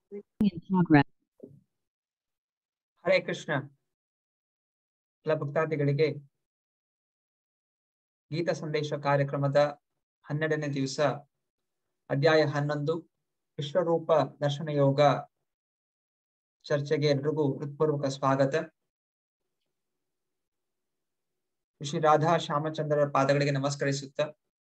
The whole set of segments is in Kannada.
In progress. ಹರೇ ಕೃಷ್ಣ. ಎಲ್ಲ ಭಕ್ತಾದಿಗಳಿಗೆ ಗೀತ ಸಂದೇಶ ಕಾರ್ಯಕ್ರಮದ 12ನೇ ದಿವಸ ಅಧ್ಯಾಯ 11 ವಿಶ್ವರೂಪ ದರ್ಶನ ಯೋಗ ಚರ್ಚೆಗೆ ಎಲ್ರಿಗೂ ಹೃತ್ಪೂರ್ವಕ ಸ್ವಾಗತ. ಶ್ರೀ ರಾಧಾ ಶ್ಯಾಮಚಂದ್ರರ ಪಾದಗಳಿಗೆ ನಮಸ್ಕರಿಸುತ್ತ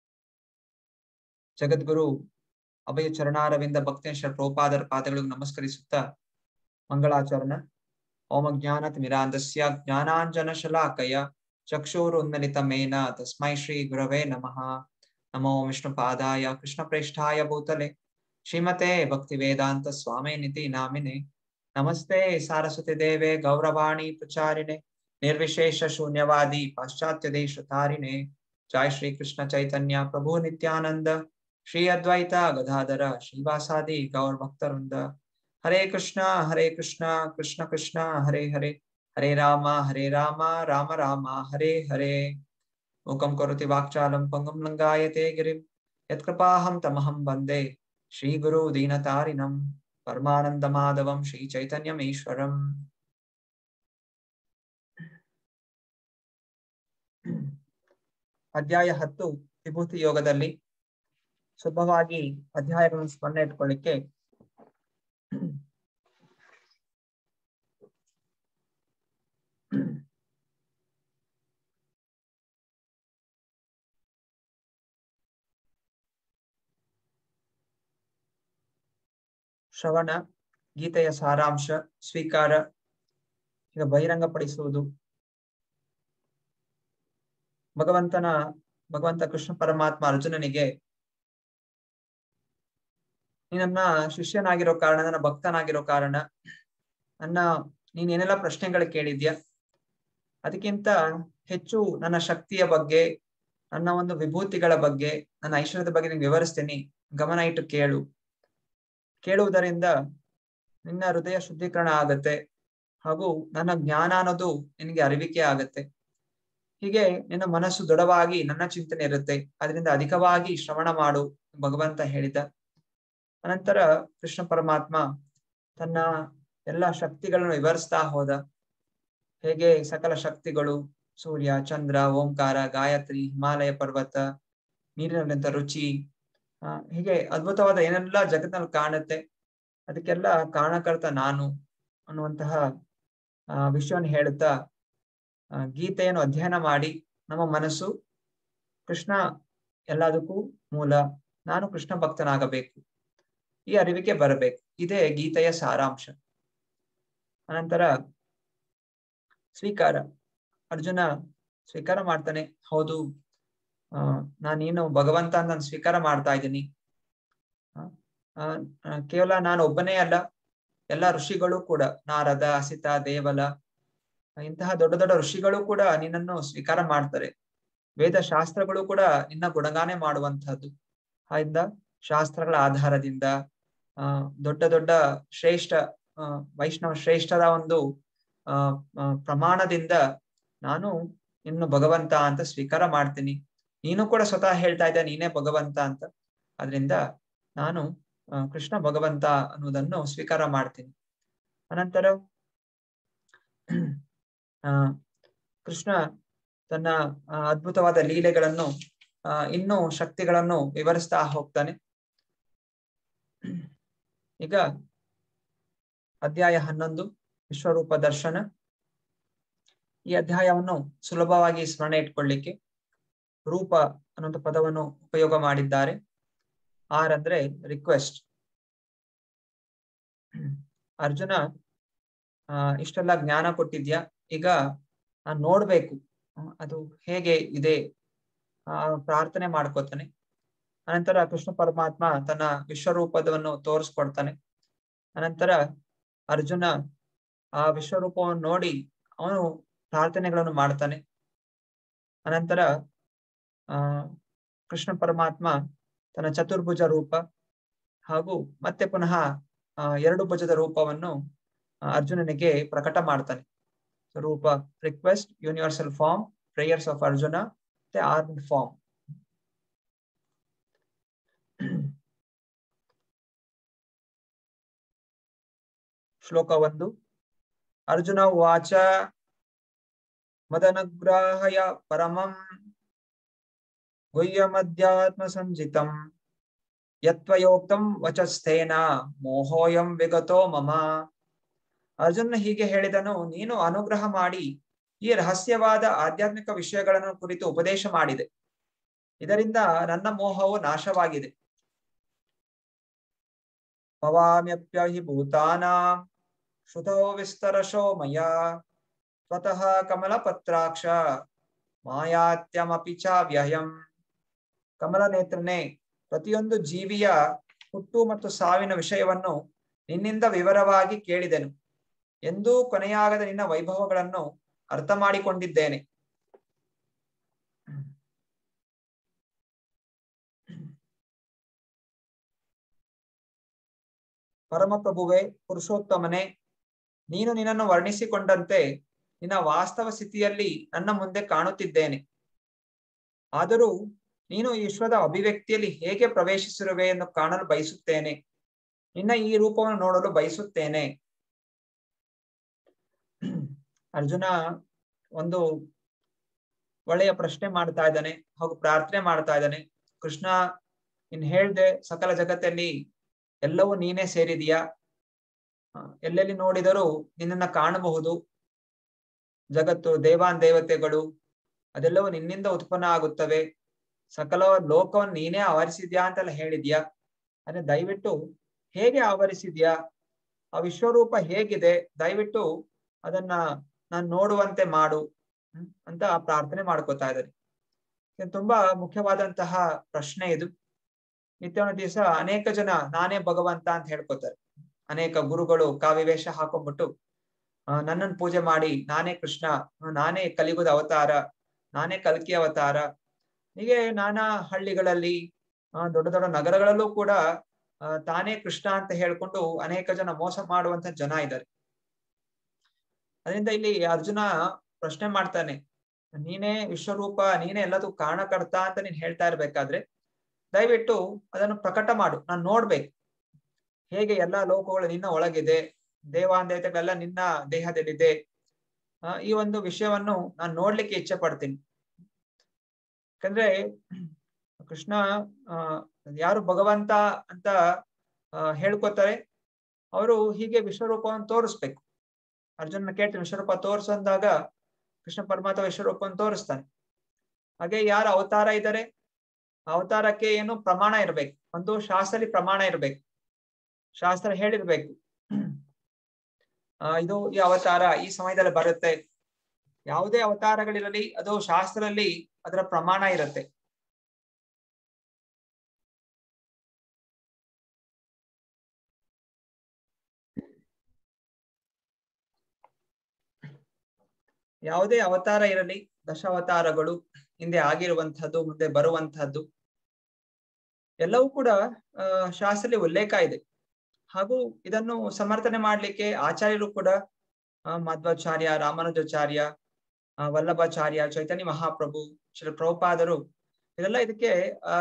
ಜಗದ್ಗುರು ಅಭಯ ಚರಣಾರವಿಂದ ಭಕ್ತೇಶ್ವರ ಪ್ರೋಪಾದರ ಪಾದಗಳಿಗೆ ನಮಸ್ಕರಿಸುತ್ತ ಮಂಗಳಾಚರಣ. ಓಂ ಜ್ಞಾನತಿಮಿರಾಂಧಸ್ಯ ಜ್ಞಾನಾಂಜನಶಲಾಕಯ ಚಕ್ಷುರುನ್ಮಿಲಿತಮೇನ ತಸ್ಮೈ ಶ್ರೀ ಗುರವೇ ನಮಃ. ನಮೋ ವಿಷ್ಣುಪಾದಾಯ ಕೃಷ್ಣಪ್ರೇಷ್ಠಾಯ ಭೂತಲೆ ಶ್ರೀಮತೆ ಭಕ್ತಿವೇದಾಂತ ಸ್ವಾಮಿನಿತಿ ನಾಮಿನೆ. ನಮಸ್ತೆ ಸಾರಸ್ವತಿ ದೇವೆ ಗೌರವಾಣಿ ಪ್ರಚಾರಿಣೆ ನಿರ್ವಿಶೇಷ ಶೂನ್ಯವಾದಿ ಪಾಶ್ಚಾತ್ಯ ದೇಶ ತಾರಿಣೆ. ಜೈ ಶ್ರೀ ಕೃಷ್ಣ ಚೈತನ್ಯ ಪ್ರಭು ನಿತ್ಯಾನಂದ ಶ್ರೀ ಅದ್ವೈತ ಗದಾಧರ ಶ್ರೀವಾಸಾದಿ ಗೌರ ಭಕ್ತವೃಂದ. ಹರೇ ಕೃಷ್ಣ ಕೃಷ್ಣ ಕೃಷ್ಣ ಹರೇ ಹರೇ ಹರೇ ರಾಮ ರಾಮ ರಾಮ ಹರೇ ಹರೇ. ಮೂಕಂ ಕರೋತಿ ವಾಕ್ಚಾಲಂ ಪಂಗಂ ಲಂಘಾಯತೆ ಗಿರಿಂ ಯತ್ಕೃಪಾಹಂ ತಮಹಂ ವಂದೇ ಶ್ರೀ ಗುರು ದೀನತಾರಿಣಂ ಪರಮಾನಂದ ಮಾಧವಂ ಶ್ರೀ ಚೈತನ್ಯಮೇಶ್ವರಂ. ಅಧ್ಯಾಯ 10 ವಿಭೂತಿ ಯೋಗದಲ್ಲಿ ಸುಲಭವಾಗಿ ಅಧ್ಯಾಯಗಳನ್ನು ಸ್ಮರಣೆ ಇಟ್ಕೊಳ್ಳಿಕ್ಕೆ ಶ್ರವಣ, ಗೀತೆಯ ಸಾರಾಂಶ, ಸ್ವೀಕಾರ, ಈಗ ಬಹಿರಂಗಪಡಿಸುವುದು. ಭಗವಂತ ಕೃಷ್ಣ ಪರಮಾತ್ಮ ಅರ್ಜುನನಿಗೆ, ನನ್ನ ಶಿಷ್ಯನಾಗಿರೋ ಕಾರಣ, ನನ್ನ ಭಕ್ತನಾಗಿರೋ ಕಾರಣ ನೀನೇನೆಲ್ಲ ಪ್ರಶ್ನೆಗಳು ಕೇಳಿದ್ಯಾ, ಅದಕ್ಕಿಂತ ಹೆಚ್ಚು ನನ್ನ ಶಕ್ತಿಯ ಬಗ್ಗೆ, ನನ್ನ ಒಂದು ವಿಭೂತಿಗಳ ಬಗ್ಗೆ, ನನ್ನ ಐಶ್ವರ್ಯದ ಬಗ್ಗೆ ನಿಂಗೆ ವಿವರಿಸ್ತೀನಿ, ಗಮನ ಇಟ್ಟು ಕೇಳುವುದರಿಂದ ನಿನ್ನ ಹೃದಯ ಶುದ್ಧೀಕರಣ ಆಗತ್ತೆ, ಹಾಗೂ ನನ್ನ ಜ್ಞಾನ ಅನ್ನೋದು ನಿನಗೆ ಅರಿವಿಕೆ ಆಗತ್ತೆ. ಹೀಗೆ ನಿನ್ನ ಮನಸ್ಸು ದೃಢವಾಗಿ ನನ್ನ ಚಿಂತನೆ ಇರುತ್ತೆ, ಅದರಿಂದ ಅಧಿಕವಾಗಿ ಶ್ರವಣ ಮಾಡು ಭಗವಂತ ಹೇಳಿದ. ಅನಂತರ ಕೃಷ್ಣ ಪರಮಾತ್ಮ ತನ್ನ ಎಲ್ಲ ಶಕ್ತಿಗಳನ್ನು ವಿವರಿಸ್ತಾ ಹೋದ. ಹೇಗೆ ಸಕಲ ಶಕ್ತಿಗಳು, ಸೂರ್ಯ, ಚಂದ್ರ, ಓಂಕಾರ, ಗಾಯತ್ರಿ, ಹಿಮಾಲಯ ಪರ್ವತ, ನೀರಿನಲ್ಲಿಂತ ರುಚಿ, ಹೀಗೆ ಅದ್ಭುತವಾದ ಏನೆಲ್ಲ ಜಗತ್ತಿನಲ್ಲಿ ಕಾಣುತ್ತೆ, ಅದಕ್ಕೆಲ್ಲ ಕಾರಣಕರ್ತ ನಾನು ಅನ್ನುವಂತಹ ವಿಷಯವನ್ನು ಹೇಳುತ್ತಾ ಗೀತೆಯನ್ನು ಅಧ್ಯಯನ ಮಾಡಿ ನಮ್ಮ ಮನಸ್ಸು ಕೃಷ್ಣ ಎಲ್ಲದಕ್ಕೂ ಮೂಲ, ನಾನು ಕೃಷ್ಣ ಭಕ್ತನಾಗಬೇಕು, ಈ ಅರಿವಿಗೆ ಬರಬೇಕು. ಇದೇ ಗೀತೆಯ ಸಾರಾಂಶ. ಅನಂತರ ಸ್ವೀಕಾರ. ಅರ್ಜುನ ಸ್ವೀಕಾರ ಮಾಡ್ತಾನೆ, ಹೌದು ನಾನೇನು ಭಗವಂತ ನಾನು ಸ್ವೀಕಾರ ಮಾಡ್ತಾ ಇದ್ದೀನಿ. ಕೇವಲ ನಾನು ಒಬ್ಬನೇ ಅಲ್ಲ, ಎಲ್ಲ ಋಷಿಗಳು ಕೂಡ, ನಾರದ, ಅಸಿತ, ದೇವಲ, ಇಂತಹ ದೊಡ್ಡ ದೊಡ್ಡ ಋಷಿಗಳು ಕೂಡ ನಿನ್ನನ್ನು ಸ್ವೀಕಾರ ಮಾಡ್ತಾರೆ. ವೇದ ಶಾಸ್ತ್ರಗಳು ಕೂಡ ನಿನ್ನ ಗುಣಗಾನೆ ಮಾಡುವಂತಹದ್ದು. ಆದ್ರಿಂದ ಶಾಸ್ತ್ರಗಳ ಆಧಾರದಿಂದ ದೊಡ್ಡ ದೊಡ್ಡ ಶ್ರೇಷ್ಠ ವೈಷ್ಣವ ಶ್ರೇಷ್ಠದ ಒಂದು ಪ್ರಮಾಣದಿಂದ ನಾನು ಇನ್ನು ಭಗವಂತ ಅಂತ ಸ್ವೀಕಾರ ಮಾಡ್ತೀನಿ. ನೀನು ಕೂಡ ಸ್ವತಃ ಹೇಳ್ತಾ ಇದ್ದ ನೀನೇ ಭಗವಂತ ಅಂತ. ಅದರಿಂದ ನಾನು ಕೃಷ್ಣ ಭಗವಂತ ಅನ್ನುವುದನ್ನು ಸ್ವೀಕಾರ ಮಾಡ್ತೀನಿ. ಅನಂತರ ಕೃಷ್ಣ ತನ್ನ ಅದ್ಭುತವಾದ ಲೀಲೆಗಳನ್ನು, ಇನ್ನೂ ಶಕ್ತಿಗಳನ್ನು ವಿವರಿಸ್ತಾ ಹೋಗ್ತಾನೆ. ಈಗ ಅಧ್ಯಾಯ 11 ವಿಶ್ವರೂಪ ದರ್ಶನ. ಈ ಅಧ್ಯಾಯವನ್ನು ಸುಲಭವಾಗಿ ಸ್ಮರಣೆ ಇಟ್ಕೊಳ್ಳಿಕ್ಕೆ ರೂಪ ಅನ್ನುವಂಥ ಪದವನ್ನು ಉಪಯೋಗ ಮಾಡಿದ್ದಾರೆ. ಆರ್ ಅಂದ್ರೆ ರಿಕ್ವೆಸ್ಟ್. ಅರ್ಜುನ, ಇಷ್ಟೆಲ್ಲ ಜ್ಞಾನ ಕೊಟ್ಟಿದ್ಯಾ, ಈಗ ನಾನು ನೋಡ್ಬೇಕು ಅದು ಹೇಗೆ ಇದೆ, ಪ್ರಾರ್ಥನೆ ಮಾಡ್ಕೋತಾನೆ. ಅನಂತರ ಕೃಷ್ಣ ಪರಮಾತ್ಮ ತನ್ನ ವಿಶ್ವರೂಪದವನ್ನು ತೋರಿಸ್ಕೊಡ್ತಾನೆ. ಅನಂತರ ಅರ್ಜುನ ಆ ವಿಶ್ವರೂಪವನ್ನು ನೋಡಿ ಅವನು ಪ್ರಾರ್ಥನೆಗಳನ್ನು ಮಾಡ್ತಾನೆ. ಅನಂತರ ಕೃಷ್ಣ ಪರಮಾತ್ಮ ತನ್ನ ಚತುರ್ಭುಜ ರೂಪ ಹಾಗೂ ಮತ್ತೆ ಪುನಃ 2 ಭುಜದ ರೂಪವನ್ನು ಅರ್ಜುನನಿಗೆ ಪ್ರಕಟ ಮಾಡ್ತಾನೆ. ರೂಪ, request, universal form, prayers of Arjuna, armed form. ಶ್ಲೋಕ 1. ಅರ್ಜುನ ಉವಾಚ ಮದನುಗ್ರಾಹಯ ಪರಮಂ ಗುಹ್ಯಮಧ್ಯಾತ್ಮ ಸಂಜಿತಂ ಯತ್ವಯೋಕ್ತಂ ವಚಸ್ಥೇನ ಮೋಹೋಯಂ ವಿಗತೋ ಮಮ. ಅರ್ಜುನ ಹೀಗೆ ಹೇಳಿದನು, ನೀನು ಅನುಗ್ರಹ ಮಾಡಿ ಈ ರಹಸ್ಯವಾದ ಆಧ್ಯಾತ್ಮಿಕ ವಿಷಯಗಳನ್ನು ಕುರಿತು ಉಪದೇಶ ಮಾಡಿದೆ. ಇದರಿಂದ ನನ್ನ ಮೋಹವು ನಾಶವಾಗಿದೆ. ಭವಾಮ್ಯಪ್ಯಹಿ ಭೂತಾನಾಂ ಶ್ರುತೋ ವಿಸ್ತರಶೋ ಮಯಾ ಸ್ವತಃ ಕಮಲಪತ್ರಾಕ್ಷ ಮಾಯಾತ್ಯಮಪಿ ಚಾವ್ಯಯಂ. ಕಮಲ ನೇತ್ರನೇ, ಪ್ರತಿಯೊಂದು ಜೀವಿಯ ಹುಟ್ಟು ಮತ್ತು ಸಾವಿನ ವಿಷಯವನ್ನು ನಿನ್ನಿಂದ ವಿವರವಾಗಿ ಕೇಳಿದೆನು. ಎಂದೂ ಕೊನೆಯಾಗದ ನಿನ್ನ ವೈಭವಗಳನ್ನು ಅರ್ಥ ಮಾಡಿಕೊಂಡಿದ್ದೇನೆ. ಪರಮಪ್ರಭುವೇ, ಪುರುಷೋತ್ತಮನೇ, ನೀನು ನಿನ್ನನ್ನು ವರ್ಣಿಸಿಕೊಂಡಂತೆ ನಿನ್ನ ವಾಸ್ತವ ಸ್ಥಿತಿಯಲ್ಲಿ ನನ್ನ ಮುಂದೆ ಕಾಣುತ್ತಿದ್ದೇನೆ. ಆದರೂ ನೀನು ಈ ವಿಶ್ವದ ಅಭಿವ್ಯಕ್ತಿಯಲ್ಲಿ ಹೇಗೆ ಪ್ರವೇಶಿಸಿರುವೆ ಎಂದು ಕಾಣಲು ಬಯಸುತ್ತೇನೆ. ನಿನ್ನ ಈ ರೂಪವನ್ನು ನೋಡಲು ಬಯಸುತ್ತೇನೆ. ಅರ್ಜುನ ಒಂದು ಒಳ್ಳೆಯ ಪ್ರಶ್ನೆ ಮಾಡ್ತಾ ಇದ್ದಾನೆ ಹಾಗೂ ಪ್ರಾರ್ಥನೆ ಮಾಡ್ತಾ ಇದ್ದಾನೆ. ಕೃಷ್ಣ, ನೀನ್ ಹೇಳ್ದೆ ಸಕಲ ಜಗತ್ತಲ್ಲಿ ಎಲ್ಲವೂ ನೀನೇ ಸೇರಿದೀಯಾ. ಎಲ್ಲೆಲ್ಲಿ ನೋಡಿದರೂ ನಿನ್ನನ್ನ ಕಾಣಬಹುದು. ಜಗತ್ತು, ದೇವಾನ್ ದೇವತೆಗಳು ಅದೆಲ್ಲವೂ ನಿನ್ನಿಂದ ಉತ್ಪನ್ನ ಆಗುತ್ತವೆ. ಸಕಲ ಲೋಕವನ್ನು ನೀನೇ ಆವರಿಸಿದ್ಯಾ ಅಂತೆಲ್ಲ ಹೇಳಿದ್ಯಾ. ಅಂದ್ರೆ ದಯವಿಟ್ಟು ಹೇಗೆ ಆವರಿಸಿದ್ಯಾ, ಆ ವಿಶ್ವರೂಪ ಹೇಗಿದೆ, ದಯವಿಟ್ಟು ಅದನ್ನ ನಾನು ನೋಡುವಂತೆ ಮಾಡು ಅಂತ ಪ್ರಾರ್ಥನೆ ಮಾಡ್ಕೋತಾ ಇದ್ದಾರೆ. ತುಂಬಾ ಮುಖ್ಯವಾದಂತಹ ಪ್ರಶ್ನೆ ಇದು. ನಿತ್ಯವೊಂದು ದಿವಸ ಅನೇಕ ಜನ ನಾನೇ ಭಗವಂತ ಅಂತ ಹೇಳ್ಕೊತಾರೆ. ಅನೇಕ ಗುರುಗಳು ಕಾವಿವೇಶ ಹಾಕೊಂಡ್ಬಿಟ್ಟು ನನ್ನನ್ನು ಪೂಜೆ ಮಾಡಿ ನಾನೇ ಕೃಷ್ಣ, ನಾನೇ ಕಲಿಯುಗದ ಅವತಾರ, ನಾನೇ ಕಲ್ಕಿ ಅವತಾರ, ಹೀಗೆ ನಾನಾ ಹಳ್ಳಿಗಳಲ್ಲಿ ದೊಡ್ಡ ದೊಡ್ಡ ನಗರಗಳಲ್ಲೂ ಕೂಡ ತಾನೇ ಕೃಷ್ಣ ಅಂತ ಹೇಳ್ಕೊಂಡು ಅನೇಕ ಜನ ಮೋಸ ಮಾಡುವಂತ ಜನ ಇದ್ದಾರೆ. ಅದರಿಂದ ಇಲ್ಲಿ ಅರ್ಜುನ ಪ್ರಶ್ನೆ ಮಾಡ್ತಾನೆ, ನೀನೇ ವಿಶ್ವರೂಪ, ನೀನೇ ಎಲ್ಲದೂ ಕಾರಣಕರ್ತ ಅಂತ ನೀನ್ ಹೇಳ್ತಾ ಇರ್ಬೇಕಾದ್ರೆ ದಯವಿಟ್ಟು ಅದನ್ನು ಪ್ರಕಟ ಮಾಡು, ನಾನು ನೋಡ್ಬೇಕು. ಹೇಗೆ ಎಲ್ಲಾ ಲೋಕಗಳು ನಿನ್ನ ಒಳಗಿದೆ, ದೇವಾಂದೇವತೆಗಳೆಲ್ಲ ನಿನ್ನ ದೇಹದಲ್ಲಿದೆ, ಈ ಒಂದು ವಿಷಯವನ್ನು ನಾನು ನೋಡ್ಲಿಕ್ಕೆ ಇಚ್ಛೆ ಪಡ್ತೀನಿ. ಯಾಕಂದ್ರೆ ಕೃಷ್ಣ ಯಾರು ಭಗವಂತ ಅಂತ ಹೇಳ್ಕೊತಾರೆ ಅವರು ಹೀಗೆ ವಿಶ್ವರೂಪವನ್ನು ತೋರಿಸ್ಬೇಕು. ಅರ್ಜುನ ಕೇಳ್ತೀನಿ, ವಿಶ್ವರೂಪ ತೋರಿಸಂದಾಗ ಕೃಷ್ಣ ಪರಮಾತ್ಮ ವಿಶ್ವರೂಪವನ್ನು ತೋರಿಸ್ತಾನೆ. ಹಾಗೆ ಯಾರು ಅವತಾರ ಇದ್ದಾರೆ, ಅವತಾರಕ್ಕೆ ಏನು ಪ್ರಮಾಣ ಇರ್ಬೇಕು, ಒಂದು ಶಾಸ್ತ್ರದಲ್ಲಿ ಪ್ರಮಾಣ ಇರ್ಬೇಕು, ಶಾಸ್ತ್ರ ಹೇಳಿರ್ಬೇಕು ಇದು ಈ ಅವತಾರ ಈ ಸಮಯದಲ್ಲಿ ಬರುತ್ತೆ. ಯಾವುದೇ ಅವತಾರಗಳಿರಲಿ ಅದು ಶಾಸ್ತ್ರದಲ್ಲಿ ಅದರ ಪ್ರಮಾಣ ಇರುತ್ತೆ. ಯಾವುದೇ ಅವತಾರ ಇರಲಿ, ದಶಾವತಾರಗಳು ಹಿಂದೆ ಆಗಿರುವಂತಹದ್ದು, ಮುಂದೆ ಬರುವಂತಹದ್ದು ಎಲ್ಲವೂ ಕೂಡ ಶಾಸ್ತ್ರದಲ್ಲಿ ಉಲ್ಲೇಖ ಇದೆ. ಹಾಗೂ ಇದನ್ನು ಸಮರ್ಥನೆ ಮಾಡ್ಲಿಕ್ಕೆ ಆಚಾರ್ಯರು ಕೂಡ ಮಧ್ವಾಚಾರ್ಯ, ರಾಮಾನುಜಾಚಾರ್ಯ, ವಲ್ಲಭಾಚಾರ್ಯ, ಚೈತನ್ಯ ಮಹಾಪ್ರಭು, ಶ್ರೀ ಪ್ರಭುಪಾದರು ಇದೆಲ್ಲ ಇದಕ್ಕೆ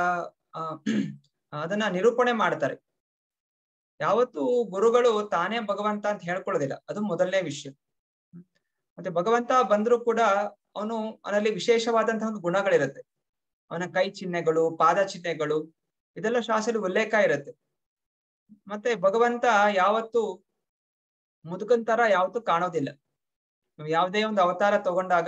ಅದನ್ನ ನಿರೂಪಣೆ ಮಾಡ್ತಾರೆ. ಯಾವತ್ತು ಗುರುಗಳು ತಾನೇ ಭಗವಂತ ಅಂತ ಹೇಳ್ಕೊಳ್ಳೋದಿಲ್ಲ, ಅದು ಮೊದಲನೇ ವಿಷಯ. ಮತ್ತೆ ಭಗವಂತ ಬಂದ್ರು ಕೂಡ ಅವನಲ್ಲಿ ವಿಶೇಷವಾದಂತಹ ಒಂದು ಗುಣಗಳಿರುತ್ತೆ. ಅವನ ಕೈ ಚಿಹ್ನೆಗಳು, ಪಾದ ಚಿಹ್ನೆಗಳು ಇದೆಲ್ಲ ಶಾಸ್ತ್ರದಲ್ಲಿ ಉಲ್ಲೇಖ ಇರುತ್ತೆ. ಮತ್ತೆ ಭಗವಂತ ಯಾವತ್ತು ಮುದುಕನ್ ತರ ಯಾವತ್ತೂ ಕಾಣೋದಿಲ್ಲ. ಯಾವುದೇ ಒಂದು ಅವತಾರ ತಗೊಂಡಾಗ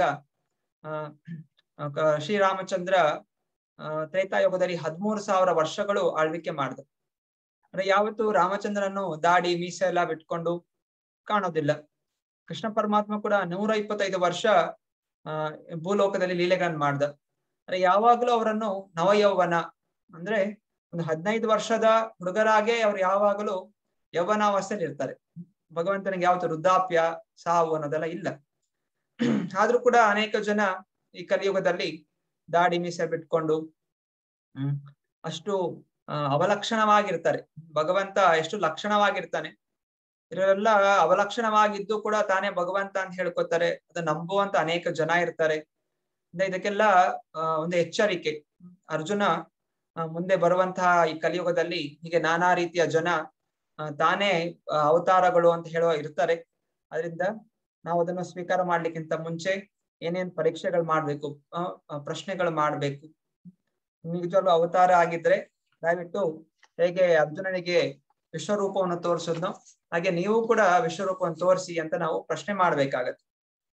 ಶ್ರೀರಾಮಚಂದ್ರ ತ್ರೇತಾಯುಗದಲ್ಲಿ 13,000 ವರ್ಷಗಳು ಆಳ್ವಿಕೆ ಮಾಡ್ದ. ಅಂದ್ರೆ ಯಾವತ್ತು ರಾಮಚಂದ್ರನು ದಾಡಿ ಮೀಸೆ ಎಲ್ಲ ಬಿಟ್ಕೊಂಡು ಕಾಣೋದಿಲ್ಲ. ಕೃಷ್ಣ ಪರಮಾತ್ಮ ಕೂಡ 125 ವರ್ಷ ಭೂಲೋಕದಲ್ಲಿ ಲೀಲೆಗಳನ್ನ ಮಾಡ್ದ. ಅಂದ್ರೆ ಯಾವಾಗ್ಲೂ ಅವರನ್ನು ನವಯೌವನ ಅಂದ್ರೆ ಒಂದು 15 ವರ್ಷದ ಹುಡುಗರಾಗೆ ಅವ್ರು ಯಾವಾಗಲೂ ಯೌವನಾವಸ್ಥೆಯಲ್ಲಿ ಇರ್ತಾರೆ. ಭಗವಂತನಿಗೆ ಯಾವತ್ತು ವೃದ್ಧಾಪ್ಯ, ಸಾವು ಅನ್ನೋದೆಲ್ಲ ಇಲ್ಲ. ಆದ್ರೂ ಕೂಡ ಅನೇಕ ಜನ ಈ ಕಲಿಯುಗದಲ್ಲಿ ದಾಡಿ ಮೀಸೆ ಬಿಟ್ಕೊಂಡು ಅಷ್ಟು ಅವಲಕ್ಷಣವಾಗಿರ್ತಾರೆ. ಭಗವಂತ ಎಷ್ಟು ಲಕ್ಷಣವಾಗಿರ್ತಾನೆ, ಇವರೆಲ್ಲ ಅವಲಕ್ಷಣವಾಗಿದ್ದು ಕೂಡ ತಾನೇ ಭಗವಂತ ಅಂತ ಹೇಳ್ಕೊತಾರೆ. ಅದನ್ನ ನಂಬುವಂತ ಅನೇಕ ಜನ ಇರ್ತಾರೆ. ಇದಕ್ಕೆಲ್ಲ ಒಂದು ಎಚ್ಚರಿಕೆ. ಅರ್ಜುನ ಮುಂದೆ ಬರುವಂತಹ ಈ ಕಲಿಯುಗದಲ್ಲಿ ಹೀಗೆ ನಾನಾ ರೀತಿಯ ಜನ ತಾನೇ ಅವತಾರಗಳು ಅಂತ ಹೇಳುವ ಇರ್ತಾರೆ. ಅದರಿಂದ ನಾವು ಅದನ್ನು ಸ್ವೀಕಾರ ಮಾಡ್ಲಿಕ್ಕಿಂತ ಮುಂಚೆ ಏನೇನ್ ಪರೀಕ್ಷೆಗಳು ಮಾಡ್ಬೇಕು, ಪ್ರಶ್ನೆಗಳು ಮಾಡ್ಬೇಕು. ನಿಜವಾಗ್ಲೂ ಅವತಾರ ಆಗಿದ್ರೆ ದಯವಿಟ್ಟು ಹೇಗೆ ಅರ್ಜುನನಿಗೆ ವಿಶ್ವರೂಪವನ್ನು ತೋರಿಸಿದ್ನೋ ಹಾಗೆ ನೀವು ಕೂಡ ವಿಶ್ವರೂಪವನ್ನು ತೋರಿಸಿ ಅಂತ ನಾವು ಪ್ರಶ್ನೆ ಮಾಡ್ಬೇಕಾಗತ್ತೆ.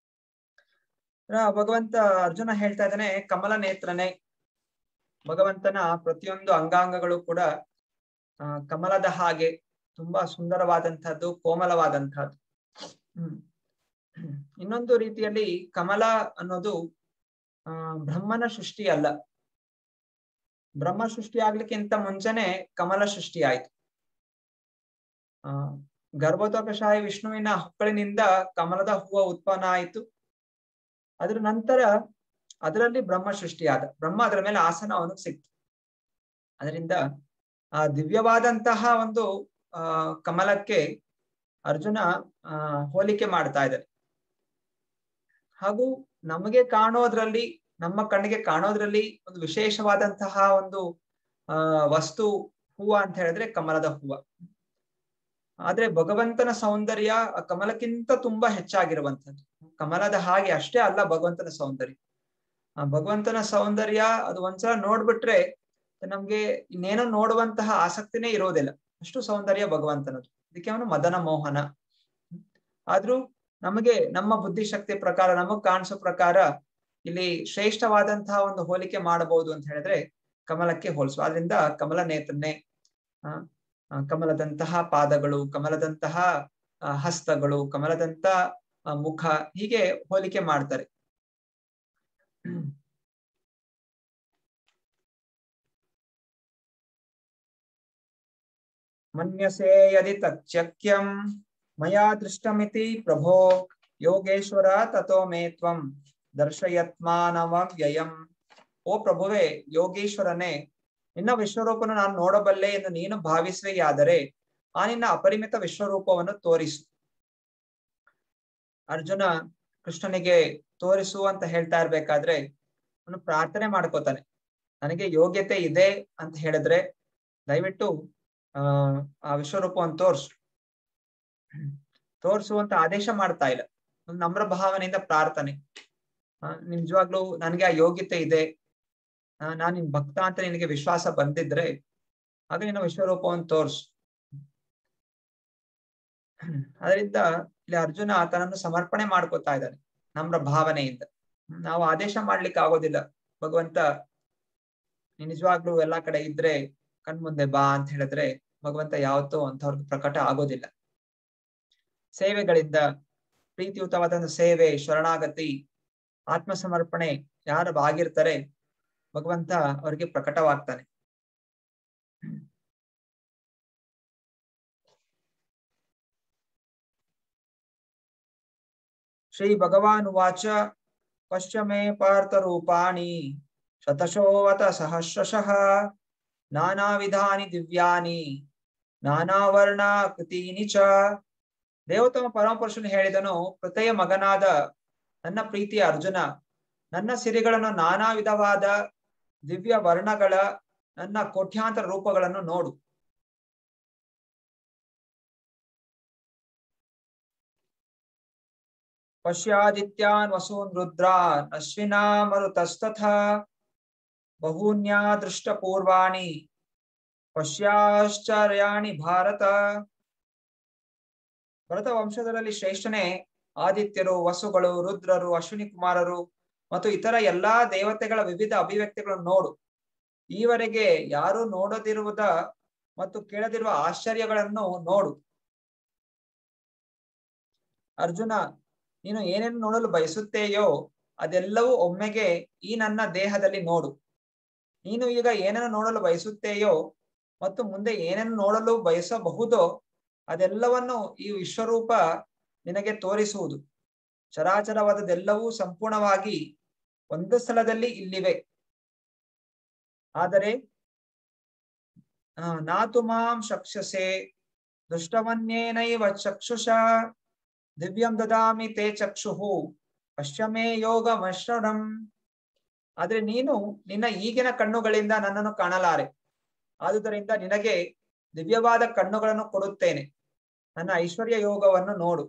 ಭಗವಂತ ಅರ್ಜುನ ಹೇಳ್ತಾ ಇದ್ದಾನೆ, ಕಮಲ ನೇತ್ರನೇ. ಭಗವಂತನ ಪ್ರತಿಯೊಂದು ಅಂಗಾಂಗಗಳು ಕೂಡ ಕಮಲದ ಹಾಗೆ ತುಂಬಾ ಸುಂದರವಾದಂತಹದ್ದು, ಕೋಮಲವಾದಂತಹದ್ದು. ಇನ್ನೊಂದು ರೀತಿಯಲ್ಲಿ ಕಮಲ ಅನ್ನೋದು ಬ್ರಹ್ಮನ ಸೃಷ್ಟಿ ಅಲ್ಲ. ಬ್ರಹ್ಮ ಸೃಷ್ಟಿ ಆಗ್ಲಿಕ್ಕಿಂತ ಮುಂಚೆನೆ ಕಮಲ ಸೃಷ್ಟಿ ಆಯ್ತು. ಗರ್ಭೋದಕಶಾಹಿ ವಿಷ್ಣುವಿನ ಹೊಕ್ಕಳಿನಿಂದ ಕಮಲದ ಹೂವು ಉತ್ಪನ್ನ ಆಯಿತು. ಅದ್ರ ನಂತರ ಅದರಲ್ಲಿ ಬ್ರಹ್ಮ ಸೃಷ್ಟಿಯಾದ. ಬ್ರಹ್ಮ ಅದರ ಮೇಲೆ ಆಸನ ಅವನಿಗೆ ಸಿಕ್ತು. ಅದರಿಂದ ಆ ದಿವ್ಯವಾದಂತಹ ಒಂದು ಕಮಲಕ್ಕೆ ಅರ್ಜುನ ಹೋಲಿಕೆ ಮಾಡ್ತಾ ಇದ್ದಾರೆ. ಹಾಗೂ ನಮಗೆ ಕಾಣೋದ್ರಲ್ಲಿ, ನಮ್ಮ ಕಣ್ಣಿಗೆ ಕಾಣೋದ್ರಲ್ಲಿ ಒಂದು ವಿಶೇಷವಾದಂತಹ ಒಂದು ವಸ್ತು ಹೂವ ಅಂತ ಹೇಳಿದ್ರೆ ಕಮಲದ ಹೂವ. ಆದ್ರೆ ಭಗವಂತನ ಸೌಂದರ್ಯ ಕಮಲಕ್ಕಿಂತ ತುಂಬಾ ಹೆಚ್ಚಾಗಿರುವಂಥದ್ದು. ಕಮಲದ ಹಾಗೆ ಅಷ್ಟೇ ಅಲ್ಲ ಭಗವಂತನ ಸೌಂದರ್ಯ. ಭಗವಂತನ ಸೌಂದರ್ಯ ಅದು ಒಂದ್ಸಲ ನೋಡ್ಬಿಟ್ರೆ ನಮ್ಗೆ ಇನ್ನೇನೋ ನೋಡುವಂತಹ ಆಸಕ್ತಿನೇ ಇರೋದಿಲ್ಲ, ಅಷ್ಟು ಸೌಂದರ್ಯ ಭಗವಂತನದು. ಅದಕ್ಕೆ ಅವನು ಮದನ ಮೋಹನ. ಆದ್ರೂ ನಮಗೆ ನಮ್ಮ ಬುದ್ಧಿಶಕ್ತಿ ಪ್ರಕಾರ, ನಮಗ್ ಕಾಣಿಸೋ ಪ್ರಕಾರ ಇಲ್ಲಿ ಶ್ರೇಷ್ಠವಾದಂತಹ ಒಂದು ಹೋಲಿಕೆ ಮಾಡಬಹುದು ಅಂತ ಹೇಳಿದ್ರೆ ಕಮಲಕ್ಕೆ ಹೋಲಿಸುವ. ಆದ್ರಿಂದ ಕಮಲ ನೇತ್ರನೇ, ಕಮಲದಂತಹ ಪಾದಗಳು, ಕಮಲದಂತಹ ಹಸ್ತಗಳು, ಕಮಲದಂತ ಮುಖ, ಹೀಗೆ ಹೋಲಿಕೆ ಮಾಡ್ತಾರೆ. ಮನ್ಯಸೇ ಯದಿ ತಚ್ಯಕ್ಯಂ ಮಯಾ ದೃಷ್ಟಮಿತಿ ಪ್ರಭೋ ಯೋಗೇಶ್ವರ ತಥೋ ಮೇ ತ್ವಂ ದರ್ಶಯತ್ಮಾನವ ವ್ಯಯಂ. ಓ ಪ್ರಭುವೇ, ಯೋಗೇಶ್ವರನೇ, ನಿನ್ನ ವಿಶ್ವರೂಪವನ್ನು ನಾನು ನೋಡಬಲ್ಲೆ ಎಂದು ನೀನು ಭಾವಿಸುವೆಯಾದರೆ ಆ ನಿನ್ನ ಅಪರಿಮಿತ ವಿಶ್ವರೂಪವನ್ನು ತೋರಿಸು. ಅರ್ಜುನ ಕೃಷ್ಣನಿಗೆ ತೋರಿಸು ಅಂತ ಹೇಳ್ತಾ ಇರ್ಬೇಕಾದ್ರೆ ಅವನು ಪ್ರಾರ್ಥನೆ ಮಾಡ್ಕೋತಾನೆ, ನನಗೆ ಯೋಗ್ಯತೆ ಇದೆ ಅಂತ ಹೇಳಿದ್ರೆ ದಯವಿಟ್ಟು ಆ ವಿಶ್ವರೂಪವನ್ನು ತೋರ್ಸು ಅಂತ ಆದೇಶ ಮಾಡ್ತಾ ಇಲ್ಲ. ಒಂದು ನಮ್ರ ಭಾವನೆಯಿಂದ ಪ್ರಾರ್ಥನೆ, ನಿಜವಾಗ್ಲೂ ನನಗೆ ಆ ಯೋಗ್ಯತೆ ಇದೆ, ನಾನ್ ನಿನ್ ಭಕ್ತ ಅಂತ ನಿನಗೆ ವಿಶ್ವಾಸ ಬಂದಿದ್ರೆ ಆಗ ನಿನ್ನ ವಿಶ್ವರೂಪವನ್ನು ತೋರ್ಸು. ಅದರಿಂದ ಇಲ್ಲಿ ಅರ್ಜುನ ತನ್ನನ್ನು ಸಮರ್ಪಣೆ ಮಾಡ್ಕೋತಾ ಇದ್ದಾನೆ ನಮ್ರ ಭಾವನೆಯಿಂದ. ನಾವು ಆದೇಶ ಮಾಡ್ಲಿಕ್ಕೆ ಆಗೋದಿಲ್ಲ, ಭಗವಂತ ನೀನ್ ನಿಜವಾಗ್ಲೂ ಎಲ್ಲಾ ಕಡೆ ಇದ್ರೆ ಕಣ್ಮುಂದೆ ಬಾ ಅಂತ ಹೇಳಿದ್ರೆ ಭಗವಂತ ಯಾವತ್ತೂ ಅಂತವ್ರಿಗೆ ಪ್ರಕಟ ಆಗೋದಿಲ್ಲ. ಸೇವೆಗಳಿಂದ, ಪ್ರೀತಿಯುತವಾದ ಸೇವೆ, ಶರಣಾಗತಿ, ಆತ್ಮಸಮರ್ಪಣೆ ಯಾರು ಆಗಿರ್ತಾರೆ ಭಗವಂತ ಅವರಿಗೆ ಪ್ರಕಟವಾಗ್ತಾನೆ. ಶ್ರೀ ಭಗವಾನ್ ಉವಾಚ ಪಶ್ಯ ಮೇ ಪಾರ್ಥ ರೂಪಾಣಿ ಶತಶೋವತ ಸಹಸ್ರಶಃ ನಾನಾ ವಿಧಾನಿ ದಿವ್ಯಾನಿ ನಾನಾ ವರ್ಣ ಕೃತೀನಿ ಚ. ದೇವೋತ್ತಮ ಪರಮಪುರುಷನು ಹೇಳಿದನು, ಕೃತೆಯ ಮಗನಾದ ನನ್ನ ಪ್ರೀತಿಯ ಅರ್ಜುನ, ನನ್ನ ಸಿರಿಗಳನ್ನು, ನಾನಾ ವಿಧವಾದ ದಿವ್ಯ ವರ್ಣಗಳ ನನ್ನ ಕೋಟ್ಯಾಂತರ ರೂಪಗಳನ್ನು ನೋಡು. ಪಶ್ಯಾದಿತ್ಯಾನ್ ವಸೂನ್ ರುದ್ರಾನ್ ಅಶ್ವಿನಾ ಮರುತಸ್ತಥಾ ಬಹೂನ್ಯಾ ದೃಷ್ಟ ಪೂರ್ವಾಣಿ ಪಶ್ಯಾಶ್ಚರ್ಯಾಣಿ ಭಾರತ. ಭರತ ವಂಶದಲ್ಲಿ ಶ್ರೇಷ್ಠನೇ ಆದಿತ್ಯರು, ವಸುಗಳು, ರುದ್ರರು, ಅಶ್ವಿನಿ ಕುಮಾರರು ಮತ್ತು ಇತರ ಎಲ್ಲಾ ದೇವತೆಗಳ ವಿವಿಧ ಅಭಿವ್ಯಕ್ತಿಗಳನ್ನು ನೋಡು. ಈವರೆಗೆ ಯಾರು ನೋಡದಿರುವುದ ಮತ್ತು ಕೇಳದಿರುವ ಆಶ್ಚರ್ಯಗಳನ್ನು ನೋಡು. ಅರ್ಜುನ, ನೀನು ಏನೇನು ನೋಡಲು ಬಯಸುತ್ತೇಯೋ ಅದೆಲ್ಲವೂ ಒಮ್ಮೆಗೆ ಈ ನನ್ನ ದೇಹದಲ್ಲಿ ನೋಡು. ನೀನು ಈಗ ಏನನ್ನು ನೋಡಲು ಬಯಸುತ್ತೇಯೋ ಮತ್ತು ಮುಂದೆ ಏನನ್ನು ನೋಡಲು ಬಯಸಬಹುದೋ ಅದೆಲ್ಲವನ್ನು ಈ ವಿಶ್ವರೂಪ ನಿನಗೆ ತೋರಿಸುವುದು. ಚರಾಚರವಾದದೆಲ್ಲವೂ ಸಂಪೂರ್ಣವಾಗಿ ಒಂದು ಸ್ಥಳದಲ್ಲಿ ಇಲ್ಲಿವೆ. ಆದರೆ ನಾತು ಮಾಂ ಚಕ್ಷಸೆ ದುಷ್ಟವನ್ಯೇನೈವ ಚಕ್ಷುಷ ದಿವ್ಯಂ ದದಾಮಿ ತೇ ಚಕ್ಷುಹು ಪಶ್ಯಮೇ ಯೋಗಮಶ್ರರಂ. ಆದ್ರೆ ನೀನು ನಿನ್ನ ಈಗಿನ ಕಣ್ಣುಗಳಿಂದ ನನ್ನನ್ನು ಕಾಣಲಾರೆ. ಆದುದರಿಂದ ನಿನಗೆ ದಿವ್ಯವಾದ ಕಣ್ಣುಗಳನ್ನು ಕೊಡುತ್ತೇನೆ, ನನ್ನ ಐಶ್ವರ್ಯ ಯೋಗವನ್ನು ನೋಡು.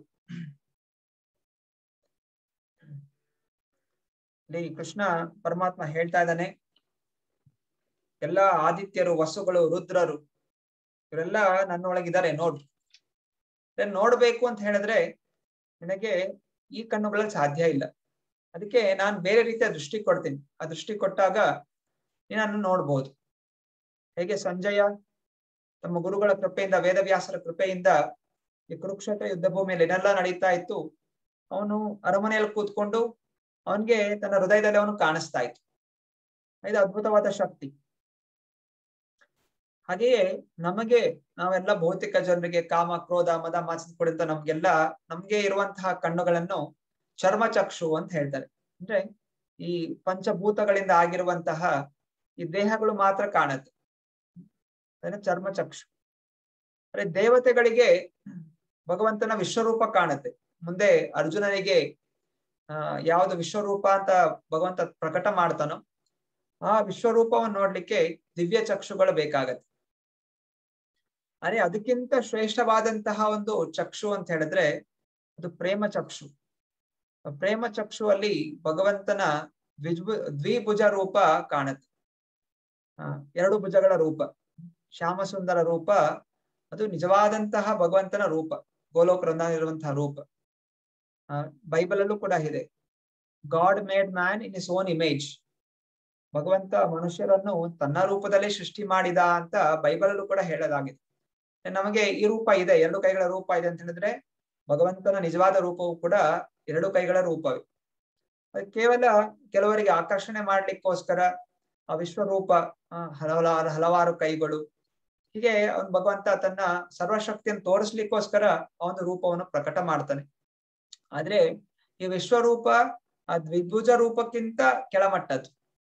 ಇಲ್ಲಿ ಕೃಷ್ಣ ಪರಮಾತ್ಮ ಹೇಳ್ತಾ ಇದ್ದಾನೆ, ಎಲ್ಲಾ ಆದಿತ್ಯರು, ವಸುಗಳು, ರುದ್ರರು ಇವರೆಲ್ಲ ನನ್ನೊಳಗಿದ್ದಾರೆ ನೋಡು. ನೋಡ್ಬೇಕು ಅಂತ ಹೇಳಿದ್ರೆ ನಿನಗೆ ಈ ಕಣ್ಣುಗಳಲ್ಲಿ ಸಾಧ್ಯ ಇಲ್ಲ. ಅದಕ್ಕೆ ನಾನು ಬೇರೆ ರೀತಿಯ ದೃಷ್ಟಿ ಕೊಡ್ತೀನಿ. ಆ ದೃಷ್ಟಿ ಕೊಟ್ಟಾಗ ನೀನನ್ನು ನೋಡ್ಬೋದು. ಹೇಗೆ ಸಂಜಯ ತಮ್ಮ ಗುರುಗಳ ಕೃಪೆಯಿಂದ, ವೇದವ್ಯಾಸರ ಕೃಪೆಯಿಂದ ಈ ಕುರುಕ್ಷೇತ್ರ ಯುದ್ಧ ಭೂಮಿಯಲ್ಲಿ ಏನೆಲ್ಲ ನಡೀತಾ ಇತ್ತು, ಅವನು ಅರಮನೆಯಲ್ಲಿ ಕೂತ್ಕೊಂಡು ಅವನ್ಗೆ ತನ್ನ ಹೃದಯದಲ್ಲಿ ಅವನು ಕಾಣಿಸ್ತಾ ಇತ್ತು. ಇದು ಅದ್ಭುತವಾದ ಶಕ್ತಿ. ಹಾಗೆಯೇ ನಾವೆಲ್ಲ ಭೌತಿಕ ಜನರಿಗೆ ಕಾಮ, ಕ್ರೋಧ, ಮದ, ಮಾತ್ಸರ್ಯ ಕೊಡುತ್ತ ನಮ್ಗೆ ಇರುವಂತಹ ಕಣ್ಣುಗಳನ್ನು ಚರ್ಮಚಕ್ಷು ಅಂತ ಹೇಳ್ತಾರೆ. ಅಂದ್ರೆ ಈ ಪಂಚಭೂತಗಳಿಂದ ಆಗಿರುವಂತಹ ಈ ದೇಹಗಳು ಮಾತ್ರ ಕಾಣುತ್ತೆ, ಅದನ್ನ ಚರ್ಮಚಕ್ಷು. ಅಂದ್ರೆ ದೇವತೆಗಳಿಗೆ ಭಗವಂತನ ವಿಶ್ವರೂಪ ಕಾಣುತ್ತೆ. ಮುಂದೆ ಅರ್ಜುನನಿಗೆ ಯಾವುದು ವಿಶ್ವರೂಪ ಅಂತ ಭಗವಂತ ಪ್ರಕಟ ಮಾಡ್ತಾನೋ ಆ ವಿಶ್ವರೂಪವನ್ನು ನೋಡ್ಲಿಕ್ಕೆ ದಿವ್ಯ ಚಕ್ಷುಗಳು ಬೇಕಾಗತ್ತೆ. ಅರೆ ಅದಕ್ಕಿಂತ ಶ್ರೇಷ್ಠವಾದಂತಹ ಒಂದು ಚಕ್ಷು ಅಂತ ಹೇಳಿದ್ರೆ ಅದು ಪ್ರೇಮ ಚಕ್ಷು. ಪ್ರೇಮ ಚಕ್ಷುವಲ್ಲಿ ಭಗವಂತನ ದ್ವಿಭುಜ ರೂಪ ಕಾಣುತ್ತೆ. ಎರಡು ಭುಜಗಳ ರೂಪ, ಶ್ಯಾಮ ಸುಂದರ ರೂಪ, ಅದು ನಿಜವಾದಂತಹ ಭಗವಂತನ ರೂಪ, ಗೋಲೋಕರಂದಾಗಿರುವಂತಹ ರೂಪ. ಬೈಬಲ್ ಅಲ್ಲೂ ಕೂಡ ಇದೆ, God made man in his own image. ಭಗವಂತ ಮನುಷ್ಯರನ್ನು ತನ್ನ ರೂಪದಲ್ಲಿ ಸೃಷ್ಟಿ ಮಾಡಿದ ಅಂತ ಬೈಬಲ್ ಅಲ್ಲೂ ಕೂಡ ಹೇಳಲಾಗಿದೆ. ನಮಗೆ ಈ ರೂಪ ಇದೆ, ಎರಡು ಕೈಗಳ ರೂಪ ಇದೆ ಅಂತ ಹೇಳಿದ್ರೆ ಭಗವಂತನ ನಿಜವಾದ ರೂಪವು ಕೂಡ ಎರಡು ಕೈಗಳ ರೂಪವೇ. ಅದು ಕೇವಲ ಕೆಲವರಿಗೆ ಆಕರ್ಷಣೆ ಮಾಡ್ಲಿಕ್ಕೋಸ್ಕರ ಆ ವಿಶ್ವರೂಪ, ಹಲವಾರು ಕೈಗಳು, ಹೀಗೆ ಅವನು ಭಗವಂತ ತನ್ನ ಸರ್ವಶಕ್ತಿಯನ್ನು ತೋರಿಸ್ಲಿಕ್ಕೋಸ್ಕರ ಅವನ ರೂಪವನ್ನು ಪ್ರಕಟ ಮಾಡ್ತಾನೆ. ಆದ್ರೆ ಈ ವಿಶ್ವರೂಪ ಆ ದ್ವಿಭುಜ ರೂಪಕ್ಕಿಂತ ಕೆಳಮಟ್ಟದ್ದು.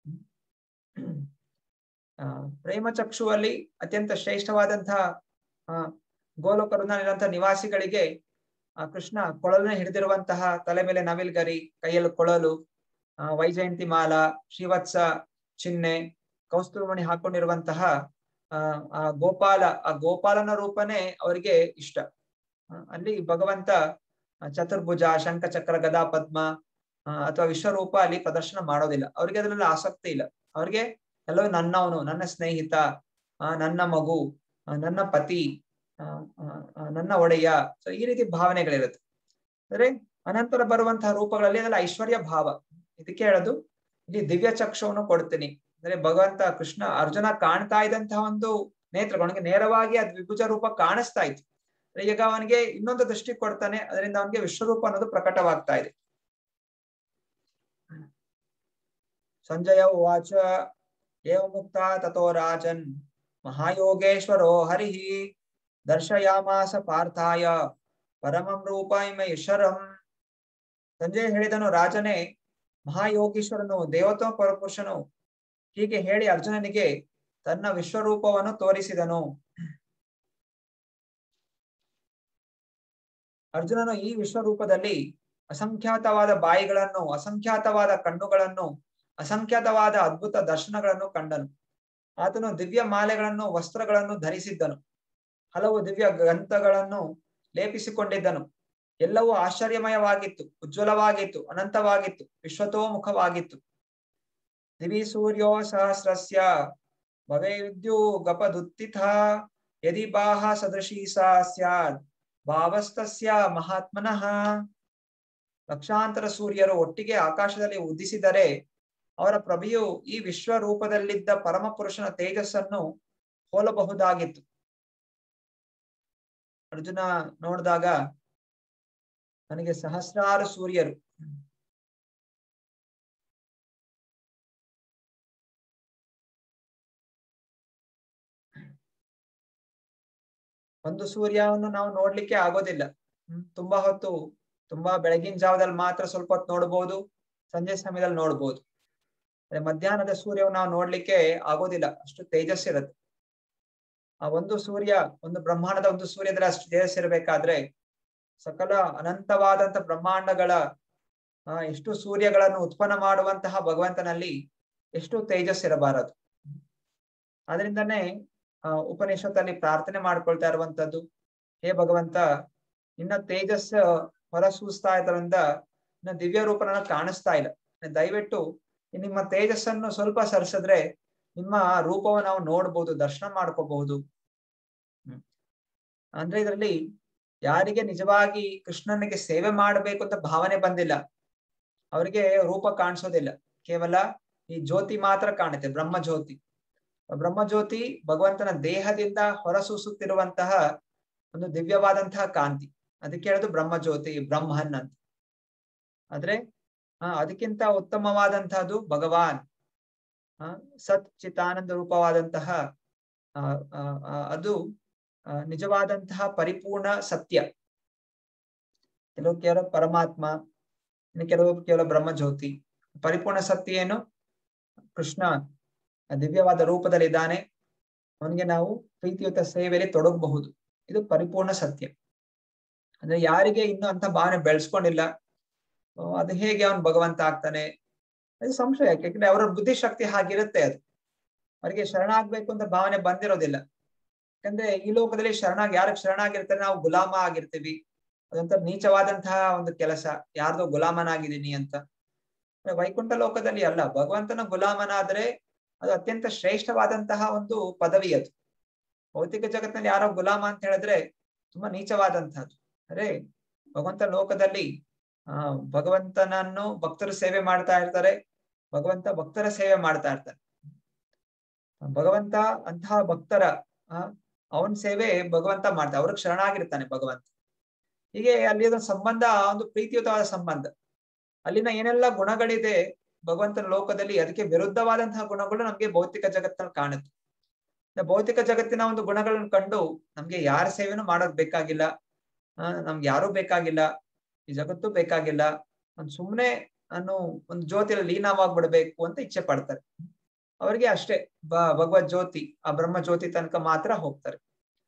ಪ್ರೇಮ ಚಕ್ಷುವಲ್ಲಿ ಅತ್ಯಂತ ಶ್ರೇಷ್ಠವಾದಂತಹ ಗೋಲೋಕರಂದಾಗಿರುವಂತಹ ನಿವಾಸಿಗಳಿಗೆ ಆ ಕೃಷ್ಣ ಕೊಳಲನ್ನ ಹಿಡಿದಿರುವಂತಹ, ತಲೆ ಮೇಲೆ ನವಿಲ್ಗರಿ, ಕೈಯಲ್ಲಿ ಕೊಳಲು, ವೈಜಯಂತಿ ಮಾಲಾ, ಶ್ರೀವತ್ಸ ಚಿಹ್ನೆ, ಕೌಸ್ತುಭಮಣಿ ಹಾಕೊಂಡಿರುವಂತಹ ಆ ಗೋಪಾಲನ ರೂಪನೇ ಅವರಿಗೆ ಇಷ್ಟ. ಅಲ್ಲಿ ಭಗವಂತ ಚತುರ್ಭುಜ, ಶಂಖ, ಚಕ್ರ, ಗದಾ, ಪದ್ಮ ಅಥವಾ ವಿಶ್ವರೂಪ ಅಲ್ಲಿ ಪ್ರದರ್ಶನ ಮಾಡೋದಿಲ್ಲ. ಅವ್ರಿಗೆ ಅದರಲ್ಲಿ ಆಸಕ್ತಿ ಇಲ್ಲ. ಅವ್ರಿಗೆ ಎಲ್ಲವೂ ನನ್ನವನು, ನನ್ನ ಸ್ನೇಹಿತ, ನನ್ನ ಮಗು, ನನ್ನ ಪತಿ, ನನ್ನ ಒಡೆಯ, ಸೊ ಈ ರೀತಿ ಭಾವನೆಗಳಿರುತ್ತೆ. ಅಂದ್ರೆ ಅನಂತರ ಬರುವಂತಹ ರೂಪಗಳಲ್ಲಿ ಅದೆಲ್ಲ ಐಶ್ವರ್ಯ ಭಾವ. ಇದಕ್ಕೆ ಹೇಳೋದು ಇಲ್ಲಿ ದಿವ್ಯ ಚಕ್ಷುವನ್ನು ಕೊಡ್ತೀನಿ. ಅಂದ್ರೆ ಭಗವಂತ ಕೃಷ್ಣ ಅರ್ಜುನ ಕಾಣ್ತಾ ಇದ್ದಂತಹ ಒಂದು ನೇತ್ರಗಳಿಗೆ ನೇರವಾಗಿ ಆ ದ್ವಿಭುಜ ರೂಪ ಕಾಣಿಸ್ತಾ ಇತ್ತು. ಈಗ ಅವನಿಗೆ ಇನ್ನೊಂದು ದೃಷ್ಟಿ ಕೊಡ್ತಾನೆ, ಅದರಿಂದ ಅವನಿಗೆ ವಿಶ್ವರೂಪ ಅನ್ನೋದು ಪ್ರಕಟವಾಗ್ತಾ ಇದೆ. ಸಂಜಯ ಉವಾಚ ಏವ ಮುಕ್ತ ತಥೋ ರಾಜನ್ ಮಹಾಯೋಗೇಶ್ವರೋ ಹರಿಃ ದರ್ಶಯಾಮಾಸ ಪಾರ್ಥಾಯ ಪರಮಂ ರೂಪಮೈಶ್ವರಂ. ಸಂಜಯ ಹೇಳಿದನು, ರಾಜನೇ, ಮಹಾಯೋಗೀಶ್ವರನು, ದೇವತಾ ಪರಪುರುಷನು, ಹೀಗೆ ಹೇಳಿ ಅರ್ಜುನನಿಗೆ ತನ್ನ ವಿಶ್ವರೂಪವನ್ನು ತೋರಿಸಿದನು. ಅರ್ಜುನನು ಈ ವಿಶ್ವರೂಪದಲ್ಲಿ ಅಸಂಖ್ಯಾತವಾದ ಬಾಯಿಗಳನ್ನು, ಅಸಂಖ್ಯಾತವಾದ ಕಣ್ಣುಗಳನ್ನು, ಅಸಂಖ್ಯಾತವಾದ ಅದ್ಭುತ ದರ್ಶನಗಳನ್ನು ಕಂಡನು. ಆತನು ದಿವ್ಯ ಮಾಲೆಗಳನ್ನು, ವಸ್ತ್ರಗಳನ್ನು ಧರಿಸಿದ್ದನು. ಹಲವು ದಿವ್ಯ ಗ್ರಂಥಗಳನ್ನು ಲೇಪಿಸಿಕೊಂಡಿದ್ದನು. ಎಲ್ಲವೂ ಆಶ್ಚರ್ಯಮಯವಾಗಿತ್ತು, ಉಜ್ವಲವಾಗಿತ್ತು, ಅನಂತವಾಗಿತ್ತು, ವಿಶ್ವತೋಮುಖವಾಗಿತ್ತು. ದಿವಿ ಸೂರ್ಯೋ ಸಹಸ್ರಸ್ಯ ಭವೇದ್ಯುಗಪದುತ್ಥಿತ ಯದಿ ಬಾಹ ಸದೃಶೀ ಸಾ ಸ್ಯಾದ್ ಭಾವಸ್ತಸ್ಯ ಮಹಾತ್ಮನಃ. ಲಕ್ಷಾಂತರ ಸೂರ್ಯರು ಒಟ್ಟಿಗೆ ಆಕಾಶದಲ್ಲಿ ಉದಿಸಿದರೆ ಅವರ ಪ್ರಭೆಯು ಈ ವಿಶ್ವರೂಪದಲ್ಲಿದ್ದ ಪರಮ ಪುರುಷನ ತೇಜಸ್ಸನ್ನು ಹೋಲಬಹುದಾಗಿತ್ತು. ಅರ್ಜುನ ನೋಡಿದಾಗ ನನಗೆ ಸಹಸ್ರಾರು ಸೂರ್ಯರು, ಒಂದು ಸೂರ್ಯವನ್ನು ನಾವು ನೋಡ್ಲಿಕ್ಕೆ ಆಗೋದಿಲ್ಲ. ತುಂಬಾ ಹೊತ್ತು, ತುಂಬಾ ಬೆಳಗಿನ ಜಾವದಲ್ಲಿ ಮಾತ್ರ ಸ್ವಲ್ಪ ಹೊತ್ತು ನೋಡ್ಬೋದು, ಸಂಜೆ ಸಮಯದಲ್ಲಿ ನೋಡ್ಬೋದು. ಮಧ್ಯಾಹ್ನದ ಸೂರ್ಯವನ್ನು ನಾವು ನೋಡ್ಲಿಕ್ಕೆ ಆಗೋದಿಲ್ಲ, ಅಷ್ಟು ತೇಜಸ್ಸಿರುತ್ತೆ. ಆ ಒಂದು ಸೂರ್ಯ, ಒಂದು ಬ್ರಹ್ಮಾಂಡದ ಒಂದು ಸೂರ್ಯದಲ್ಲಿ ಅಷ್ಟು ತೇಜಸ್ಸಿರಬೇಕಾದ್ರೆ ಸಕಲ ಅನಂತವಾದಂತಹ ಬ್ರಹ್ಮಾಂಡಗಳ ಎಷ್ಟು ಸೂರ್ಯಗಳನ್ನು ಉತ್ಪನ್ನ ಮಾಡುವಂತಹ ಭಗವಂತನಲ್ಲಿ ಎಷ್ಟು ತೇಜಸ್ಸಿರಬಾರದು. ಆದ್ರಿಂದನೇ ಉಪನಿಷತ್ತಲ್ಲಿ ಪ್ರಾರ್ಥನೆ ಮಾಡ್ಕೊಳ್ತಾ ಇರುವಂತದ್ದು, ಹೇ ಭಗವಂತ, ನಿನ್ನ ತೇಜಸ್ ಹೊರಸೂಸ್ತಾ ಇದ್ರಿಂದ ಇನ್ನ ದಿವ್ಯ ರೂಪ ನನಗೆ ಕಾಣಿಸ್ತಾ ಇಲ್ಲ, ದಯವಿಟ್ಟು ನಿಮ್ಮ ತೇಜಸ್ಸನ್ನು ಸ್ವಲ್ಪ ಸರಿಸಿದ್ರೆ ನಿಮ್ಮ ರೂಪವನ್ನು ನಾವು ನೋಡ್ಬೋದು, ದರ್ಶನ ಮಾಡ್ಕೋಬಹುದು. ಅಂದ್ರೆ ಇದರಲ್ಲಿ ಯಾರಿಗೆ ನಿಜವಾಗಿ ಕೃಷ್ಣನಿಗೆ ಸೇವೆ ಮಾಡಬೇಕು ಅಂತ ಭಾವನೆ ಬಂದಿಲ್ಲ, ಅವರಿಗೆ ರೂಪ ಕಾಣಿಸೋದಿಲ್ಲ, ಕೇವಲ ಈ ಜ್ಯೋತಿ ಮಾತ್ರ ಕಾಣುತ್ತೆ, ಬ್ರಹ್ಮ ಜ್ಯೋತಿ. ಬ್ರಹ್ಮ ಜ್ಯೋತಿ ಭಗವಂತನ ದೇಹದಿಂದ ಹೊರಸೂಸುತ್ತಿರುವಂತಹ ಒಂದು ದಿವ್ಯವಾದಂತಹ ಕಾಂತಿ, ಅದಕ್ಕೆ ಹೇಳೋದು ಬ್ರಹ್ಮ ಜ್ಯೋತಿ, ಬ್ರಹ್ಮನ್ ಅಂತ. ಆದ್ರೆ ಅದಕ್ಕಿಂತ ಉತ್ತಮವಾದಂತಹದ್ದು ಭಗವಾನ್, ಸತ್ ಚಿತ್ತಾನಂದ ರೂಪವಾದಂತಹ ಅದು ನಿಜವಾದಂತಹ ಪರಿಪೂರ್ಣ ಸತ್ಯ. ಕೆಲವು ಕೇವಲ ಪರಮಾತ್ಮ, ಇನ್ನು ಕೆಲವು ಕೇವಲ ಬ್ರಹ್ಮ ಜ್ಯೋತಿ. ಪರಿಪೂರ್ಣ ಸತ್ಯ ಏನು? ಕೃಷ್ಣ ದಿವ್ಯವಾದ ರೂಪದಲ್ಲಿ ಇದ್ದಾನೆ, ಅವನಿಗೆ ನಾವು ಪ್ರೀತಿಯುತ ಸೇವೆಯಲ್ಲಿ ತೊಡಗಬಹುದು, ಇದು ಪರಿಪೂರ್ಣ ಸತ್ಯ. ಅಂದ್ರೆ ಯಾರಿಗೆ ಇನ್ನು ಅಂತ ಭಾವನೆ ಬೆಳೆಸ್ಕೊಂಡಿಲ್ಲ, ಅದು ಹೇಗೆ ಅವನು ಭಗವಂತ ಆಗ್ತಾನೆ, ಅದು ಸಂಶಯ. ಯಾಕೆಂದ್ರೆ ಅವರ ಬುದ್ಧಿಶಕ್ತಿ ಹಾಗಿರುತ್ತೆ, ಅದು ಅವರಿಗೆ ಶರಣಾಗ್ಬೇಕು ಅಂತ ಭಾವನೆ ಬಂದಿರೋದಿಲ್ಲ. ಯಾಕಂದ್ರೆ ಈ ಲೋಕದಲ್ಲಿ ಯಾರಿಗೆ ಶರಣಾಗಿರ್ತಾರೆ, ನಾವು ಗುಲಾಮ ಆಗಿರ್ತೀವಿ, ಅದೊಂಥರ ನೀಚವಾದಂತಹ ಒಂದು ಕೆಲಸ, ಯಾರ್ದೋ ಗುಲಾಮನಾಗಿದ್ದೀನಿ ಅಂತ. ವೈಕುಂಠ ಲೋಕದಲ್ಲಿ ಅಲ್ಲ, ಭಗವಂತನ ಗುಲಾಮನಾದ್ರೆ ಅದು ಅತ್ಯಂತ ಶ್ರೇಷ್ಠವಾದಂತಹ ಒಂದು ಪದವಿ. ಅದು ಭೌತಿಕ ಜಗತ್ತಿನಲ್ಲಿ ಯಾರೋ ಗುಲಾಮ ಅಂತ ಹೇಳಿದ್ರೆ ತುಂಬಾ ನೀಚವಾದಂತಹದ್ದು. ಅರೆ ಭಗವಂತ ಲೋಕದಲ್ಲಿ ಭಗವಂತನನ್ನು ಭಕ್ತರು ಸೇವೆ ಮಾಡ್ತಾ ಇರ್ತಾರೆ, ಭಗವಂತ ಭಕ್ತರ ಸೇವೆ ಮಾಡ್ತಾ ಇರ್ತಾರೆ. ಭಗವಂತ ಅಂತಹ ಭಕ್ತರ ಅವನ್ ಸೇವೆ ಭಗವಂತ ಮಾಡ್ತಾ, ಅವ್ರಿಗೆ ಶರಣಾಗಿರ್ತಾನೆ ಭಗವಂತ. ಹೀಗೆ ಅಲ್ಲಿ ಸಂಬಂಧ ಒಂದು ಪ್ರೀತಿಯುತವಾದ ಸಂಬಂಧ. ಅಲ್ಲಿನ ಏನೆಲ್ಲ ಗುಣಗಳಿದೆ ಭಗವಂತನ ಲೋಕದಲ್ಲಿ, ಅದಕ್ಕೆ ವಿರುದ್ಧವಾದಂತಹ ಗುಣಗಳು ನಮ್ಗೆ ಭೌತಿಕ ಜಗತ್ತಿನಲ್ಲಿ ಕಾಣುತ್ತೆ. ಭೌತಿಕ ಜಗತ್ತಿನ ಒಂದು ಗುಣಗಳನ್ನು ಕಂಡು ನಮ್ಗೆ ಯಾರ ಸೇವೆನೂ ಮಾಡೋದ್ ಬೇಕಾಗಿಲ್ಲ, ನಮ್ಗೆ ಯಾರೂ ಬೇಕಾಗಿಲ್ಲ, ಈ ಜಗತ್ತು ಬೇಕಾಗಿಲ್ಲ, ಸುಮ್ನೆ ನಾನು ಒಂದು ಜ್ಯೋತಿಯಲ್ಲಿ ಲೀನವಾಗ್ಬಿಡ್ಬೇಕು ಅಂತ ಇಚ್ಛೆ ಪಡ್ತಾರೆ. ಅವರಿಗೆ ಅಷ್ಟೇ ಭಗವದ್ ಜ್ಯೋತಿ, ಆ ಬ್ರಹ್ಮ ಜ್ಯೋತಿ ತನಕ ಮಾತ್ರ ಹೋಗ್ತಾರೆ.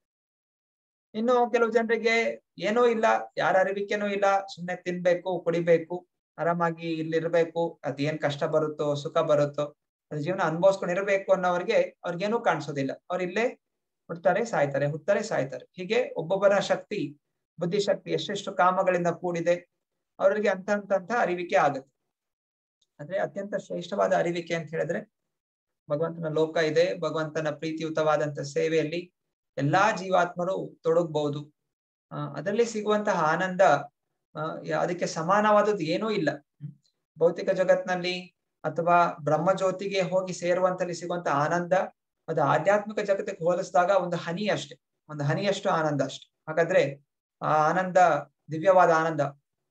ಇನ್ನು ಕೆಲವು ಜನರಿಗೆ ಏನೂ ಇಲ್ಲ, ಯಾರ ಅರಿವಿಕೆನೂ ಇಲ್ಲ, ಸುಮ್ನೆ ತಿನ್ಬೇಕು, ಕುಡಿಬೇಕು, ಆರಾಮಾಗಿ ಇಲ್ಲಿರ್ಬೇಕು, ಅದೇನ್ ಕಷ್ಟ ಬರುತ್ತೋ ಸುಖ ಬರುತ್ತೋ ಅದ್ರ ಜೀವನ ಅನುಭವಿಸ್ಕೊಂಡಿರ್ಬೇಕು ಅನ್ನೋರಿಗೆ ಅವ್ರಿಗೇನೂ ಕಾಣಿಸೋದಿಲ್ಲ. ಅವ್ರು ಇಲ್ಲೇ ಹುಡ್ತಾರೆ ಸಾಯ್ತಾರೆ, ಹುಡ್ತಾರೆ ಸಾಯ್ತಾರೆ. ಹೀಗೆ ಒಬ್ಬೊಬ್ಬರ ಶಕ್ತಿ, ಬುದ್ಧಿಶಕ್ತಿ ಎಷ್ಟೆಷ್ಟು ಕಾಮಗಳಿಂದ ಕೂಡಿದೆ, ಅವರಿಗೆ ಅಂತ ಅರಿವಿಕೆ ಆಗುತ್ತೆ. ಅಂದ್ರೆ ಅತ್ಯಂತ ಶ್ರೇಷ್ಠವಾದ ಅರಿವಿಕೆ ಅಂತ ಹೇಳಿದ್ರೆ ಭಗವಂತನ ಲೋಕ ಇದೆ, ಭಗವಂತನ ಪ್ರೀತಿಯುತವಾದಂತ ಸೇವೆಯಲ್ಲಿ ಎಲ್ಲಾ ಜೀವಾತ್ಮರು ತೊಡಗಬಹುದು. ಅದರಲ್ಲಿ ಸಿಗುವಂತಹ ಆನಂದ ಅದಕ್ಕೆ ಸಮಾನವಾದದ್ದು ಏನೂ ಇಲ್ಲ. ಭೌತಿಕ ಜಗತ್ನಲ್ಲಿ ಅಥವಾ ಬ್ರಹ್ಮ ಜ್ಯೋತಿಗೆ ಹೋಗಿ ಸೇರುವಂತಲ್ಲಿ ಸಿಗುವಂತ ಆನಂದ, ಅದು ಆಧ್ಯಾತ್ಮಿಕ ಜಗತ್ತಿಗೆ ಹೋಲಿಸಿದಾಗ ಒಂದು ಹನಿ ಅಷ್ಟೇ, ಒಂದು ಹನಿಯಷ್ಟು ಆನಂದ ಅಷ್ಟೆ. ಹಾಗಾದ್ರೆ ಆ ಆನಂದ ದಿವ್ಯವಾದ ಆನಂದ,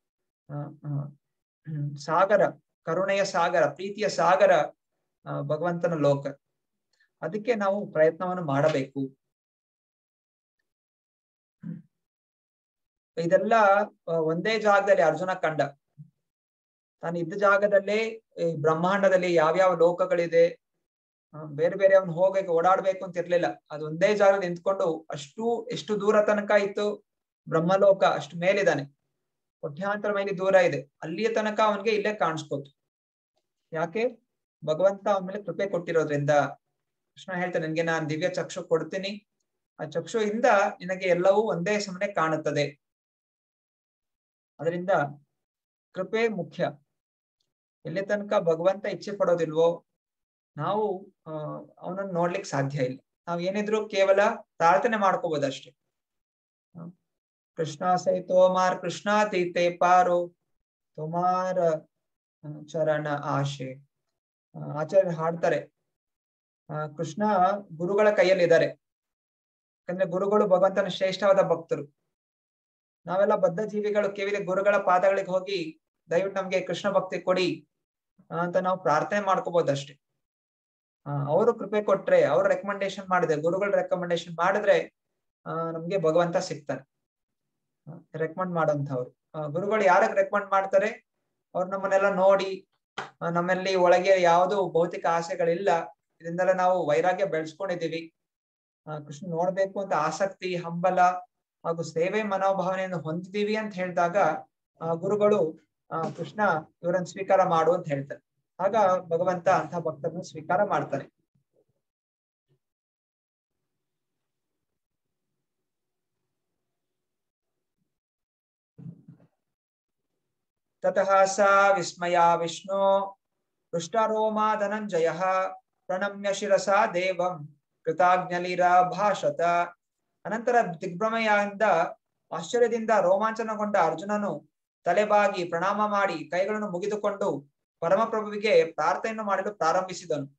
ಸಾಗರ, ಕರುಣೆಯ ಸಾಗರ, ಪ್ರೀತಿಯ ಸಾಗರ ಭಗವಂತನ ಲೋಕ. ಅದಕ್ಕೆ ನಾವು ಪ್ರಯತ್ನವನ್ನು ಮಾಡಬೇಕು. ಇದೆಲ್ಲ ಒಂದೇ ಜಾಗದಲ್ಲಿ ಅರ್ಜುನ ಕಂಡ. ತಾನು ಇದ್ದ ಜಾಗದಲ್ಲೇ ಈ ಬ್ರಹ್ಮಾಂಡದಲ್ಲಿ ಯಾವ್ಯಾವ ಲೋಕಗಳಿದೆ, ಬೇರೆ ಬೇರೆ ಅವನು ಹೋಗಕ್ಕೆ ಓಡಾಡ್ಬೇಕು ಅಂತ ಇರ್ಲಿಲ್ಲ. ಅದು ಒಂದೇ ಜಾಗದಲ್ಲಿ ನಿಂತ್ಕೊಂಡು ಎಷ್ಟು ದೂರ ತನಕ ಇತ್ತು ಬ್ರಹ್ಮಲೋಕ, ಅಷ್ಟು ಮೇಲಿದ್ದಾನೆ, ಕೋಟ್ಯಾಂತರ ಮೈಲಿ ದೂರ ಇದೆ, ಅಲ್ಲಿಯ ತನಕ ಅವನ್ಗೆ ಇಲ್ಲೇ ಕಾಣಿಸ್ಕೋತು. ಯಾಕೆ? ಭಗವಂತ ಅವನ ಮೇಲೆ ಕೃಪೆ ಕೊಟ್ಟಿರೋದ್ರಿಂದ. ಕೃಷ್ಣ ಹೇಳ್ತಾನೆ, ನಿನ್ಗೆ ನಾನು ದಿವ್ಯ ಚಕ್ಷು ಕೊಡ್ತೀನಿ, ಆ ಚಕ್ಷುವಿಂದ ನಿನಗೆ ಎಲ್ಲವೂ ಒಂದೇ ಸಮನೆ ಕಾಣುತ್ತದೆ. ಅದರಿಂದ ಕೃಪೆ ಮುಖ್ಯ. ಎಲ್ಲಿ ತನಕ ಭಗವಂತ ಇಚ್ಛೆ ಪಡೋದಿಲ್ವೋ ನಾವು ಅವನನ್ನು ನೋಡ್ಲಿಕ್ಕೆ ಸಾಧ್ಯ ಇಲ್ಲ. ನಾವ್ ಏನಿದ್ರು ಕೇವಲ ಪ್ರಾರ್ಥನೆ ಮಾಡ್ಕೋಬಹುದಷ್ಟೇ. ಕೃಷ್ಣ ಸೈ ತೋಮಾರ್ ಕೃಷ್ಣ ತೀತೆ ಪಾರೋ ತೋಮಾರ ಚರಣ ಆಶೆ. ಆಚಾರ್ಯ ಹಾಡ್ತಾರೆ, ಕೃಷ್ಣ ಗುರುಗಳ ಕೈಯಲ್ಲಿ ಇದ್ದಾರೆ. ಯಾಕಂದ್ರೆ ಗುರುಗಳು ಭಗವಂತನ ಶ್ರೇಷ್ಠವಾದ ಭಕ್ತರು. ನಾವೆಲ್ಲ ಬದ್ಧ ಜೀವಿಗಳು ಕೇವಲ ಗುರುಗಳ ಪಾದಗಳಿಗೆ ಹೋಗಿ ದಯವಿಟ್ಟು ನಮ್ಗೆ ಕೃಷ್ಣ ಭಕ್ತಿ ಕೊಡಿ ಅಂತ ನಾವು ಪ್ರಾರ್ಥನೆ ಮಾಡ್ಕೋಬಹುದಷ್ಟೇ. ಅವರು ಕೃಪೆ ಕೊಟ್ರೆ, ಅವ್ರ ರೆಕಮೆಂಡೇಶನ್ ಮಾಡಿದ್ರೆ, ಗುರುಗಳ ರೆಕಮೆಂಡೇಶನ್ ಮಾಡಿದ್ರೆ ನಮ್ಗೆ ಭಗವಂತ ಸಿಗ್ತಾನೆ. ರೆಕಮೆಂಡ್ ಮಾಡೋಂಥವ್ರು ಗುರುಗಳು ಯಾರಕ್ಕೆ ರೆಕಮೆಂಡ್ ಮಾಡ್ತಾರೆ? ಅವ್ರು ನಮ್ಮನ್ನೆಲ್ಲ ನೋಡಿ, ನಮ್ಮಲ್ಲಿ ಒಳಗೆ ಯಾವುದು ಭೌತಿಕ ಆಸೆಗಳಿಲ್ಲ, ಇದರಿಂದಲೇ ನಾವು ವೈರಾಗ್ಯ ಬೆಳೆಸ್ಕೊಂಡಿದೀವಿ, ಕೃಷ್ಣ ನೋಡ್ಬೇಕು ಅಂತ ಆಸಕ್ತಿ, ಹಂಬಲ ಹಾಗೂ ಸೇವೆ ಮನೋಭಾವನೆಯನ್ನು ಹೊಂದಿದೀವಿ ಅಂತ ಹೇಳಿದಾಗ ಗುರುಗಳು ಕೃಷ್ಣ ಇವರನ್ನು ಸ್ವೀಕಾರ ಮಾಡು ಅಂತ ಹೇಳ್ತಾರೆ. ಆಗ ಭಗವಂತ ಅಂತಹ ಭಕ್ತರನ್ನು ಸ್ವೀಕಾರ ಮಾಡ್ತಾನೆ. ತತಃ ಸ ವಿಸ್ಮಯ ವಿಷ್ಣು ಹೃಷ್ಟರೋಮಾ ಧನಂಜಯ ಪ್ರಣಮ್ಯ ಶಿರಸಾ ದೇವಂ ಕೃತಾಜ್ಞಲಿರ ಭಾಷತ. ಅನಂತರ ದಿಗ್ಭ್ರಮೆಯಿಂದ ಆಶ್ಚರ್ಯದಿಂದ ರೋಮಾಂಚನಗೊಂಡ ಅರ್ಜುನನು ತಲೆಬಾಗಿ ಪ್ರಣಾಮ ಮಾಡಿ ಕೈಗಳನ್ನು ಮುಗಿದುಕೊಂಡು ಪರಮಪ್ರಭುವಿಗೆ ಪ್ರಾರ್ಥನೆಯನ್ನು ಮಾಡಲು ಪ್ರಾರಂಭಿಸಿದನು.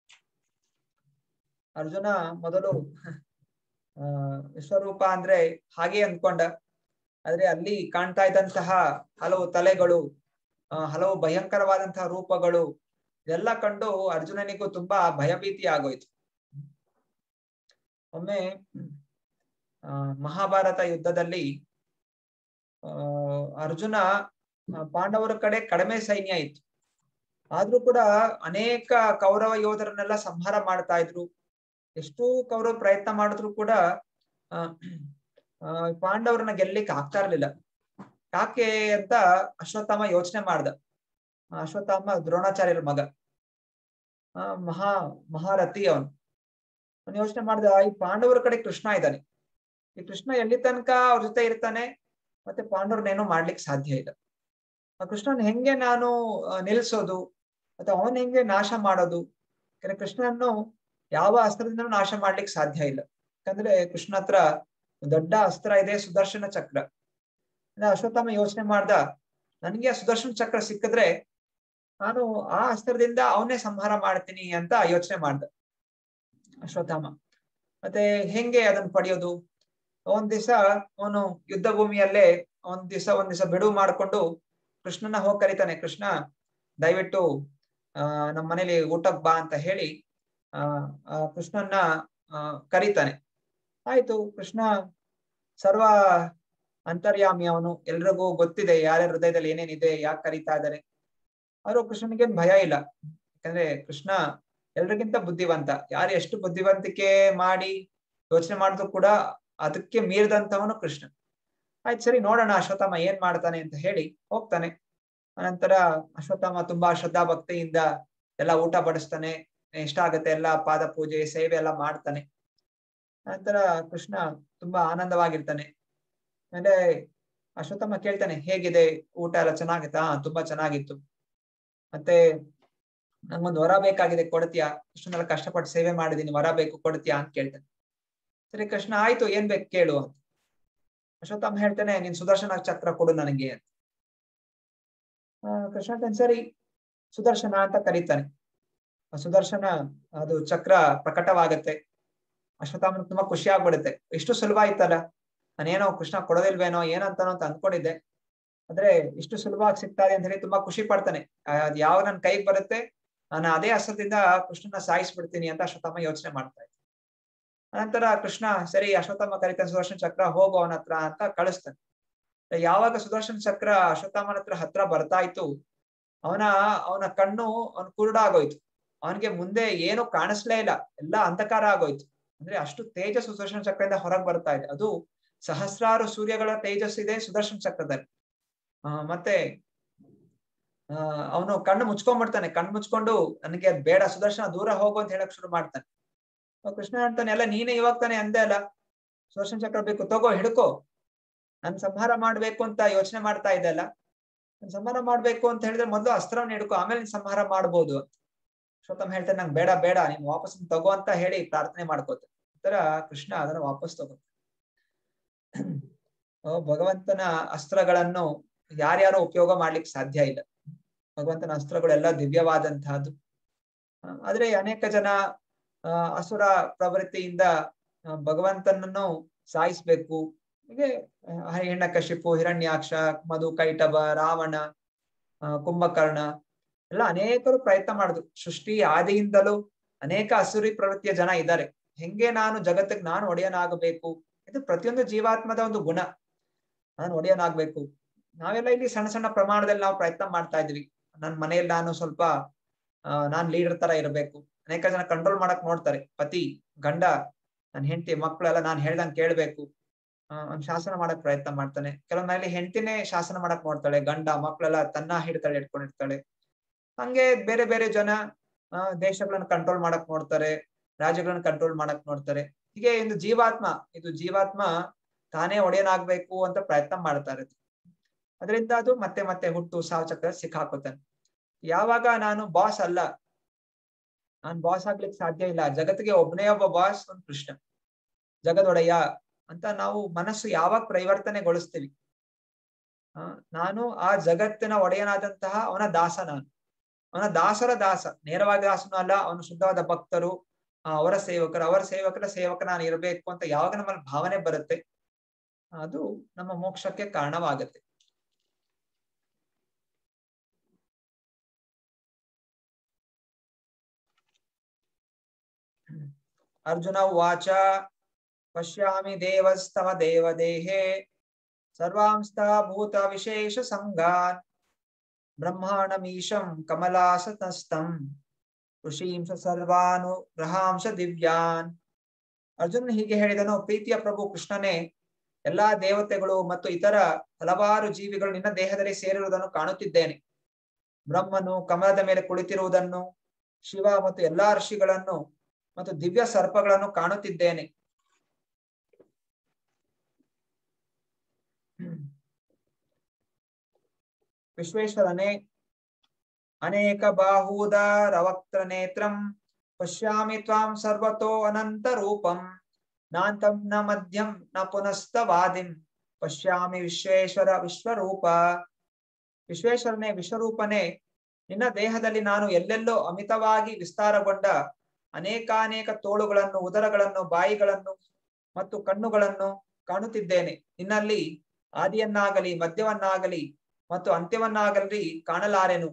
ಅರ್ಜುನ ಮೊದಲು ವಿಶ್ವರೂಪ ಅಂದ್ರೆ ಹಾಗೆ ಅಂದ್ಕೊಂಡ. ಆದ್ರೆ ಅಲ್ಲಿ ಕಾಣ್ತಾ ಇದ್ದಂತಹ ಹಲವು ತಲೆಗಳು, ಹಲವು ಭಯಂಕರವಾದಂತಹ ರೂಪಗಳು ಇದೆಲ್ಲ ಕಂಡು ಅರ್ಜುನನಿಗೂ ತುಂಬಾ ಭಯಭೀತಿ ಆಗೋಯ್ತು. ಒಮ್ಮೆ ಮಹಾಭಾರತ ಯುದ್ಧದಲ್ಲಿ ಅರ್ಜುನ ಪಾಂಡವರ ಕಡೆ ಕಡಿಮೆ ಸೈನ್ಯ ಇತ್ತು, ಆದ್ರೂ ಕೂಡ ಅನೇಕ ಕೌರವ ಯೋಧರನ್ನೆಲ್ಲ ಸಂಹಾರ ಮಾಡ್ತಾ ಇದ್ರು. ಎಷ್ಟು ಕೌರವ ಪ್ರಯತ್ನ ಮಾಡಿದ್ರು ಕೂಡ ಪಾಂಡವರನ್ನ ಗೆಲ್ಲಿಕ್ಕೆ ಆಗ್ತಾ ಇರ್ಲಿಲ್ಲ. ಯಾಕೆ ಅಂತ ಅಶ್ವತ್ಥಾಮ ಯೋಚನೆ ಮಾಡ್ದ. ಅಶ್ವತ್ಥಾಮ ದ್ರೋಣಾಚಾರ್ಯರ ಮಗ, ಮಹಾರಥಿ ಅವನು ಯೋಚನೆ ಮಾಡ್ದ, ಈ ಪಾಂಡವರ ಕಡೆ ಕೃಷ್ಣ ಇದ್ದಾನೆ, ಈ ಕೃಷ್ಣ ಎಲ್ಲಿ ತನಕ ಅವ್ರ ಜೊತೆ ಇರ್ತಾನೆ, ಮತ್ತೆ ಪಾಂಡವ್ರನ್ನೇನೋ ಮಾಡ್ಲಿಕ್ಕೆ ಸಾಧ್ಯ ಇಲ್ಲ. ಆ ಕೃಷ್ಣನ್ ಹೆಂಗೆ ನಾನು ನಿಲ್ಸೋದು, ಅಥವಾ ಅವನ್ ಹೆಂಗೆ ನಾಶ ಮಾಡೋದು? ಯಾಕಂದ್ರೆ ಕೃಷ್ಣನ್ನು ಯಾವ ಅಸ್ತ್ರದಿಂದನೂ ನಾಶ ಮಾಡ್ಲಿಕ್ಕೆ ಸಾಧ್ಯ ಇಲ್ಲ. ಯಾಕಂದ್ರೆ ಕೃಷ್ಣ ಹತ್ರ ದೊಡ್ಡ ಅಸ್ತ್ರ ಇದೆ, ಸುದರ್ಶನ ಚಕ್ರ. ಅಶ್ವತ್ಥಾಮ ಯೋಚನೆ ಮಾಡ್ದ, ನನ್ಗೆ ಆ ಸುದರ್ಶನ ಚಕ್ರ ಸಿಕ್ಕಿದ್ರೆ ನಾನು ಆ ಅಸ್ತ್ರದಿಂದ ಅವನ್ನೇ ಸಂಹಾರ ಮಾಡ್ತೀನಿ ಅಂತ ಯೋಚನೆ ಮಾಡ್ದ ಅಶ್ವತ್ಥಾಮ. ಮತ್ತೆ ಹೆಂಗೆ ಅದನ್ನ ಪಡೆಯೋದು? ಒಂದ್ ದಿವಸ ಅವನು ಯುದ್ಧ ಭೂಮಿಯಲ್ಲೇ ಒಂದ್ ದಿವಸ ಬಿಡುವು ಮಾಡ್ಕೊಂಡು ಕೃಷ್ಣನ ಹೋಗಿ ಕರೀತಾನೆ. ಕೃಷ್ಣ, ದಯವಿಟ್ಟು ನಮ್ಮ ಮನೇಲಿ ಊಟಕ್ ಬಾ ಅಂತ ಹೇಳಿ ಕೃಷ್ಣನ್ನ ಕರೀತಾನೆ. ಆಯ್ತು, ಕೃಷ್ಣ ಸರ್ವ ಅಂತರ್ಯಾಮಿ, ಅವನು ಎಲ್ರಿಗೂ ಗೊತ್ತಿದೆ ಯಾರ್ಯಾರ ಹೃದಯದಲ್ಲಿ ಏನೇನಿದೆ, ಯಾಕೆ ಕರೀತಾ ಇದ್ದಾರೆ. ಆದ್ರೂ ಕೃಷ್ಣನಿಗೇನ್ ಭಯ ಇಲ್ಲ. ಯಾಕಂದ್ರೆ ಕೃಷ್ಣ ಎಲ್ರಿಗಿಂತ ಬುದ್ಧಿವಂತ. ಯಾರು ಎಷ್ಟು ಬುದ್ಧಿವಂತಿಕೆ ಮಾಡಿ ಯೋಚನೆ ಮಾಡಿದ್ರು ಕೂಡ ಅದಕ್ಕೆ ಮೀರಿದಂತವನು ಕೃಷ್ಣ. ಆಯ್ತು ಸರಿ, ನೋಡೋಣ ಅಶ್ವತ್ಥಾಮ ಏನ್ ಮಾಡ್ತಾನೆ ಅಂತ ಹೇಳಿ ಹೋಗ್ತಾನೆ. ಅನಂತರ ಅಶ್ವತ್ಥಾಮ ತುಂಬಾ ಶ್ರದ್ಧಾ ಭಕ್ತಿಯಿಂದ ಎಲ್ಲ ಊಟ ಬಡಿಸ್ತಾನೆ, ಇಷ್ಟ ಆಗತ್ತೆ ಎಲ್ಲ ಪಾದ ಪೂಜೆ ಸೇವೆ ಎಲ್ಲ ಮಾಡ್ತಾನೆ. ನಂತರ ಕೃಷ್ಣ ತುಂಬಾ ಆನಂದವಾಗಿರ್ತಾನೆ. ಆಮೇಲೆ ಅಶ್ವತ್ಥಾಮ ಕೇಳ್ತಾನೆ, ಹೇಗಿದೆ ಊಟ ಎಲ್ಲ ಚೆನ್ನಾಗಿತ್ತಾ? ತುಂಬಾ ಚೆನ್ನಾಗಿತ್ತು. ಮತ್ತೆ ನಂಗೊಂದು ವರ ಬೇಕಾಗಿದೆ, ಕೊಡ್ತೀಯಾ? ಕೃಷ್ಣನೆಲ್ಲ ಕಷ್ಟಪಟ್ಟು ಸೇವೆ ಮಾಡಿದೀನಿ, ವರ ಬೇಕು, ಕೊಡ್ತೀಯಾ ಅಂತ ಕೇಳ್ತಾನೆ. ಸರಿ ಕೃಷ್ಣ, ಆಯ್ತು ಏನ್ ಬೇಕು ಕೇಳು ಅಂತ. ಅಶ್ವತ್ಥಾಮ ಹೇಳ್ತಾನೆ, ನೀನ್ ಸುದರ್ಶನ ಚಕ್ರ ಕೊಡು ನನಗೆ ಅಂತ. ಕೃಷ್ಣ ಹೇಳ್ತಾನೆ, ಸರಿ ಸುದರ್ಶನ ಅಂತ ಕರೀತಾನೆ. ಸುದರ್ಶನ ಅದು ಚಕ್ರ ಪ್ರಕಟವಾಗತ್ತೆ. ಅಶ್ವತ್ಥಾಮನ ತುಂಬಾ ಖುಷಿ ಆಗ್ಬಿಡುತ್ತೆ. ಎಷ್ಟು ಸುಲಭ ಆಯ್ತಲ್ಲ, ನಾನೇನೋ ಕೃಷ್ಣ ಕೊಡೋದಿಲ್ವೇನೋ ಏನಂತಾನೋ ಅಂತ ಅಂದ್ಕೊಂಡಿದ್ದೆ, ಆದ್ರೆ ಇಷ್ಟು ಸುಲಭವಾಗಿ ಸಿಗ್ತಾರೆ ಅಂತ ಹೇಳಿ ತುಂಬಾ ಖುಷಿ ಪಡ್ತಾನೆ. ಅದ್ ಯಾವ ನನ್ ಕೈಗೆ ಬರುತ್ತೆ, ನಾನು ಅದೇ ಅಸ್ತ್ರದಿಂದ ಕೃಷ್ಣನ ಸಾಯಿಸ್ಬಿಡ್ತೀನಿ ಅಂತ ಅಶ್ವತ್ಥಾಮ ಯೋಚನೆ ಮಾಡ್ತಾ ಇದ್ದೆ. ಅನಂತರ ಕೃಷ್ಣ ಸರಿ ಅಶ್ವತ್ಥಾಮ ಕರೀತಾನೆ, ಸುದರ್ಶನ ಚಕ್ರ ಹೋಗು ಅವನ ಹತ್ರ ಅಂತ ಕಳಿಸ್ತಾನೆ. ಯಾವಾಗ ಸುದರ್ಶನ ಚಕ್ರ ಅಶ್ವತ್ಥಾಮನ ಹತ್ರ ಬರ್ತಾ ಇತ್ತು, ಅವನ ಕಣ್ಣು ಕುರುಡಾಗೋಯ್ತು. ಅವನಿಗೆ ಮುಂದೆ ಏನು ಕಾಣಿಸ್ಲೇ ಇಲ್ಲ, ಎಲ್ಲ ಅಂಧಕಾರ ಆಗೋಯ್ತು. ಅಂದ್ರೆ ಅಷ್ಟು ತೇಜಸ್ ಸುದರ್ಶನ ಚಕ್ರದಿಂದ ಹೊರಗೆ ಬರ್ತಾ ಇದೆ. ಅದು ಸಹಸ್ರಾರು ಸೂರ್ಯಗಳ ತೇಜಸ್ ಇದೆ ಸುದರ್ಶನ ಚಕ್ರದಲ್ಲಿ. ಮತ್ತೆ ಅವನು ಕಣ್ಣು ಮುಚ್ಕೊಂಡ್ಬಿಡ್ತಾನೆ. ಕಣ್ಣು ಮುಚ್ಕೊಂಡು ನನಗೆ ಅದ್ ಬೇಡ, ಸುದರ್ಶನ ದೂರ ಹೋಗು ಅಂತ ಹೇಳಕ್ ಶುರು ಮಾಡ್ತಾನೆ. ಕೃಷ್ಣ ಅಂತಾನೆ, ಎಲ್ಲ ನೀನೇ ಇವಾಗ ತಾನೆ ಅಂದೆ ಅಲ್ಲ ಸುದರ್ಶನ ಚಕ್ರ ಬೇಕು, ತಗೋ ಹಿಡ್ಕೋ. ನನ್ ಸಂಹಾರ ಮಾಡ್ಬೇಕು ಅಂತ ಯೋಚನೆ ಮಾಡ್ತಾ ಇದ್ದೆ ಅಲ್ಲ, ನನ್ ಸಂಹಾರ ಮಾಡ್ಬೇಕು ಅಂತ ಹೇಳಿದ್ರೆ ಮೊದಲು ಅಸ್ತ್ರವನ್ನ ಹಿಡ್ಕೋ, ಆಮೇಲೆ ನೀನ್ ಸಂಹಾರ ಮಾಡ್ಬೋದು ಅಂತ. ಅಶ್ವತ್ಥಾಮ ಹೇಳ್ತಾನೆ, ನಂಗೆ ಬೇಡ ಬೇಡ, ನೀನ್ ವಾಪಸ್ ತಗೋ ಅಂತ ಹೇಳಿ ಪ್ರಾರ್ಥನೆ ಮಾಡ್ಕೋತ. ನಂತರ ಕೃಷ್ಣ ಅದನ್ನ ವಾಪಸ್ ತಗೋ. ಭಗವಂತನ ಅಸ್ತ್ರಗಳನ್ನು ಯಾರ್ಯಾರು ಉಪಯೋಗ ಮಾಡ್ಲಿಕ್ಕೆ ಸಾಧ್ಯ ಇಲ್ಲ. ಭಗವಂತನ ಅಸ್ತ್ರಗಳೆಲ್ಲ ದಿವ್ಯವಾದಂತಹದ್ದು. ಆದ್ರೆ ಅನೇಕ ಜನ ಅಸುರ ಪ್ರವೃತ್ತಿಯಿಂದ ಭಗವಂತನನ್ನು ಸಾಯಿಸ್ಬೇಕು, ಹೀಗೆ ಹಿರಣ್ಯಕಶಿಪು, ಹಿರಣ್ಯಾಕ್ಷ, ಮಧು ಕೈಟಭ, ರಾವಣ, ಕುಂಭಕರ್ಣ ಎಲ್ಲ ಅನೇಕರು ಪ್ರಯತ್ನ ಮಾಡಿದ್ರು. ಸೃಷ್ಟಿ ಆದಿಯಿಂದಲೂ ಅನೇಕ ಅಸುರಿ ಪ್ರವೃತ್ತಿಯ ಜನ ಇದ್ದಾರೆ. ಹೆಂಗೆ ನಾನು ಜಗತ್ತಿಗೆ ನಾನು ಒಡೆಯನಾಗಬೇಕು, ಇದು ಪ್ರತಿಯೊಂದು ಜೀವಾತ್ಮದ ಒಂದು ಗುಣ, ನಾನು ಒಡೆಯನಾಗ್ಬೇಕು. ನಾವೆಲ್ಲ ಇಲ್ಲಿ ಸಣ್ಣ ಸಣ್ಣ ಪ್ರಮಾಣದಲ್ಲಿ ನಾವು ಪ್ರಯತ್ನ ಮಾಡ್ತಾ ಇದ್ವಿ. ನನ್ನ ಮನೆಯಲ್ಲಿ ನಾನು ಸ್ವಲ್ಪ ನಾನ್ ಲೀಡರ್ ತರ ಇರಬೇಕು. ಅನೇಕ ಜನ ಕಂಟ್ರೋಲ್ ಮಾಡಕ್ ನೋಡ್ತಾರೆ. ಪತಿ, ಗಂಡ, ನನ್ನ ಹೆಂಡತಿ, ಮಕ್ಕಳೆಲ್ಲ ನಾನು ಹೇಳ್ದಂಗೆ ಕೇಳ್ಬೇಕು, ಅವ್ನ್ ಶಾಸನ ಮಾಡಕ್ ಪ್ರಯತ್ನ ಮಾಡ್ತಾನೆ. ಕೆಲವೊಂದ್ ಮನೇಲಿ ಹೆಂಡತಿನೇ ಶಾಸನ ಮಾಡಕ್ ನೋಡ್ತಾಳೆ, ಗಂಡ ಮಕ್ಕಳೆಲ್ಲ ತನ್ನ ಹಿಡ್ತಾಳೆ, ಇಟ್ಕೊಂಡಿರ್ತಾಳೆ. ಹಂಗೆ ಬೇರೆ ಬೇರೆ ಜನ ದೇಶಗಳನ್ನ ಕಂಟ್ರೋಲ್ ಮಾಡಕ್ ನೋಡ್ತಾರೆ, ರಾಜ್ಯಗಳನ್ನ ಕಂಟ್ರೋಲ್ ಮಾಡಕ್ ನೋಡ್ತಾರೆ. ಹೀಗೆ ಇದು ಜೀವಾತ್ಮ ತಾನೇ ಒಡೆಯನಾಗ್ಬೇಕು ಅಂತ ಪ್ರಯತ್ನ ಮಾಡ್ತಾ ಇರುತ್ತೆ. ಅದರಿಂದ ಅದು ಮತ್ತೆ ಮತ್ತೆ ಹುಟ್ಟು ಸಾವು ಚಕ್ರ ಸಿಕ್ಕಾಕೋತಾನೆ. ಯಾವಾಗ ನಾನು ಬಾಸ್ ಅಲ್ಲ, ನಾನ್ ಬಾಸ್ ಆಗ್ಲಿಕ್ಕೆ ಸಾಧ್ಯ ಇಲ್ಲ, ಜಗತ್ತಿಗೆ ಒಬ್ಬನೇ ಒಬ್ಬ ಬಾಸ್ ಒಂದು ಕೃಷ್ಣ, ಜಗದೊಡೆಯ ಅಂತ ನಾವು ಮನಸ್ಸು ಯಾವಾಗ ಪರಿವರ್ತನೆಗೊಳಿಸ್ತೀವಿ, ನಾನು ಆ ಜಗತ್ತಿನ ಒಡೆಯನಾದಂತಹ ಅವನ ದಾಸ, ನಾನು ಅವನ ದಾಸರ ದಾಸ, ನೇರವಾಗಿ ದಾಸನೂ ಅಲ್ಲ, ಅವನು ಶುದ್ಧವಾದ ಭಕ್ತರು, ಅವರ ಸೇವಕರ ಸೇವಕ ನಾನು ಇರಬೇಕು ಅಂತ ಯಾವಾಗ ನಮ್ಮಲ್ಲಿ ಭಾವನೆ ಬರುತ್ತೆ, ಅದು ನಮ್ಮ ಮೋಕ್ಷಕ್ಕೆ ಕಾರಣವಾಗುತ್ತೆ. ಅರ್ಜುನ ಉವಾಚ ಪಶ್ಯಾಮಿ ದೇವಸ್ತವ ದೇವದೇಹೇ ಸರ್ವಾಂಸ್ತಾ ಭೂತ ವಿಶೇಷ ಸಂಗಾನ್ ಬ್ರಹ್ಮಾಣಮೀಶಂ ಕಮಲಾಸತಸ್ಥಂ ಋಷೀಂಶ ಸರ್ವಾನು ಗ್ರಹಾಂಶ ದಿವ್ಯಾನ್. ಅರ್ಜುನ ಹೀಗೆ ಹೇಳಿದನು, ಪ್ರೀತಿಯ ಪ್ರಭು ಕೃಷ್ಣನೇ, ಎಲ್ಲಾ ದೇವತೆಗಳು ಮತ್ತು ಇತರ ಹಲವಾರು ಜೀವಿಗಳು ನಿನ್ನ ದೇಹದಲ್ಲಿ ಸೇರಿರುವುದನ್ನು ಕಾಣುತ್ತಿದ್ದೇನೆ. ಬ್ರಹ್ಮನು ಕಮಲದ ಮೇಲೆ ಕುಳಿತಿರುವುದನ್ನು, ಶಿವ ಮತ್ತು ಎಲ್ಲಾ ಋಷಿಗಳನ್ನು ಮತ್ತು ದಿವ್ಯ ಸರ್ಪಗಳನ್ನು ಕಾಣುತ್ತಿದ್ದೇನೆ. ವಿಶ್ವೇಶ್ವರನೇ, ಅನೇಕ ಬಾಹೂದಾರವಕ್ತ್ರ ನೇತ್ರಂ ಪಶ್ಯಾಮಿ ತ್ವಾಂ ಸರ್ವತೋ ಅನಂತ ರೂಪಂ ನಾಂತಂ ನ ಮಧ್ಯಂ ನ ಪುನಸ್ತವಾದಿಂ ಪಶ್ಯಾಮಿ ವಿಶ್ವೇಶ್ವರ ವಿಶ್ವರೂಪ. ವಿಶ್ವೇಶ್ವರನೇ, ವಿಶ್ವರೂಪನೇ, ನಿನ್ನ ದೇಹದಲ್ಲಿ ನಾನು ಎಲ್ಲೆಲ್ಲೋ ಅಮಿತವಾಗಿ ವಿಸ್ತಾರಗೊಂಡ ಅನೇಕಾನೇಕ ತೋಳುಗಳನ್ನು, ಉದರಗಳನ್ನು, ಬಾಯಿಗಳನ್ನು ಮತ್ತು ಕಣ್ಣುಗಳನ್ನು ಕಾಣುತ್ತಿದ್ದೇನೆ. ನಿನ್ನಲ್ಲಿ ಆದಿಯನ್ನಾಗಲಿ ಮಧ್ಯವನ್ನಾಗಲಿ ಮತ್ತು ಅಂತ್ಯವನ್ನಾಗಲಿ ಕಾಣಲಾರೆನು.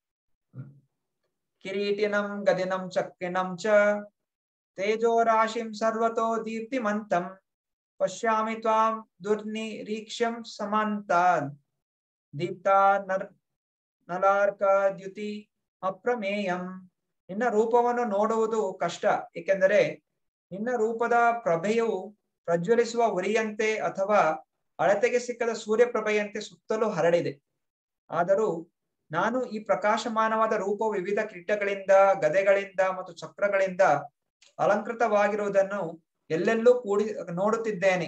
ಕಿರೀಟಿನಂ ಗದಿನಂ ಚಕ್ರಿಣಂ ಚ ತೇಜೋ ರಾಶಿಂ ಸರ್ವತೋ ದೀಪ್ತಿಮಂತಂ ಪಶ್ಯಾಮಿ ತ್ವಾಂ ದುರ್ನಿರೀಕ್ಷ್ಯಂ ಸಮಾಂತಾದ್ ದೀಪ್ತಾ ನಲಾರ್ಕ ದ್ಯುತಿ ಅಪ್ರಮೇಯಂ. ನಿನ್ನ ರೂಪವನ್ನು ನೋಡುವುದು ಕಷ್ಟ, ಏಕೆಂದರೆ ನಿನ್ನ ರೂಪದ ಪ್ರಭೆಯು ಪ್ರಜ್ವಲಿಸುವ ಉರಿಯಂತೆ ಅಥವಾ ಅಳತೆಗೆ ಸಿಕ್ಕದ ಸೂರ್ಯಪ್ರಭೆಯಂತೆ ಸುತ್ತಲೂ ಹರಡಿದೆ. ಆದರೂ ನಾನು ಈ ಪ್ರಕಾಶಮಾನವಾದ ರೂಪವು ವಿವಿಧ ಕಿರೀಟಗಳಿಂದ, ಗದೆಗಳಿಂದ ಮತ್ತು ಚಕ್ರಗಳಿಂದ ಅಲಂಕೃತವಾಗಿರುವುದನ್ನು ಎಲ್ಲೆಲ್ಲೂ ಕೂಡಿ ನೋಡುತ್ತಿದ್ದೇನೆ.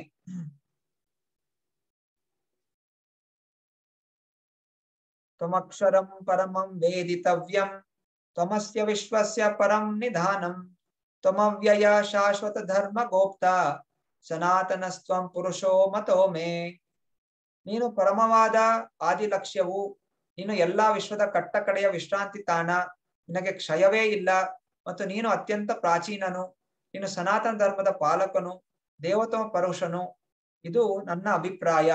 ತ್ವಮಕ್ಷರಂ ಪರಮಂ ವೇದಿತವ್ಯಂ ತ್ವಮಸ್ಯ ವಿಶ್ವಸ್ಯ ಪರಂ ನಿಧಾನಂ ತ್ವಮವ್ಯಯ ಶಾಶ್ವತ ಧರ್ಮ ಗೋಪ್ತ ಸನಾತನಸ್ತ್ವಂ ಪುರುಷೋ ಮತೋ ಮೇ. ನೀನು ಪರಮವಾದ ಆದಿ ಲಕ್ಷ್ಯವು, ನೀನು ಎಲ್ಲಾ ವಿಶ್ವದ ಕಟ್ಟಕಡೆಯ ವಿಶ್ರಾಂತಿ ತಾಣ, ನಿನಗೆ ಕ್ಷಯವೇ ಇಲ್ಲ ಮತ್ತು ನೀನು ಅತ್ಯಂತ ಪ್ರಾಚೀನನು, ನೀನು ಸನಾತನ ಧರ್ಮದ ಪಾಲಕನು, ದೇವೋತ್ತಮ ಪರುಷನು, ಇದು ನನ್ನ ಅಭಿಪ್ರಾಯ.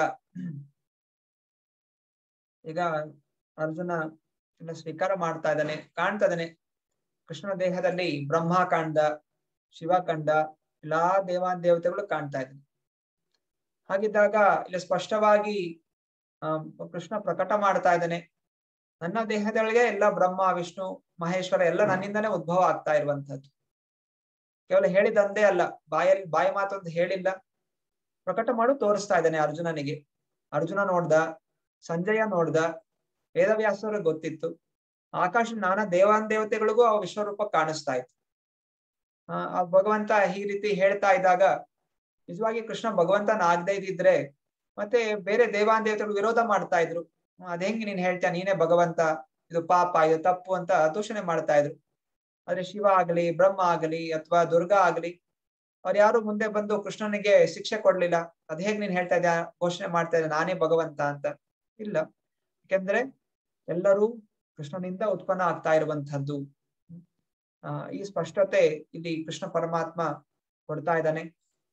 ಈಗ ಅರ್ಜುನ ಸ್ವೀಕಾರ ಮಾಡ್ತಾ ಇದ್ದಾನೆ, ಕಾಣ್ತಾ ಇದ್ದಾನೆ ಕೃಷ್ಣನ ದೇಹದಲ್ಲಿ ಬ್ರಹ್ಮ ಕಾಂಡ, ಶಿವ ಕಂಡ, ಎಲ್ಲಾ ದೇವತೆಗಳು ಕಾಣ್ತಾ ಇದ್ದಾನೆ. ಹಾಗಿದ್ದಾಗ ಇಲ್ಲಿ ಸ್ಪಷ್ಟವಾಗಿ ಕೃಷ್ಣ ಪ್ರಕಟ ಮಾಡ್ತಾ ಇದ್ದಾನೆ, ನನ್ನ ದೇಹದೊಳಗೆ ಎಲ್ಲ ಬ್ರಹ್ಮ ವಿಷ್ಣು ಮಹೇಶ್ವರ ಎಲ್ಲ ನನ್ನಿಂದನೇ ಉದ್ಭವ ಆಗ್ತಾ ಇರುವಂತಹದ್ದು. ಕೇವಲ ಹೇಳಿದಂದೇ ಅಲ್ಲ, ಬಾಯಿ ಮಾತೊಂದು ಹೇಳಿಲ್ಲ, ಪ್ರಕಟ ಮಾಡು ತೋರಿಸ್ತಾ ಇದ್ದಾನೆ ಅರ್ಜುನನಿಗೆ. ಅರ್ಜುನ ನೋಡ್ದ, ಸಂಜಯ ನೋಡ್ದ, ವೇದವ್ಯಾಸರಿಗೆ ಗೊತ್ತಿತ್ತು, ಆಕಾಶ ನಾನಾ ದೇವತೆಗಳಿಗೂ ಆ ವಿಶ್ವರೂಪ ಕಾಣಿಸ್ತಾ ಇತ್ತು. ಆ ಭಗವಂತ ಈ ರೀತಿ ಹೇಳ್ತಾ ಇದ್ದಾಗ ನಿಜವಾಗಿ ಕೃಷ್ಣ ಭಗವಂತನಾಗದೇ ಇದ್ದಿದ್ರೆ ಮತ್ತೆ ಬೇರೆ ದೇವತೆಗಳು ವಿರೋಧ ಮಾಡ್ತಾ ಇದ್ರು. ಅದ್ ಹೆಂಗೆ ನೀನ್ ಹೇಳ್ತೀಯ, ನೀನೇ ಭಗವಂತ, ಇದು ಪಾಪ, ಇದು ತಪ್ಪು ಅಂತ ದೂಷಣೆ ಮಾಡ್ತಾ ಇದ್ರು. ಆದ್ರೆ ಶಿವ ಆಗಲಿ, ಬ್ರಹ್ಮ ಆಗಲಿ ಅಥವಾ ದುರ್ಗಾ ಆಗಲಿ, ಅವ್ರು ಯಾರು ಮುಂದೆ ಬಂದು ಕೃಷ್ಣನಿಗೆ ಶಿಕ್ಷೆ ಕೊಡ್ಲಿಲ್ಲ. ಅದ್ ಹೇಗ್ ನೀನ್ ಹೇಳ್ತಾ ಇದ್ಯಾ, ಘೋಷಣೆ ಮಾಡ್ತಾ ಇದ್ದ ನಾನೇ ಭಗವಂತ ಅಂತ. ಇಲ್ಲ, ಯಾಕೆಂದ್ರೆ ಎಲ್ಲರೂ ಕೃಷ್ಣನಿಂದ ಉತ್ಪನ್ನ ಆಗ್ತಾ ಇರುವಂತಹದ್ದು. ಈ ಸ್ಪಷ್ಟತೆ ಇಲ್ಲಿ ಕೃಷ್ಣ ಪರಮಾತ್ಮ ಕೊಡ್ತಾ ಇದ್ದಾನೆ.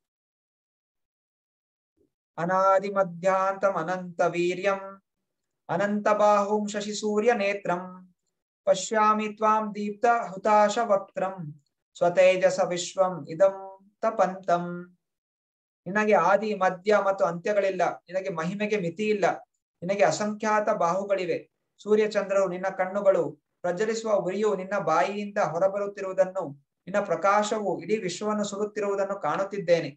ಅನಾದಿ ಮಧ್ಯಾಂತಂ ಅನಂತ ವೀರ್ಯಂ ಅನಂತ ಬಾಹುಂ ಶಶಿ ಸೂರ್ಯ ನೇತ್ರಂ ಪಶ್ಯಾಮಿ ತ್ವಾಂ ದೀಪ್ತ ಹುತಾಶ ವಕ್ತ್ರಂ ಸ್ವತೇಜಸ ವಿಶ್ವಂ ಇದಂ ತಪಂತಂ. ನಿನಗೆ ಆದಿ ಮಧ್ಯ ಮತ್ತು ಅಂತ್ಯಗಳಿಲ್ಲ, ನಿನಗೆ ಮಹಿಮೆಗೆ ಮಿತಿ ಇಲ್ಲ, ನಿನಗೆ ಅಸಂಖ್ಯಾತ ಬಾಹುಗಳಿವೆ. ಸೂರ್ಯ ಚಂದ್ರರು ನಿನ್ನ ಕಣ್ಣುಗಳು, ಪ್ರಜ್ವಲಿಸುವ ಉರಿಯು ನಿನ್ನ ಬಾಯಿಯಿಂದ ಹೊರಬರುತ್ತಿರುವುದನ್ನು, ನಿನ್ನ ಪ್ರಕಾಶವು ಇಡೀ ವಿಶ್ವವನ್ನು ಸುಡುತ್ತಿರುವುದನ್ನು ಕಾಣುತ್ತಿದ್ದೇನೆ.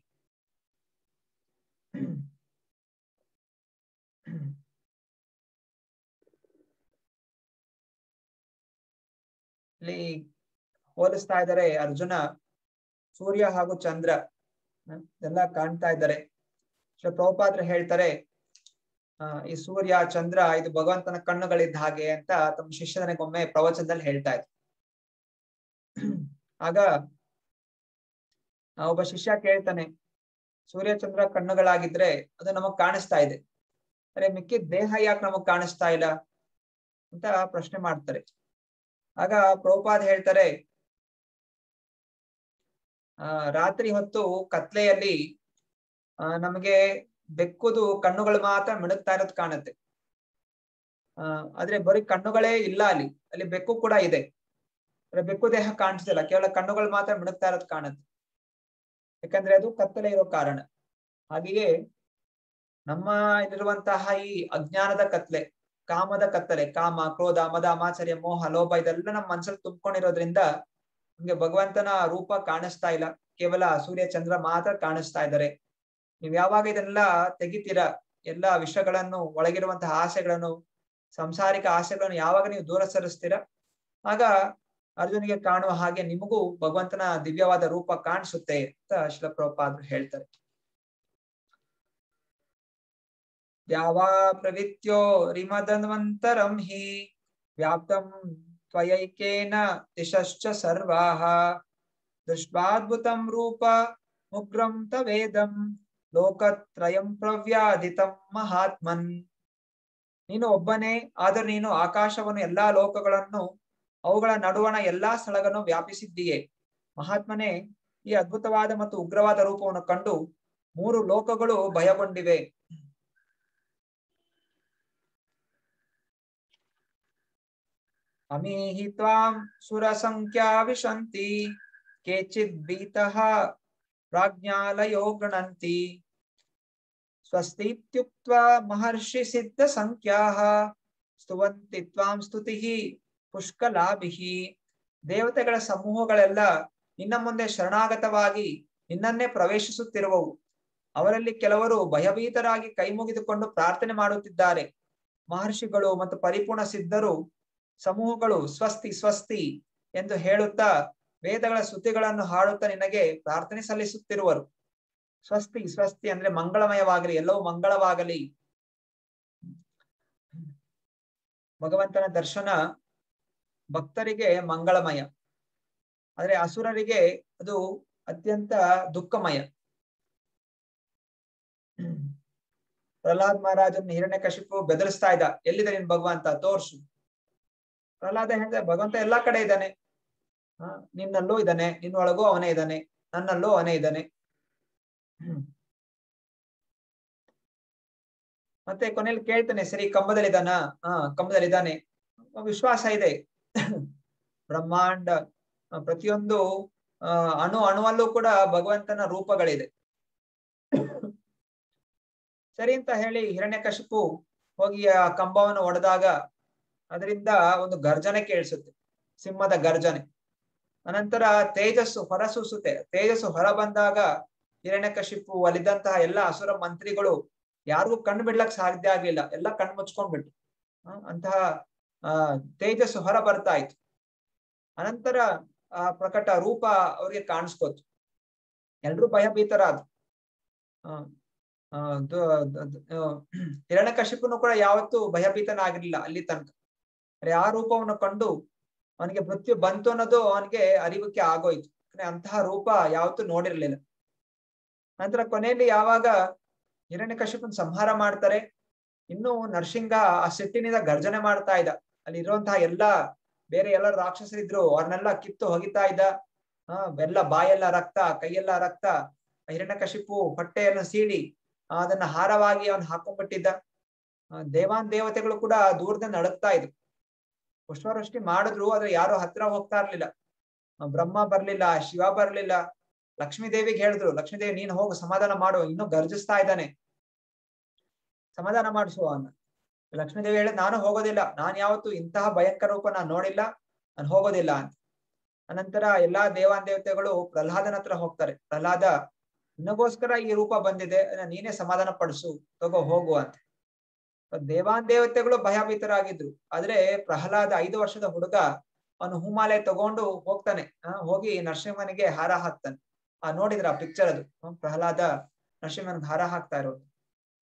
ಇಲ್ಲಿ ಹೋಲಿಸ್ತಾ ಇದ್ದಾರೆ ಅರ್ಜುನ, ಸೂರ್ಯ ಹಾಗೂ ಚಂದ್ರ ಎಲ್ಲ ಕಾಣ್ತಾ ಇದ್ದಾರೆ. ಶ್ರೀ ಪ್ರಭುಪಾದರು ಹೇಳ್ತಾರೆ, ಈ ಸೂರ್ಯ ಚಂದ್ರ ಇದು ಭಗವಂತನ ಕಣ್ಣುಗಳಿದ್ದ ಹಾಗೆ ಅಂತ ತಮ್ಮ ಶಿಷ್ಯನಿಗೊಮ್ಮೆ ಪ್ರವಚನದಲ್ಲಿ ಹೇಳ್ತಾ ಇದ್ರು. ಆಗ ಒಬ್ಬ ಶಿಷ್ಯ ಕೇಳ್ತಾನೆ, ಸೂರ್ಯ ಚಂದ್ರ ಕಣ್ಣುಗಳಾಗಿದ್ರೆ ಅದು ನಮಗ್ ಕಾಣಿಸ್ತಾ ಇದೆ, ಅರೆ ಮಿಕ್ಕಿದ ದೇಹ ಯಾಕೆ ನಮಗ್ ಕಾಣಿಸ್ತಾ ಇಲ್ಲ ಅಂತ ಪ್ರಶ್ನೆ ಮಾಡ್ತಾರೆ. ಆಗ ಪ್ರಭುಪಾದ್ ಹೇಳ್ತಾರೆ, ರಾತ್ರಿ ಹೊತ್ತು ಕತ್ಲೆಯಲ್ಲಿ ನಮಗೆ ಬೆಕ್ಕುದು ಕಣ್ಣುಗಳು ಮಾತ್ರ ಮಿಣುಕ್ತಾ ಇರೋದು ಕಾಣುತ್ತೆ. ಆದ್ರೆ ಬರೀ ಕಣ್ಣುಗಳೇ ಇಲ್ಲ, ಅಲ್ಲಿ ಬೆಕ್ಕು ಕೂಡ ಇದೆ. ಬೆಕ್ಕು ದೇಹ ಕಾಣಿಸ್ತಿಲ್ಲ, ಕೇವಲ ಕಣ್ಣುಗಳು ಮಾತ್ರ ಮಿಣುಕ್ತಾ ಇರೋದು ಕಾಣುತ್ತೆ. ಯಾಕಂದ್ರೆ ಅದು ಕತ್ತಲೆ ಇರೋ ಕಾರಣ. ಹಾಗೆಯೇ ನಮ್ಮ ಇಲ್ಲಿರುವಂತಹ ಈ ಅಜ್ಞಾನದ ಕತ್ಲೆ, ಕಾಮದ ಕತ್ತಲೆ, ಕಾಮ, ಕ್ರೋಧ, ಮದ, ಮಾಚರ್ಯ, ಮೋಹ, ಲೋಭ ಇದೆಲ್ಲ ನಮ್ಮ ಮನಸ್ಸಲ್ಲಿ ತುಂಬಿಕೊಂಡಿರೋದ್ರಿಂದ ನಮ್ಗೆ ಭಗವಂತನ ರೂಪ ಕಾಣಿಸ್ತಾ ಇಲ್ಲ, ಕೇವಲ ಸೂರ್ಯ ಚಂದ್ರ ಮಾತ್ರ ಕಾಣಿಸ್ತಾ ಇದ್ದಾರೆ. ನೀವ್ ಯಾವಾಗ ಇದನ್ನೆಲ್ಲ ತೆಗಿತೀರಾ, ಎಲ್ಲಾ ವಿಷಯಗಳನ್ನು, ಒಳಗಿರುವಂತಹ ಆಸೆಗಳನ್ನು, ಸಂಸಾರಿಕ ಆಸೆಗಳನ್ನು ಯಾವಾಗ ನೀವು ದೂರ ಸರಿಸ್ತೀರಾ, ಆಗ ಅರ್ಜುನಿಗೆ ಕಾಣುವ ಹಾಗೆ ನಿಮಗೂ ಭಗವಂತನ ದಿವ್ಯವಾದ ರೂಪ ಕಾಣಿಸುತ್ತೆ ಅಂತ ಶ್ರೀಲ ಪ್ರಭುಪಾದರು ಹೇಳ್ತಾರೆ. ಯಾವಾ ಪ್ರವಿತ್ಯೋ ರಿಮದನ್ವಂತರಂ ಹಿ ವ್ಯಾಪ್ತಂ ತ್ವಯೈಕೇನ ದಿಶಶ್ಚ ಸರ್ವಾಃ ದೃಷ್ಟ್ವಾದ್ಭುತಂ ರೂಪ ಉಗ್ರಂ ತವೇದಂ ಲೋಕತ್ರಯಂ ಪ್ರವ್ಯಾಧಿತಂ ಮಹಾತ್ಮನ್. ನೀನು ಒಬ್ಬನೇ, ಆದ್ರೆ ನೀನು ಆಕಾಶವನ್ನು, ಎಲ್ಲಾ ಲೋಕಗಳನ್ನು, ಅವುಗಳ ನಡುವಣ ಎಲ್ಲಾ ಸ್ಥಳಗಳನ್ನು ವ್ಯಾಪಿಸಿದ್ದೀಯೆ. ಮಹಾತ್ಮನೇ, ಈ ಅದ್ಭುತವಾದ ಮತ್ತು ಉಗ್ರವಾದ ರೂಪವನ್ನು ಕಂಡು 3 ಲೋಕಗಳು ಭಯಗೊಂಡಿವೆ. ಅಮೀಹಿ ತ್ವಾಂ ಸುರ ಸಂಖ್ಯಾ ವಿಶಂತಿ ಕೇಚಿದ್ ಭೀತಃ ಪ್ರಾಜ್ಞಾಲಯೋ ಗಣಂತಿ ಸ್ವಸ್ತೀತ್ಯುಕ್ತ್ವಾ ಮಹರ್ಷಿ ಸಿದ್ಧ ಸಂಖ್ಯಾಃ ಸ್ತುವಂತಿ ತ್ವಾಂ ಸ್ತುತಿಃ ಪುಷ್ಕಲಾಭಿಃ. ದೇವತೆಗಳ ಸಮೂಹಗಳೆಲ್ಲ ನಿನ್ನ ಮುಂದೆ ಶರಣಾಗತವಾಗಿ ನಿನ್ನನ್ನೇ ಪ್ರವೇಶಿಸುತ್ತಿರುವವು. ಅವರಲ್ಲಿ ಕೆಲವರು ಭಯಭೀತರಾಗಿ ಕೈ ಮುಗಿದುಕೊಂಡು ಪ್ರಾರ್ಥನೆ ಮಾಡುತ್ತಿದ್ದಾರೆ. ಮಹರ್ಷಿಗಳು ಮತ್ತು ಪರಿಪೂರ್ಣ ಸಿದ್ಧರು ಸಮೂಹಗಳು ಸ್ವಸ್ತಿ ಸ್ವಸ್ತಿ ಎಂದು ಹೇಳುತ್ತಾ ವೇದಗಳ ಸ್ತುತಿಗಳನ್ನು ಹಾಡುತ್ತಾ ನಿನಗೆ ಪ್ರಾರ್ಥನೆ ಸಲ್ಲಿಸುತ್ತಿರುವರು. ಸ್ವಸ್ತಿ ಸ್ವಸ್ತಿ ಅಂದ್ರೆ ಮಂಗಳಮಯವಾಗಲಿ, ಎಲ್ಲವೂ ಮಂಗಳವಾಗಲಿ. ಭಗವಂತನ ದರ್ಶನ ಭಕ್ತರಿಗೆ ಮಂಗಳಮಯ, ಆದ್ರೆ ಅಸುರರಿಗೆ ಅದು ಅತ್ಯಂತ ದುಃಖಮಯ. ಪ್ರಹ್ಲಾದ್ ಮಹಾರಾಜನ್ ಹಿರಣ್ಯಕಶಿಪು ಬೆದರಿಸ್ತಾ ಇದ್ದ, ಎಲ್ಲಿದೆ ನಿನ್ ಭಗವಂತ, ತೋರ್ಸು. ಪ್ರಹ್ಲಾದ ಹೇಳಿದ್ರೆ, ಭಗವಂತ ಎಲ್ಲಾ ಕಡೆ ಇದ್ದಾನೆ, ನಿನ್ನಲ್ಲೂ ಇದ್ದಾನೆ, ನಿನ್ನೊಳಗೂ ಅವನೇ ಇದ್ದಾನೆ, ನನ್ನಲ್ಲೂ ಅವನೇ ಇದ್ದಾನೆ. ಮತ್ತೆ ಕೊನೆಯಲ್ಲಿ ಕೇಳ್ತಾನೆ, ಸರಿ ಕಂಬದಲ್ಲಿದ್ದಾನ? ಕಂಬದಲ್ಲಿದ್ದಾನೆ. ವಿಶ್ವಾಸ ಇದೆ. ಬ್ರಹ್ಮಾಂಡ ಪ್ರತಿಯೊಂದು ಅಣುವಲ್ಲೂ ಕೂಡ ಭಗವಂತನ ರೂಪಗಳಿದೆ. ಸರಿ ಅಂತ ಹೇಳಿ ಹಿರಣ್ಯಕಶಿಪು ಹೋಗಿ ಆ ಕಂಬವನ್ನು ಒಡೆದಾಗ ಅದರಿಂದ ಒಂದು ಗರ್ಜನೆ ಕೇಳಿಸುತ್ತೆ, ಸಿಂಹದ ಗರ್ಜನೆ. ಅನಂತರ ತೇಜಸ್ಸು ಹೊರಸೂಸುತ್ತೆ. ತೇಜಸ್ಸು ಹೊರ ಬಂದಾಗ ಹಿರಣ್ಯಕಶಿಪು, ಅಲ್ಲಿದ್ದಂತಹ ಎಲ್ಲಾ ಅಸುರ ಮಂತ್ರಿಗಳು ಯಾರಿಗೂ ಕಣ್ಣು ಬಿಡ್ಲಕ್ ಸಾಧ್ಯ ಆಗ್ಲಿಲ್ಲ, ಎಲ್ಲ ಕಣ್ಣು ಮುಚ್ಕೊಂಡ್ಬಿಟ್ಟು. ಅಂತಹ ತೇಜಸ್ಸು ಹೊರ ಬರ್ತಾ ಇತ್ತು. ಅನಂತರ ಆ ಪ್ರಕಟ ರೂಪ ಅವ್ರಿಗೆ ಕಾಣಿಸ್ಕೋತು. ಎಲ್ರೂ ಭಯಭೀತರಾದ್ರು. ಹಿರಣ್ಯಕಶಿಪುನು ಕೂಡ ಯಾವತ್ತೂ ಭಯಭೀತನಾಗಿರ್ಲಿಲ್ಲ ಅಲ್ಲಿ ತನಕ. ಆ ರೂಪವನ್ನು ಕಂಡು ಅವನಿಗೆ ಮೃತ್ಯು ಬಂತು ಅನ್ನೋದು ಅವನಿಗೆ ಅರಿವಿಕೆ ಆಗೋಯ್ತು. ಅಂತಹ ರೂಪ ಯಾವತ್ತೂ ನೋಡಿರ್ಲಿಲ್ಲ. ನಂತರ ಕೊನೆಯಲ್ಲಿ ಯಾವಾಗ ಹಿರಣ್ಯಕಶಿಪುನ ಸಂಹಾರ ಮಾಡ್ತಾರೆ, ಇನ್ನು ನರಸಿಂಗ ಆ ಸಿಟ್ಟಿನಿಂದ ಗರ್ಜನೆ ಮಾಡ್ತಾ ಇದ್ದ. ಅಲ್ಲಿ ಇರುವಂತಹ ಎಲ್ಲಾ ಬೇರೆ ಎಲ್ಲ ರಾಕ್ಷಸರಿದ್ರು, ಅವ್ರನ್ನೆಲ್ಲ ಕಿತ್ತು ಹೊಗಿತಾ ಇದ್ದ. ಎಲ್ಲ ಬಾಯೆಲ್ಲ ರಕ್ತ, ಕೈಯೆಲ್ಲ ರಕ್ತ. ಹಿರಣ್ಯಕಶಿಪು ಹೊಟ್ಟೆಯನ್ನು ಸೀಳಿ ಅದನ್ನ ಹಾರವಾಗಿ ಅವನ್ ಹಾಕೊಂಡ್ಬಿಟ್ಟಿದ್ದ. ದೇವಾನ್ ದೇವತೆಗಳು ಕೂಡ ದೂರದಿಂದ ನಡುಗ್ತಾ ಇದ್ರು. ಪುಷ್ಪವೃಷ್ಟಿ ಮಾಡಿದ್ರು, ಆದ್ರೆ ಯಾರು ಹತ್ರ ಹೋಗ್ತಾ ಇರ್ಲಿಲ್ಲ. ಬ್ರಹ್ಮ ಬರ್ಲಿಲ್ಲ, ಶಿವ ಬರ್ಲಿಲ್ಲ. ಲಕ್ಷ್ಮೀ ದೇವಿಗೆ ಹೇಳಿದ್ರು, ಲಕ್ಷ್ಮೀದೇವಿ ನೀನ್ ಹೋಗು, ಸಮಾಧಾನ ಮಾಡು, ಇನ್ನೂ ಗರ್ಜಿಸ್ತಾ ಇದ್ದಾನೆ, ಸಮಾಧಾನ ಮಾಡಿಸುವ ಅನ್ನ. ಲಕ್ಷ್ಮೀದೇವಿ ಹೇಳಿದ್, ನಾನು ಹೋಗೋದಿಲ್ಲ, ನಾನ್ ಯಾವತ್ತು ಇಂತಹ ಭಯಂಕರ ರೂಪ ನಾನು ನೋಡಿಲ್ಲ, ನಾನು ಹೋಗೋದಿಲ್ಲ ಅಂತ. ಅನಂತರ ಎಲ್ಲಾ ದೇವಾನ್ ದೇವತೆಗಳು ಪ್ರಹ್ಲಾದನ ಹತ್ರ ಹೋಗ್ತಾರೆ. ಪ್ರಹ್ಲಾದ, ನಿನಗೋಸ್ಕರ ಈ ರೂಪ ಬಂದಿದೆ, ನೀನೇ ಸಮಾಧಾನ ಪಡಿಸು, ತಗೋ ಹೋಗು ಅಂತ. ದೇವಾನ್ ದೇವತೆಗಳು ಭಯಭೀತರಾಗಿದ್ರು. ಆದ್ರೆ ಪ್ರಹ್ಲಾದ 5 ವರ್ಷದ ಹುಡುಗ, ಅವನು ಹೂಮಾಲೆ ತಗೊಂಡು ಹೋಗ್ತಾನೆ. ಹೋಗಿ ನರಸಿಂಹನಿಗೆ ಹಾರ ಹಾಕ್ತಾನೆ. ನೋಡಿದ್ರ ಆ ಪಿಕ್ಚರ್ ಅದು, ಪ್ರಹ್ಲಾದ ನರಸಿಂಹನಿಗೆ ಹಾರ ಹಾಕ್ತಾ ಇರೋದು.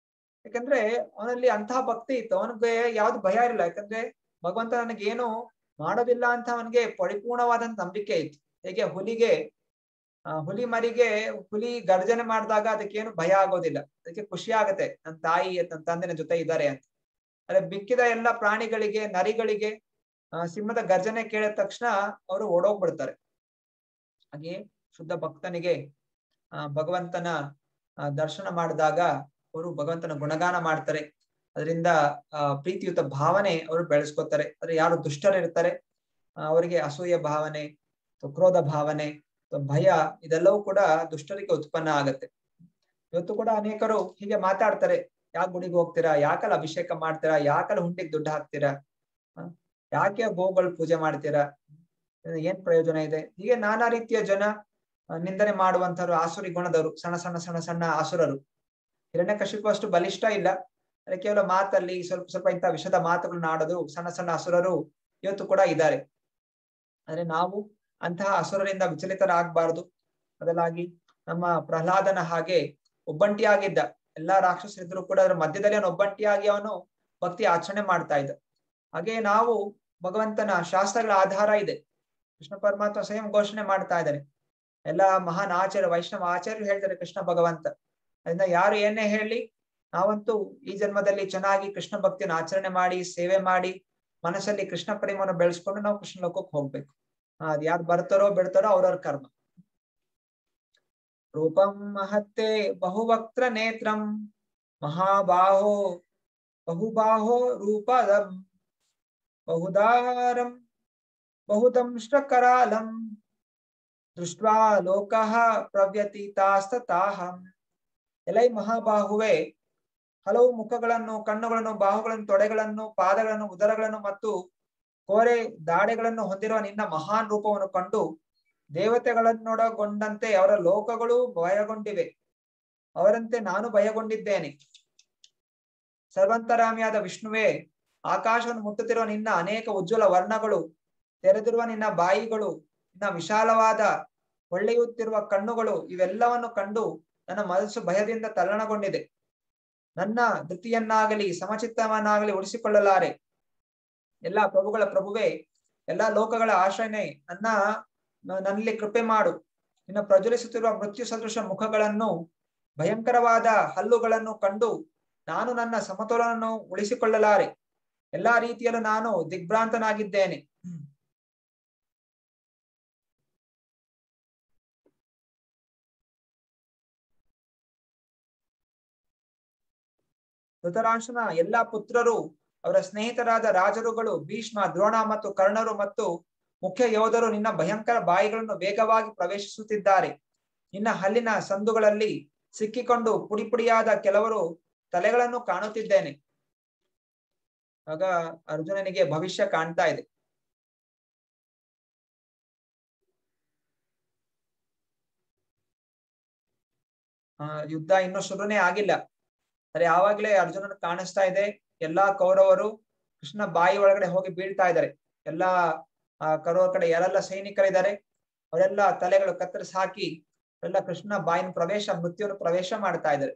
ಯಾಕಂದ್ರೆ ಅವನಲ್ಲಿ ಅಂತಹ ಭಕ್ತಿ ಇತ್ತು, ಅವನಿಗೆ ಯಾವ್ದು ಭಯ ಇರಲಿಲ್ಲ. ಯಾಕಂದ್ರೆ ಭಗವಂತ ನನಗೇನು ಮಾಡೋದಿಲ್ಲ ಅಂತ ಅವನಿಗೆ ಪರಿಪೂರ್ಣವಾದಂತ ನಂಬಿಕೆ ಇತ್ತು. ಹೇಗೆ ಹುಲಿ ಮರಿಗೆ ಹುಲಿ ಗರ್ಜನೆ ಮಾಡಿದಾಗ ಅದಕ್ಕೇನು ಭಯ ಆಗೋದಿಲ್ಲ, ಅದಕ್ಕೆ ಖುಷಿ ಆಗತ್ತೆ ನನ್ನ ತಾಯಿ ನನ್ನ ತಂದೆನ ಜೊತೆ ಇದ್ದಾರೆ ಅಂತ. ಅದೇ ಬಿಕ್ಕಿದ ಎಲ್ಲ ಪ್ರಾಣಿಗಳಿಗೆ, ನರಿಗಳಿಗೆ ಸಿಂಹದ ಗರ್ಜನೆ ಕೇಳಿದ ತಕ್ಷಣ ಅವರು ಓಡೋಗ್ಬಿಡ್ತಾರೆ. ಹಾಗೆ ಶುದ್ಧ ಭಕ್ತನಿಗೆ ಭಗವಂತನ ದರ್ಶನ ಮಾಡಿದಾಗ ಅವರು ಭಗವಂತನ ಗುಣಗಾನ ಮಾಡ್ತಾರೆ. ಅದರಿಂದ ಪ್ರೀತಿಯುತ ಭಾವನೆ ಅವರು ಬೆಳೆಸ್ಕೊತಾರೆ. ಆದ್ರೆ ಯಾರು ದುಷ್ಟರಿರ್ತಾರೆ ಅವರಿಗೆ ಅಸೂಯ ಭಾವನೆ, ಕ್ರೋಧ ಭಾವನೆ, ಭಯ, ಇದೆಲ್ಲವೂ ಕೂಡ ದುಷ್ಟರಿಗೆ ಉತ್ಪನ್ನ ಆಗತ್ತೆ. ಇವತ್ತು ಕೂಡ ಅನೇಕರು ಹೀಗೆ ಮಾತಾಡ್ತಾರೆ, ಯಾಕೆ ಗುಡಿಗೆ ಹೋಗ್ತೀರಾ, ಯಾಕಲ್ಲ ಅಭಿಷೇಕ ಮಾಡ್ತೀರಾ, ಯಾಕಲ್ಲ ಹುಂಡಿಗೆ ದುಡ್ಡು ಹಾಕ್ತೀರಾ, ಯಾಕೆ ಗೋಗಳು ಪೂಜೆ ಮಾಡ್ತೀರಾ, ಏನ್ ಪ್ರಯೋಜನ ಇದೆ? ಹೀಗೆ ನಾನಾ ರೀತಿಯ ಜನ ನಿಂದನೆ ಮಾಡುವಂತರು ಆಸುರಿ ಗುಣದವರು, ಸಣ್ಣ ಸಣ್ಣ ಸಣ್ಣ ಸಣ್ಣ ಆಸುರರು. ಹಿರಣ್ಯಕಶಿಪು ಅಷ್ಟು ಬಲಿಷ್ಠ ಇಲ್ಲ, ಅದೇ ಕೇವಲ ಮಾತಲ್ಲಿ ಸ್ವಲ್ಪ ಸ್ವಲ್ಪ ಇಂಥ ವಿಷದ ಮಾತುಗಳನ್ನ ಆಡೋದು ಸಣ್ಣ ಸಣ್ಣ ಅಸುರರು ಇವತ್ತು ಕೂಡ ಇದ್ದಾರೆ. ಆದ್ರೆ ನಾವು ಅಂತಹ ಅಸುರರಿಂದ ವಿಚಲಿತರಾಗಬಾರದು. ಬದಲಾಗಿ ನಮ್ಮ ಪ್ರಹ್ಲಾದನ ಹಾಗೆ ಒಬ್ಬಂಟಿಯಾಗಿದ್ದ, ಎಲ್ಲಾ ರಾಕ್ಷಸರಿದ್ರು ಕೂಡ ಅದರ ಮಧ್ಯದಲ್ಲಿ ಅವನು ಒಬ್ಬಂಟಿಯಾಗಿ ಅವನು ಭಕ್ತಿ ಆಚರಣೆ ಮಾಡ್ತಾ ಇದ್ದ. ಹಾಗೆ ನಾವು ಭಗವಂತನ ಶಾಸ್ತ್ರಗಳ ಆಧಾರ ಇದೆ. ಕೃಷ್ಣ ಪರಮಾತ್ಮ ಸ್ವಯಂ ಘೋಷಣೆ ಮಾಡ್ತಾ ಇದ್ದಾರೆ. ಎಲ್ಲಾ ಮಹಾನ್ ಆಚಾರ್ಯ ವೈಷ್ಣವ ಆಚಾರ್ಯರು ಹೇಳ್ತಾರೆ ಕೃಷ್ಣ ಭಗವಂತ. ಅದರಿಂದ ಯಾರು ಏನೇ ಹೇಳಿ, ನಾವಂತೂ ಈ ಜನ್ಮದಲ್ಲಿ ಚೆನ್ನಾಗಿ ಕೃಷ್ಣ ಭಕ್ತಿಯನ್ನು ಆಚರಣೆ ಮಾಡಿ, ಸೇವೆ ಮಾಡಿ, ಮನಸ್ಸಲ್ಲಿ ಕೃಷ್ಣ ಪ್ರೇಮವನ್ನು ಬೆಳೆಸ್ಕೊಂಡು ನಾವು ಕೃಷ್ಣ ಲೋಕಕ್ಕೆ ಹೋಗ್ಬೇಕು. ಅದ್ ಯಾರು ಬರ್ತಾರೋ ಬಿಡ್ತಾರೋ ಅವ್ರವ್ರ ಕರ್ಮ. ರೂಪಂ ಮಹತ್ತೆ ಬಹುವಕ್ತ್ರ ನೇತ್ರಂ ಮಹಾಬಾಹೋ ಬಹುಬಾಹೋ ರೂಪದಂ ಬಹುದಾರಂ ಬಹುದಂಶ್ರಕರಾಲಂ ದೃಷ್ಟ್ವಾ ಲೋಕಃ ಪ್ರವ್ಯತೀತಾಸ್ತತಾಹಂ. ಎಲೈ ಮಹಾಬಾಹುವೆ, ಹಲವು ಮುಖಗಳನ್ನು, ಕಣ್ಣುಗಳನ್ನು, ಬಾಹುಗಳನ್ನು, ತೊಡೆಗಳನ್ನು, ಪಾದಗಳನ್ನು, ಉದರಗಳನ್ನು ಮತ್ತು ಕೋರೆ ದಾಡೆಗಳನ್ನು ಹೊಂದಿರುವ ನಿನ್ನ ಮಹಾನ್ ರೂಪವನ್ನು ಕಂಡು ದೇವತೆಗಳನ್ನೊಳಗೊಂಡಂತೆ ಅವರ ಲೋಕಗಳು ಭಯಗೊಂಡಿವೆ. ಅವರಂತೆ ನಾನು ಭಯಗೊಂಡಿದ್ದೇನೆ. ಸರ್ವಂತರಾಮಿಯಾದ ವಿಷ್ಣುವೇ, ಆಕಾಶವನ್ನು ಮುಟ್ಟುತ್ತಿರುವ ನಿನ್ನ ಅನೇಕ ಉಜ್ವಲ ವರ್ಣಗಳು, ತೆರೆದಿರುವ ನಿನ್ನ ಬಾಯಿಗಳು, ನಿನ್ನ ವಿಶಾಲವಾದ ಹೊಳೆಯುತ್ತಿರುವ ಕಣ್ಣುಗಳು, ಇವೆಲ್ಲವನ್ನು ಕಂಡು ನನ್ನ ಮನಸ್ಸು ಭಯದಿಂದ ತಲ್ಲಣಗೊಂಡಿದೆ. ನನ್ನ ಧೃತಿಯನ್ನಾಗಲಿ ಸಮಚಿತ್ತವನ್ನಾಗಲಿ ಉಳಿಸಿಕೊಳ್ಳಲಾರೆ. ಎಲ್ಲಾ ಪ್ರಭುಗಳ ಪ್ರಭುವೇ, ಎಲ್ಲಾ ಲೋಕಗಳ ಆಶ್ರಯನೇ, ನನ್ನಲ್ಲಿ ಕೃಪೆ ಮಾಡು. ನಿನ್ನ ಪ್ರಜ್ವಲಿಸುತ್ತಿರುವ ಮೃತ್ಯು ಸದೃಶ ಮುಖಗಳನ್ನು, ಭಯಂಕರವಾದ ಹಲ್ಲುಗಳನ್ನು ಕಂಡು ನಾನು ನನ್ನ ಸಮತೋಲನವನ್ನು ಉಳಿಸಿಕೊಳ್ಳಲಾರೆ. ಎಲ್ಲಾ ರೀತಿಯಲ್ಲೂ ನಾನು ದಿಗ್ಭ್ರಾಂತನಾಗಿದ್ದೇನೆ. ಧೃತರಾಷ್ಟ್ರನ ಎಲ್ಲಾ ಪುತ್ರರು, ಅವರ ಸ್ನೇಹಿತರಾದ ರಾಜರುಗಳು, ಭೀಷ್ಮ, ದ್ರೋಣ ಮತ್ತು ಕರ್ಣರು ಮತ್ತು ಮುಖ್ಯ ಯೋಧರು ನಿನ್ನ ಭಯಂಕರ ಬಾಯಿಗಳನ್ನು ವೇಗವಾಗಿ ಪ್ರವೇಶಿಸುತ್ತಿದ್ದಾರೆ. ನಿನ್ನ ಹಲ್ಲಿನ ಸಂದುಗಳಲ್ಲಿ ಸಿಕ್ಕಿಕೊಂಡು ಪುಡಿ ಪುಡಿಯಾದ ಕೆಲವರು ತಲೆಗಳನ್ನು ಕಾಣುತ್ತಿದ್ದೇನೆ. ಆಗ ಅರ್ಜುನನಿಗೆ ಭವಿಷ್ಯ ಕಾಣ್ತಾ ಇದೆ. ಯುದ್ಧ ಇನ್ನೂ ಶುರುನೇ ಆಗಿಲ್ಲ. ಅರೆ ಆವಾಗ್ಲೇ ಅರ್ಜುನನ ಕಾಣಿಸ್ತಾ ಇದೆ, ಎಲ್ಲಾ ಕೌರವರು ಕೃಷ್ಣ ಬಾಯಿ ಒಳಗಡೆ ಹೋಗಿ ಬೀಳ್ತಾ ಇದ್ದಾರೆ. ಎಲ್ಲಾ ಕೌರವರ ಕಡೆ ಯಾರೆಲ್ಲ ಸೈನಿಕರಿದ್ದಾರೆ ಅವರೆಲ್ಲ ತಲೆಗಳು ಕತ್ತರಿಸಿ ಹಾಕಿ ಎಲ್ಲ ಕೃಷ್ಣ ಬಾಯಿನ ಮೃತ್ಯುವನ್ನು ಪ್ರವೇಶ ಮಾಡ್ತಾ ಇದ್ದಾರೆ.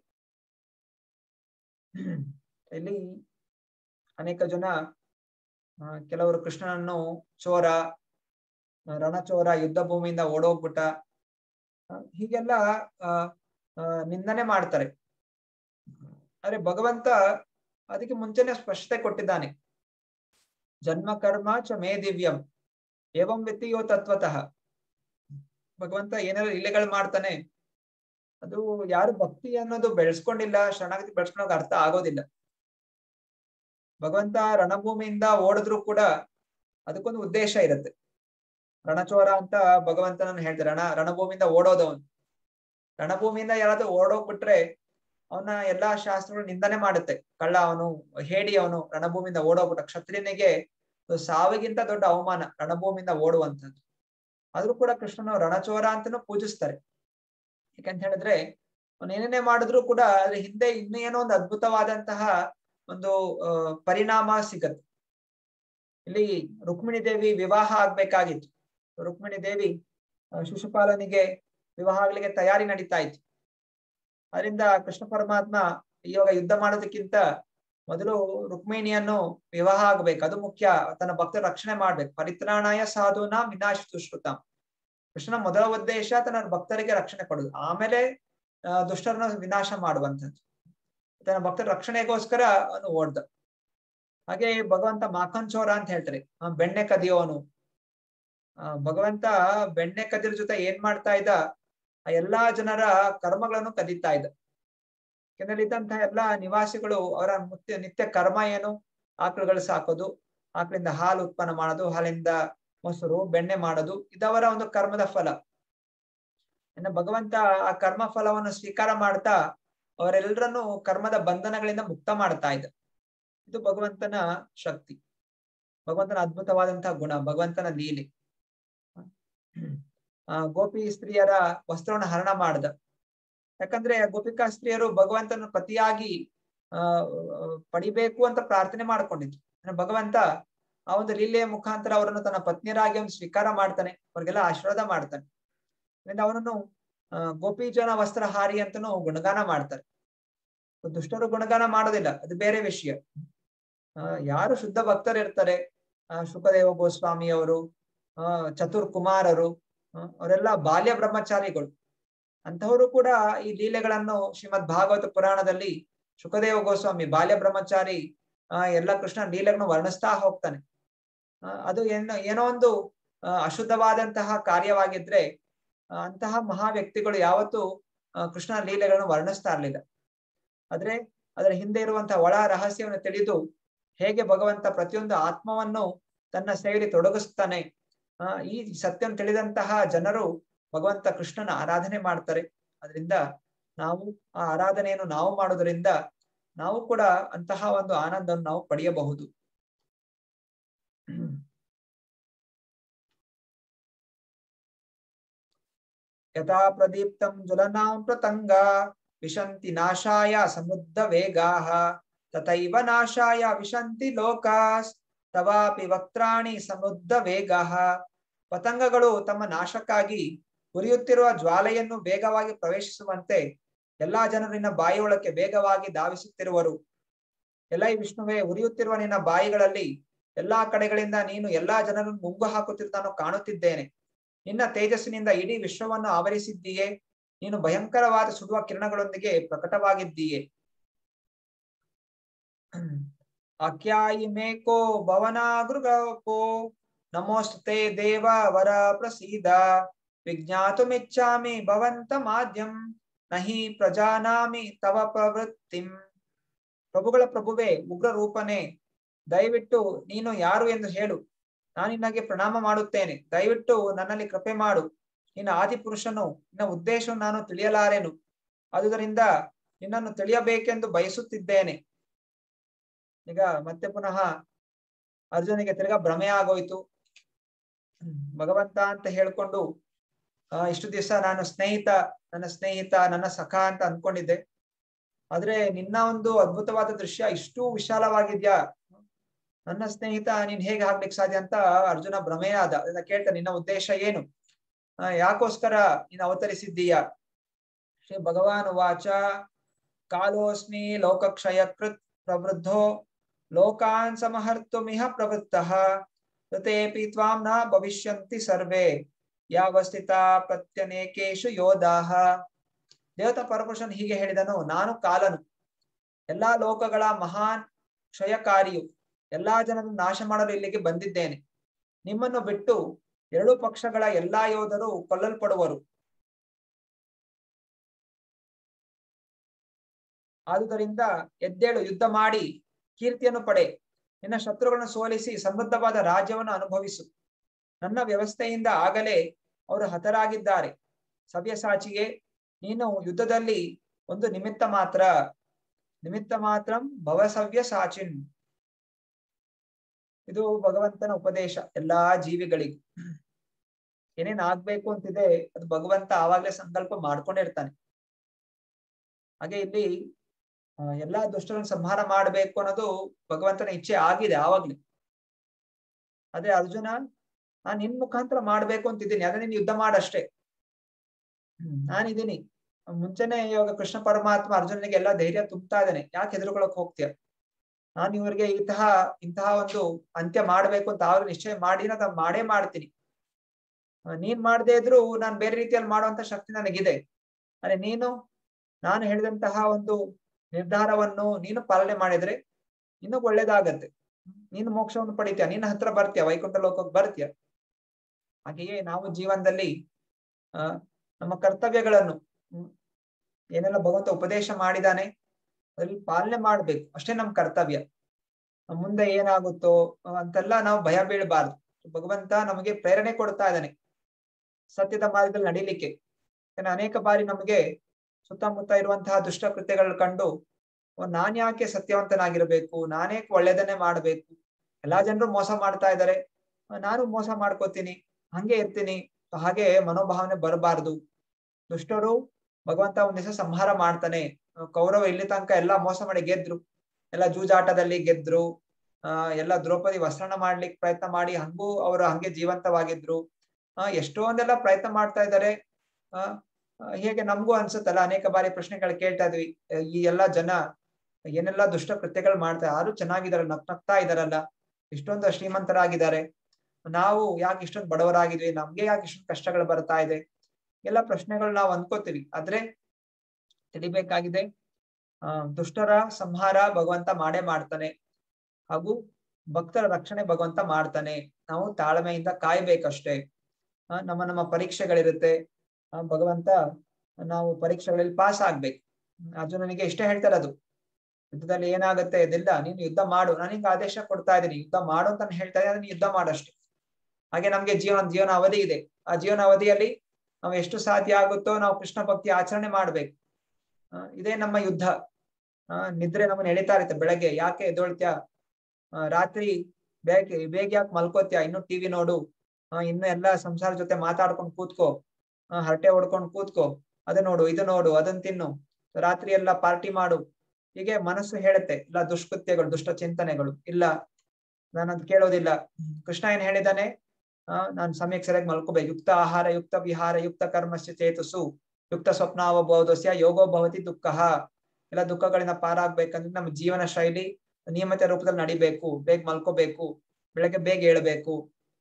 ಇಲ್ಲಿ ಅನೇಕ ಜನ ಕೆಲವರು ಕೃಷ್ಣನನ್ನು ಚೋರ, ರಣಚೋರ, ಯುದ್ಧ ಭೂಮಿಯಿಂದ ಓಡೋಗ್ಬಿಟ್ಟ, ಹೀಗೆಲ್ಲ ನಿಂದನೆ ಮಾಡ್ತಾರೆ. ಆದ್ರೆ ಭಗವಂತ ಅದಕ್ಕೆ ಮುಂಚೆನೆ ಸ್ಪಷ್ಟತೆ ಕೊಟ್ಟಿದ್ದಾನೆ. ಜನ್ಮ ಕರ್ಮ ಚ ಮೇ ದಿವ್ಯಂ ಏವಂ ವಿತ್ತಿಯೋ ತತ್ವತಃ. ಭಗವಂತ ಏನೆಲ್ಲ ಲೀಲೆಗಳು ಮಾಡ್ತಾನೆ, ಅದು ಯಾರು ಭಕ್ತಿ ಅನ್ನೋದು ಬೆಳೆಸ್ಕೊಂಡಿಲ್ಲ, ಶರಣಾಗತಿ ಬೆಳೆಸ್ಕೊಂಡೋಗ ಅರ್ಥ ಆಗೋದಿಲ್ಲ. ಭಗವಂತ ರಣಭೂಮಿಯಿಂದ ಓಡಿದ್ರು ಕೂಡ ಅದಕ್ಕೊಂದು ಉದ್ದೇಶ ಇರುತ್ತೆ. ರಣಚೋರ ಅಂತ ಭಗವಂತನನ್ನು ಹೇಳ್ತಾರೆ. ರಣಭೂಮಿಯಿಂದ ಓಡೋದವನು. ರಣಭೂಮಿಯಿಂದ ಯಾರಾದ್ರೂ ಓಡೋಗ್ಬಿಟ್ರೆ ಅವನ ಎಲ್ಲಾ ಶಾಸ್ತ್ರಗಳು ನಿಂದನೆ ಮಾಡುತ್ತೆ. ಕಳ್ಳ ಅವನು, ಹೇಡಿ ಅವನು, ರಣಭೂಮಿಯಿಂದ ಓಡೋಗ್ಬಿಟ್ಟ. ಕ್ಷತ್ರಿಯನಿಗೆ ಸಾವಿಗಿಂತ ದೊಡ್ಡ ಅವಮಾನ ರಣಭೂಮಿಯಿಂದ ಓಡುವಂಥದ್ದು. ಆದ್ರೂ ಕೂಡ ಕೃಷ್ಣನ ರಣಚೋರ ಅಂತಾನೂ ಪೂಜಿಸ್ತಾರೆ. ಯಾಕಂತ ಹೇಳಿದ್ರೆ ಅವನು ಏನೇನೇ ಮಾಡಿದ್ರು ಕೂಡ ಅದ್ರ ಹಿಂದೆ ಇನ್ನೂ ಏನೋ ಒಂದು ಅದ್ಭುತವಾದಂತಹ ಒಂದು ಪರಿಣಾಮ ಸಿಗತ್ತೆ. ಇಲ್ಲಿ ರುಕ್ಮಿಣಿ ದೇವಿ ವಿವಾಹ ಆಗ್ಬೇಕಾಗಿತ್ತು. ರುಕ್ಮಿಣಿ ದೇವಿ ಶಿಶುಪಾಲನಿಗೆ ವಿವಾಹ ಆಗ್ಲಿಕ್ಕೆ ತಯಾರಿ ನಡೀತಾ ಇತ್ತು. ಅದರಿಂದ ಕೃಷ್ಣ ಪರಮಾತ್ಮ ಇವಾಗ ಯುದ್ಧ ಮಾಡೋದಕ್ಕಿಂತ ಮೊದಲು ರುಕ್ಮಿಣಿಯನ್ನು ವಿವಾಹ ಆಗ್ಬೇಕು, ಅದು ಮುಖ್ಯ. ತನ್ನ ಭಕ್ತರ ರಕ್ಷಣೆ ಮಾಡ್ಬೇಕು. ಪರಿತ್ರಾಣಾಯ ಸಾಧುನಾ ವಿನಾಶ ದುಷ್ಕೃತಂ. ಕೃಷ್ಣನ ಮೊದಲ ಉದ್ದೇಶ ತನ್ನ ಭಕ್ತರಿಗೆ ರಕ್ಷಣೆ ಕೊಡುದು, ಆಮೇಲೆ ದುಷ್ಟರನ್ನ ವಿನಾಶ ಮಾಡುವಂಥದ್ದು. ತನ್ನ ಭಕ್ತರ ರಕ್ಷಣೆಗೋಸ್ಕರ ಅವನು ಓಡ್ದ. ಹಾಗೆ ಭಗವಂತ ಮಾಖನ್ ಚೋರ ಅಂತ ಹೇಳ್ತಾರೆ, ಬೆಣ್ಣೆ ಕದಿಯೋನು. ಭಗವಂತ ಬೆಣ್ಣೆ ಕದಿರ ಜೊತೆ ಏನ್ ಮಾಡ್ತಾ ಇದ್ದ, ಆ ಎಲ್ಲಾ ಜನರ ಕರ್ಮಗಳನ್ನು ಕದೀತಾ ಇದ್ದ. ಯಾಕಂದ್ರೆ ಇದ್ದಂತಹ ಎಲ್ಲಾ ನಿವಾಸಿಗಳು ಅವರ ನಿತ್ಯ ಕರ್ಮ ಏನು, ಆಕಳುಗಳು ಸಾಕೋದು, ಆಕಳಿಂದ ಹಾಲು ಉತ್ಪನ್ನ ಮಾಡೋದು, ಹಾಲಿಂದ ಮೊಸರು ಬೆಣ್ಣೆ ಮಾಡೋದು, ಇದವರ ಒಂದು ಕರ್ಮದ ಫಲ. ಇನ್ನು ಭಗವಂತ ಆ ಕರ್ಮ ಫಲವನ್ನು ಸ್ವೀಕಾರ ಮಾಡ್ತಾ ಅವರೆಲ್ಲರನ್ನು ಕರ್ಮದ ಬಂಧನಗಳಿಂದ ಮುಕ್ತ ಮಾಡ್ತಾ ಇದ್ದ. ಇದು ಭಗವಂತನ ಶಕ್ತಿ, ಭಗವಂತನ ಅದ್ಭುತವಾದಂತಹ ಗುಣ, ಭಗವಂತನ ಲೀಲೆ. ಗೋಪಿ ಸ್ತ್ರೀಯರ ವಸ್ತ್ರವನ್ನು ಹರಣ ಮಾಡ್ದ. ಯಾಕಂದ್ರೆ ಗೋಪಿಕಾ ಸ್ತ್ರೀಯರು ಭಗವಂತನ ಪತಿಯಾಗಿ ಪಡಿಬೇಕು ಅಂತ ಪ್ರಾರ್ಥನೆ ಮಾಡ್ಕೊಂಡಿದ್ರು. ಭಗವಂತ ಆ ಒಂದು ಲೀಲೆಯ ಮುಖಾಂತರ ಅವರನ್ನು ತನ್ನ ಪತ್ನಿಯರಾಗಿ ಒಂದು ಸ್ವೀಕಾರ ಮಾಡ್ತಾನೆ, ಅವ್ರಿಗೆಲ್ಲ ಆಶೀರ್ವಾದ ಮಾಡ್ತಾನೆ. ಅವನನ್ನು ಗೋಪಿ ಜನ ವಸ್ತ್ರಹಾರಿ ಅಂತನೂ ಗುಣಗಾನ ಮಾಡ್ತಾರೆ. ದುಷ್ಟರು ಗುಣಗಾನ ಮಾಡೋದಿಲ್ಲ, ಅದು ಬೇರೆ ವಿಷಯ. ಯಾರು ಶುದ್ಧ ಭಕ್ತರು ಇರ್ತಾರೆ, ಶುಕದೇವ ಗೋಸ್ವಾಮಿ ಅವರು, ಚತುರ್ ಕುಮಾರರು, ಅವರೆಲ್ಲ ಬಾಲ್ಯ ಬ್ರಹ್ಮಚಾರಿಗಳು. ಅಂತವರು ಕೂಡ ಈ ಲೀಲೆಗಳನ್ನು ಶ್ರೀಮದ್ ಭಾಗವತ ಪುರಾಣದಲ್ಲಿ ಶುಕದೇವ ಗೋಸ್ವಾಮಿ ಬಾಲ್ಯ ಬ್ರಹ್ಮಚಾರಿ ಎಲ್ಲ ಕೃಷ್ಣ ಲೀಲೆಗಳನ್ನು ವರ್ಣಿಸ್ತಾ ಹೋಗ್ತಾನೆ. ಅದು ಏನೋ ಒಂದು ಅಶುದ್ಧವಾದಂತಹ ಕಾರ್ಯವಾಗಿದ್ರೆ ಅಂತಹ ಮಹಾ ವ್ಯಕ್ತಿಗಳು ಯಾವತ್ತೂ ಕೃಷ್ಣ ಲೀಲೆಗಳನ್ನು ವರ್ಣಿಸ್ತಾ ಇರ್ಲಿಲ್ಲ. ಆದ್ರೆ ಅದರ ಹಿಂದೆ ಇರುವಂತಹ ಒಳ ರಹಸ್ಯವನ್ನು ತಿಳಿದು ಹೇಗೆ ಭಗವಂತ ಪ್ರತಿಯೊಂದು ಆತ್ಮವನ್ನು ತನ್ನ ಸೇವೆಯಲ್ಲಿ ತೊಡಗಿಸ್ತಾನೆ, ಈ ಸತ್ಯವನ್ನು ತಿಳಿದಂತಹ ಜನರು ಭಗವಂತ ಕೃಷ್ಣನ ಆರಾಧನೆ ಮಾಡ್ತಾರೆ. ಅದರಿಂದ ನಾವು ಆ ಆರಾಧನೆಯನ್ನು ನಾವು ಮಾಡೋದ್ರಿಂದ ನಾವು ಕೂಡ ಅಂತಹ ಒಂದು ಆನಂದವನ್ನು ನಾವು ಪಡೆಯಬಹುದು. ಯಥಾ ಪ್ರದೀಪ್ತಂ ಜ್ವಲನಾಂ ಪ್ರತಂಗ ವಿಶಂತಿ ನಾಶಾಯ ಸಮುದ್ಧ ವೇಗಾಃ ತಥೈವ ನಾಶಾಯ ವಿಶಂತಿ ಲೋಕಾಸ್ ತವಾಪಿ ವಕ್ತ್ರಾಣಿ ಸಮುದ್ಧ ವೇಗಾಃ. ಪತಂಗಗಳು ತಮ್ಮ ನಾಶಕ್ಕಾಗಿ ಉರಿಯುತ್ತಿರುವ ಜ್ವಾಲೆಯನ್ನು ವೇಗವಾಗಿ ಪ್ರವೇಶಿಸುವಂತೆ ಎಲ್ಲಾ ಜನರು ನಿನ್ನ ಬಾಯಿಯೊಳಕ್ಕೆ ವೇಗವಾಗಿ ಧಾವಿಸುತ್ತಿರುವರು. ಎಲ್ಲ ಈ ವಿಷ್ಣುವೇ, ಉರಿಯುತ್ತಿರುವ ನಿನ್ನ ಬಾಯಿಗಳಲ್ಲಿ ಎಲ್ಲಾ ಕಡೆಗಳಿಂದ ನೀನು ಎಲ್ಲಾ ಜನರನ್ನು ನುಂಗು ಹಾಕುತ್ತಿರುವುದನ್ನು ಕಾಣುತ್ತಿದ್ದೇನೆ. ನಿನ್ನ ತೇಜಸ್ಸಿನಿಂದ ಇಡೀ ವಿಶ್ವವನ್ನು ಆವರಿಸಿದ್ದೀಯೇ. ನೀನು ಭಯಂಕರವಾದ ಸುಡುವ ಕಿರಣಗಳೊಂದಿಗೆ ಪ್ರಕಟವಾಗಿದ್ದೀಯೆ. ಆಖ್ಯಾಯಿ ಮೇಕೋ ಭವನಾಗೃಗಪೋ ನಮೋಸ್ತುತೆ ದೇವ ವರ ಪ್ರಸೀದ ವಿಜ್ಞಾತುಮಿಚ್ಛಾಮಿ ಭವಂತ ಮಾಧ್ಯಂ ನಹಿ ಪ್ರಜಾನಾಮಿ ತವ ಪ್ರವೃತ್ತಿಂ. ಪ್ರಭುಗಳ ಪ್ರಭುವೇ, ಉಗ್ರ ರೂಪನೇ, ದಯವಿಟ್ಟು ನೀನು ಯಾರು ಎಂದು ಹೇಳು. ನಾನು ನಿನಗೆ ಪ್ರಣಾಮ ಮಾಡುತ್ತೇನೆ, ದಯವಿಟ್ಟು ನನ್ನಲ್ಲಿ ಕೃಪೆ ಮಾಡು. ನಿನ್ನ ಆದಿಪುರುಷನು, ನಿನ್ನ ಉದ್ದೇಶವನ್ನು ನಾನು ತಿಳಿಯಲಾರೆನು, ಆದುದರಿಂದ ನಿನ್ನನ್ನು ತಿಳಿಯಬೇಕೆಂದು ಬಯಸುತ್ತಿದ್ದೇನೆ. ಈಗ ಮತ್ತೆ ಪುನಃ ಅರ್ಜುನಿಗೆ ತಿರ್ಗಾ ಭ್ರಮೆ ಆಗೋಯ್ತು. ಭಗವಂತ ಅಂತ ಹೇಳ್ಕೊಂಡು ಇಷ್ಟು ದಿವಸ ನಾನು ನನ್ನ ಸ್ನೇಹಿತ ನನ್ನ ಸಖ ಅಂತ ಅನ್ಕೊಂಡಿದ್ದೆ, ಆದ್ರೆ ನಿನ್ನ ಒಂದು ಅದ್ಭುತವಾದ ದೃಶ್ಯ ಇಷ್ಟು ವಿಶಾಲವಾಗಿದ್ಯಾ, ನನ್ನ ಸ್ನೇಹಿತ ನೀನ್ ಹೇಗೆ ಆಗ್ಲಿಕ್ಕೆ ಸಾಧ್ಯ ಅಂತ ಅರ್ಜುನ ಭ್ರಮೆಯಾದ. ಅದನ್ನ ಕೇಳ್ತಾನೆ, ನಿನ್ನ ಉದ್ದೇಶ ಏನು, ಯಾಕೋಸ್ಕರ ನೀನು ಅವತರಿಸಿದ್ದೀಯ? ಶ್ರೀ ಭಗವಾನ್ ವಾಚ ಕಾಲೋಸ್ಮಿ ಲೋಕಕ್ಷಯ ಕೃತ್ ಪ್ರವೃದ್ಧೋ ಲೋಕಾನ್ ಸಮಹರ್ತುಮಿಹ ಪ್ರವೃತ್ತಃ ತತೇಪಿ ತ್ವಾಂ ನ ಭವಿಷ್ಯಂತಿ ಸರ್ವೇ ಯಾವಸ್ಥಿತ ಪ್ರತ್ಯನೇಕೇಶು ಯೋಧಾಃ. ದೇವತಾ ಪರಪುರುಷನ್ ಹೀಗೆ ಹೇಳಿದನು, ನಾನು ಕಾಲನು, ಎಲ್ಲಾ ಲೋಕಗಳ ಮಹಾನ್ ಕ್ಷಯಕಾರಿಯು, ಎಲ್ಲಾ ಜನರನ್ನು ನಾಶ ಮಾಡಲು ಇಲ್ಲಿಗೆ ಬಂದಿದ್ದೇನೆ. ನಿಮ್ಮನ್ನು ಬಿಟ್ಟು ಎರಡು ಪಕ್ಷಗಳ ಎಲ್ಲಾ ಯೋಧರು ಕೊಲ್ಲಲ್ಪಡುವರು. ಆದುದರಿಂದ ಎದ್ದೇಳು, ಯುದ್ಧ ಮಾಡಿ ಕೀರ್ತಿಯನ್ನು ಪಡೆ, ನಿನ್ನ ಶತ್ರುಗಳನ್ನು ಸೋಲಿಸಿ ಸಮೃದ್ಧವಾದ ರಾಜ್ಯವನ್ನು ಅನುಭವಿಸು. ನನ್ನ ವ್ಯವಸ್ಥೆಯಿಂದ ಆಗಲೇ ಅವರು ಹತರಾಗಿದ್ದಾರೆ. ಸವ್ಯಸಾಚಿಯೇ, ನೀನು ಯುದ್ಧದಲ್ಲಿ ಒಂದು ನಿಮಿತ್ತ ಮಾತ್ರಂ ಭವಸವ್ಯ ಸಾಚಿನ್. ಇದು ಭಗವಂತನ ಉಪದೇಶ ಎಲ್ಲಾ ಜೀವಿಗಳಿಗೂ. ಏನೇನ್ ಆಗ್ಬೇಕು ಅಂತಿದೆ ಅದು ಭಗವಂತ ಆವಾಗ್ಲೇ ಸಂಕಲ್ಪ ಮಾಡ್ಕೊಂಡಿರ್ತಾನೆ. ಹಾಗೆ ಇಲ್ಲಿ ಎಲ್ಲಾ ದುಷ್ಟರನ್ನು ಸಂಹಾರ ಮಾಡ್ಬೇಕು ಅನ್ನೋದು ಭಗವಂತನ ಇಚ್ಛೆ ಆಗಿದೆ ಆವಾಗ್ಲೇ. ಆದ್ರೆ ಅರ್ಜುನ, ನಾನ್ ನಿನ್ ಮುಖಾಂತರ ಮಾಡ್ಬೇಕು ಅಂತಿದ್ದೀನಿ, ಅದೇ ನೀನ್ ಯುದ್ಧ ಮಾಡಷ್ಟೇ, ನಾನಿದ್ದೀನಿ, ಮುಂಚೆನೆ ಇವಾಗ ಕೃಷ್ಣ ಪರಮಾತ್ಮ ಅರ್ಜುನನಿಗೆ ಎಲ್ಲಾ ಧೈರ್ಯ ತುಂಬ್ತಾ ಇದ್ದಾನೆ, ಯಾಕೆ ಹೆದರ್ಕೊಳಕ್ ಹೋಗ್ತೀಯ, ನಾನು ಇವ್ರಿಗೆ ಇಂತಹ ಒಂದು ಅಂತ್ಯ ಮಾಡ್ಬೇಕು ಅಂತ ಅವ್ರು ನಿಶ್ಚಯ ಮಾಡಿ ನಾನು ಮಾಡೇ ಮಾಡ್ತೀನಿ. ನೀನ್ ಮಾಡದೇ ಇದ್ರು ನಾನು ಬೇರೆ ರೀತಿಯಲ್ಲಿ ಮಾಡುವಂತ ಶಕ್ತಿ ನನಗಿದೆ. ಅರೆ ನಾನು ಹೇಳಿದಂತಹ ಒಂದು ನಿರ್ಧಾರವನ್ನು ನೀನು ಪಾಲನೆ ಮಾಡಿದ್ರೆ ಇನ್ನೂ ಒಳ್ಳೇದಾಗತ್ತೆ. ನೀನು ಮೋಕ್ಷವನ್ನು ಪಡಿತೀಯ, ನಿನ್ನ ಹತ್ರ ಬರ್ತೀಯ, ವೈಕುಂಠ ಲೋಕಕ್ಕೆ ಬರ್ತೀಯ. ಹಾಗೆಯೇ ನಾವು ಜೀವನದಲ್ಲಿ ನಮ್ಮ ಕರ್ತವ್ಯಗಳನ್ನು ಏನೆಲ್ಲ ಭಗವಂತ ಉಪದೇಶ ಮಾಡಿದಾನೆ ಅದ್ರಲ್ಲಿ ಪಾಲನೆ ಮಾಡ್ಬೇಕು, ಅಷ್ಟೇ ನಮ್ ಕರ್ತವ್ಯ. ಮುಂದೆ ಏನಾಗುತ್ತೋ ಅಂತೆಲ್ಲ ನಾವು ಭಯ ಬೀಳಬಾರ್ದು. ಭಗವಂತ ನಮಗೆ ಪ್ರೇರಣೆ ಕೊಡ್ತಾ ಇದ್ದಾನೆ ಸತ್ಯದ ಮಾರ್ಗದಲ್ಲಿ ನಡೀಲಿಕ್ಕೆ. ಅನೇಕ ಬಾರಿ ನಮಗೆ ಸುತ್ತಮುತ್ತ ಇರುವಂತಹ ದುಷ್ಟ ಕೃತ್ಯಗಳು ಕಂಡು ನಾನ್ ಯಾಕೆ ಸತ್ಯವಂತನಾಗಿರ್ಬೇಕು, ನಾನೇಕೆ ಒಳ್ಳೇದನ್ನೇ ಮಾಡ್ಬೇಕು, ಎಲ್ಲಾ ಜನರು ಮೋಸ ಮಾಡ್ತಾ ಇದ್ದಾರೆ, ನಾನು ಮೋಸ ಮಾಡ್ಕೋತೀನಿ, ಹಂಗೆ ಇರ್ತೀನಿ, ಹಾಗೆ ಮನೋಭಾವನೆ ಬರಬಾರ್ದು. ದುಷ್ಟರು ಭಗವಂತ ಒಂದ್ ದಿವಸ ಸಂಹಾರ ಮಾಡ್ತಾನೆ. ಕೌರವ ಇಲ್ಲಿ ತನಕ ಎಲ್ಲಾ ಮೋಸ ಮಾಡಿ ಗೆದ್ರು, ಎಲ್ಲ ಜೂಜಾಟದಲ್ಲಿ ಗೆದ್ರು, ಎಲ್ಲ ದ್ರೌಪದಿ ವಸ್ತ್ರಣ ಮಾಡ್ಲಿಕ್ಕೆ ಪ್ರಯತ್ನ ಮಾಡಿ ಹಂಗೂ ಅವರು ಹಂಗೆ ಜೀವಂತವಾಗಿದ್ರು. ಎಷ್ಟೊಂದೆಲ್ಲ ಪ್ರಯತ್ನ ಮಾಡ್ತಾ ಇದ್ದಾರೆ. ಹೇಗೆ ನಮ್ಗೂ ಅನ್ಸುತ್ತಲ್ಲ, ಅನೇಕ ಬಾರಿ ಪ್ರಶ್ನೆಗಳು ಕೇಳ್ತಾ ಇದ್ವಿ, ಈ ಎಲ್ಲಾ ಜನ ಏನೆಲ್ಲಾ ದುಷ್ಟ ಕೃತ್ಯಗಳು ಮಾಡ್ತಾರೆ, ಯಾರು ಚೆನ್ನಾಗಿದಾರೆ, ನಗ್ತಾ ಇದಾರಲ್ಲ, ಇಷ್ಟೊಂದು ಶ್ರೀಮಂತರಾಗಿದ್ದಾರೆ, ನಾವು ಯಾಕೆ ಇಷ್ಟೊಂದು ಬಡವರಾಗಿದ್ವಿ, ನಮ್ಗೆ ಯಾಕೆ ಇಷ್ಟೊಂದು ಕಷ್ಟಗಳು ಬರ್ತಾ ಇದೆ, ಎಲ್ಲ ಪ್ರಶ್ನೆಗಳು ನಾವು ಅಂದ್ಕೋತೀವಿ. ಆದ್ರೆ ತಿಳಿಬೇಕಾಗಿದೆ, ದುಷ್ಟರ ಸಂಹಾರ ಭಗವಂತ ಮಾಡೇ ಮಾಡ್ತಾನೆ, ಹಾಗೂ ಭಕ್ತರ ರಕ್ಷಣೆ ಭಗವಂತ ಮಾಡ್ತಾನೆ. ನಾವು ತಾಳ್ಮೆಯಿಂದ ಕಾಯ್ಬೇಕಷ್ಟೇ. ನಮ್ಮ ಪರೀಕ್ಷೆಗಳಿರುತ್ತೆ, ಭಗವಂತ ನಾವು ಪರೀಕ್ಷೆಗಳಲ್ಲಿ ಪಾಸ್ ಆಗ್ಬೇಕು. ಅರ್ಜುನನಿಗೆ ಇಷ್ಟೇ ಹೇಳ್ತಾರೆ, ಅದು ಯುದ್ಧದಲ್ಲಿ ಏನಾಗುತ್ತೆ ಇದೆಲ್ಲ ನೀನು ಯುದ್ಧ ಮಾಡು, ನಾನಿಂಗ ಆದೇಶ ಕೊಡ್ತಾ ಇದ್ದೀನಿ, ಯುದ್ಧ ಮಾಡು ಅಂತ ಹೇಳ್ತಾ ಇದ್ದೀನಿ, ಯುದ್ಧ ಮಾಡಷ್ಟೇ. ಹಾಗೆ ನಮ್ಗೆ ಜೀವನ ಅವಧಿ ಇದೆ. ಆ ಜೀವನ ಅವಧಿಯಲ್ಲಿ ನಾವು ಎಷ್ಟು ಸಾಧ್ಯ ಆಗುತ್ತೋ ನಾವು ಕೃಷ್ಣ ಭಕ್ತಿ ಆಚರಣೆ ಮಾಡ್ಬೇಕು. ಇದೇ ನಮ್ಮ ಯುದ್ಧ. ನಿದ್ರೆ ನಮ್ಮನ್ನ ಎಳಿತಾ ಇರುತ್ತೆ, ಬೆಳಗ್ಗೆ ಯಾಕೆ ಎದ್ದೊಳ್ತ್ಯ, ರಾತ್ರಿ ಬೇಗ ಯಾಕೆ ಮಲ್ಕೋತ್ಯ, ಇನ್ನು ಟಿವಿ ನೋಡು, ಇನ್ನು ಎಲ್ಲಾ ಸಂಸಾರ ಜೊತೆ ಮಾತಾಡ್ಕೊಂಡು ಕೂತ್ಕೋ, ಹರಟೆ ಹೊಡ್ಕೊಂಡು ಕೂತ್ಕೋ, ಅದು ನೋಡು ಇದು ನೋಡು, ಅದನ್ನ ತಿನ್ನು, ರಾತ್ರಿ ಎಲ್ಲ ಪಾರ್ಟಿ ಮಾಡು. ಹೀಗೆ ಮನಸ್ಸು ಹೇಳುತ್ತೆ ಇಲ್ಲ ದುಷ್ಕೃತ್ಯಗಳು, ದುಷ್ಟ ಚಿಂತನೆಗಳು. ಇಲ್ಲ, ನಾನದ್ ಕೇಳೋದಿಲ್ಲ. ಕೃಷ್ಣ ಏನ್ ಹೇಳಿದಾನೆ, ನಾನು ಸಮಯಕ್ಕೆ ಸರಿಯಾಗಿ ಮಲ್ಕೋಬೇಕು. ಯುಕ್ತ ಆಹಾರ ಯುಕ್ತ ವಿಹಾರ ಯುಕ್ತ ಕರ್ಮಸ್ಯ ಚೇತಸು ಯುಕ್ತ ಸ್ವಪ್ನಾವಬೋಧಸ್ಯ ಯೋಗೋ ಭವತಿ ದುಃಖ. ಎಲ್ಲ ದುಃಖಗಳಿಂದ ಪಾರಾಗ್ಬೇಕಂದ್ರೆ ನಮ್ಮ ಜೀವನ ಶೈಲಿ ನಿಯಮಿತ ರೂಪದಲ್ಲಿ ನಡಿಬೇಕು, ಬೇಗ ಮಲ್ಕೋಬೇಕು, ಬೆಳಗ್ಗೆ ಬೇಗ ಏಳ್ಬೇಕು,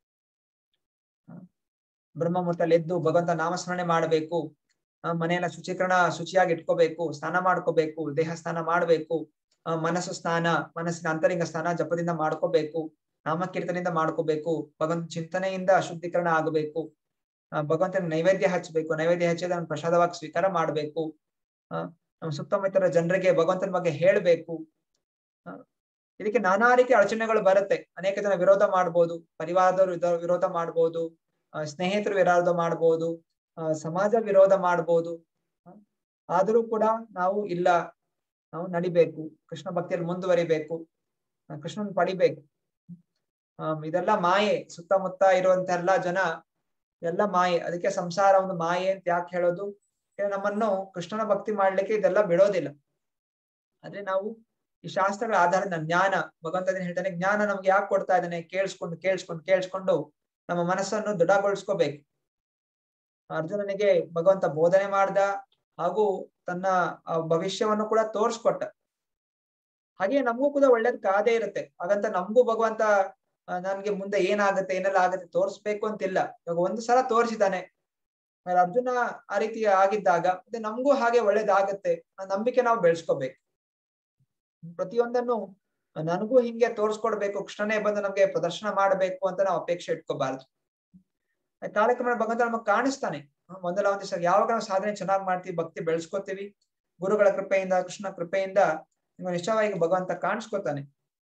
ಬ್ರಹ್ಮ ಮುಹೂರ್ತದಲ್ಲಿ ಎದ್ದು ಭಗವಂತ ನಾಮಸ್ಮರಣೆ ಮಾಡ್ಬೇಕು, ಮನೆಯನ್ನ ಶುಚಿಯಾಗಿ ಇಟ್ಕೋಬೇಕು, ಸ್ನಾನ ಮಾಡ್ಕೋಬೇಕು, ದೇಹ ಸ್ನಾನ ಮಾಡ್ಬೇಕು, ಮನಸ್ಸು ಸ್ನಾನ, ಮನಸ್ಸಿನ ಅಂತರಿಂಗ ಸ್ನಾನ ಜಪದಿಂದ ಮಾಡ್ಕೋಬೇಕು, ನಾಮಕೀರ್ತನೆಯಿಂದ ಮಾಡ್ಕೋಬೇಕು, ಭಗವಂತ ಚಿಂತನೆಯಿಂದ ಅಶುದ್ಧೀಕರಣ ಆಗಬೇಕು, ಭಗವಂತನ ನೈವೇದ್ಯ ಹಚ್ಚಬೇಕು, ನೈವೇದ್ಯ ಹಚ್ಚಿದ ಪ್ರಸಾದವಾಗಿ ಸ್ವೀಕಾರ ಮಾಡ್ಬೇಕು, ನಮ್ಮ ಸುತ್ತಮುತ್ತಲ ಜನರಿಗೆ ಭಗವಂತನ ಬಗ್ಗೆ ಹೇಳ್ಬೇಕು. ಇದಕ್ಕೆ ನಾನಾ ರೀತಿಯ ಅಡಚಣೆಗಳು ಬರುತ್ತೆ. ಅನೇಕ ಜನ ವಿರೋಧ ಮಾಡ್ಬೋದು, ಪರಿವಾರದವರು ವಿರೋಧ ಮಾಡ್ಬೋದು, ಸ್ನೇಹಿತರು ವಿರೋಧ ಮಾಡ್ಬೋದು, ಸಮಾಜ ವಿರೋಧ ಮಾಡ್ಬೋದು. ಆದರೂ ಕೂಡ ನಾವು ನಡಿಬೇಕು, ಕೃಷ್ಣ ಭಕ್ತಿಯಲ್ಲಿ ಮುಂದುವರಿಬೇಕು, ಕೃಷ್ಣನ್ ಪಡಿಬೇಕು. ಇದೆಲ್ಲ ಮಾಯೆ, ಸುತ್ತಮುತ್ತ ಇರುವಂತ ಎಲ್ಲಾ ಜನ ಎಲ್ಲ ಮಾಯೆ. ಅದಕ್ಕೆ ಸಂಸಾರ ಒಂದು ಮಾಯೆ ಅಂತ ಯಾಕೆ ಹೇಳೋದು, ನಮ್ಮನ್ನು ಕೃಷ್ಣನ ಭಕ್ತಿ ಮಾಡ್ಲಿಕ್ಕೆ ಇದೆಲ್ಲ ಬಿಡೋದಿಲ್ಲ. ಆದ್ರೆ ನಾವು ಈ ಶಾಸ್ತ್ರಗಳ ಆಧಾರದ ಜ್ಞಾನ, ಭಗವಂತ ಹೇಳ್ತಾನೆ, ಜ್ಞಾನ ನಮ್ಗೆ ಯಾಕೆ ಕೊಡ್ತಾ ಇದ್ದಾನೆ, ಕೇಳಿಸ್ಕೊಂಡು ನಮ್ಮ ಮನಸ್ಸನ್ನು ದೃಢಗೊಳಿಸ್ಕೋಬೇಕು. ಅರ್ಜುನನಿಗೆ ಭಗವಂತ ಬೋಧನೆ ಮಾಡ್ದ, ಹಾಗೂ ತನ್ನ ಭವಿಷ್ಯವನ್ನು ಕೂಡ ತೋರ್ಸ್ಕೊಟ್ಟ. ಹಾಗೆ ನಮಗೂ ಕೂಡ ಒಳ್ಳೇದ್ ಕಾದೇ ಇರುತ್ತೆ. ಹಾಗಂತ ನಮಗೂ ಭಗವಂತ ನನ್ಗೆ ಮುಂದೆ ಏನಾಗುತ್ತೆ ಏನೆಲ್ಲ ಆಗತ್ತೆ ತೋರ್ಸ್ಬೇಕು ಅಂತಿಲ್ಲ. ಇವಾಗ ಒಂದು ಸಲ ತೋರಿಸಿದಾನೆ, ಅರ್ಜುನ ಆ ರೀತಿ ಆಗಿದ್ದಾಗ ಮತ್ತೆ ನಮಗೂ ಹಾಗೆ ಒಳ್ಳೇದಾಗತ್ತೆ ಆ ನಂಬಿಕೆ ನಾವು ಬೆಳೆಸ್ಕೋಬೇಕು. ಪ್ರತಿಯೊಂದನ್ನು ನನಗೂ ಹಿಂಗೆ ತೋರ್ಸ್ಕೊಡ್ಬೇಕು, ಕೃಷ್ಣನೇ ಬಂದು ನಮ್ಗೆ ಪ್ರದರ್ಶನ ಮಾಡ್ಬೇಕು ಅಂತ ನಾವು ಅಪೇಕ್ಷೆ ಇಟ್ಕೋಬಾರ್ದು. ಕಾಲಕ್ರಮೇಣ ಭಗವಂತ ನಮಗ್ ಕಾಣಿಸ್ತಾನೆ. ಒಂದಲ್ಲ ಒಂದ್ ದಿವಸ ಯಾವಾಗ ನಾವು ಸಾಧನೆ ಚೆನ್ನಾಗಿ ಮಾಡ್ತೀವಿ, ಭಕ್ತಿ ಬೆಳೆಸ್ಕೋತೀವಿ, ಗುರುಗಳ ಕೃಪೆಯಿಂದ, ಕೃಷ್ಣ ಕೃಪೆಯಿಂದ ನಿಶ್ಚಯವಾಗಿ ಭಗವಂತ ಕಾಣಿಸ್ಕೋತಾನೆ.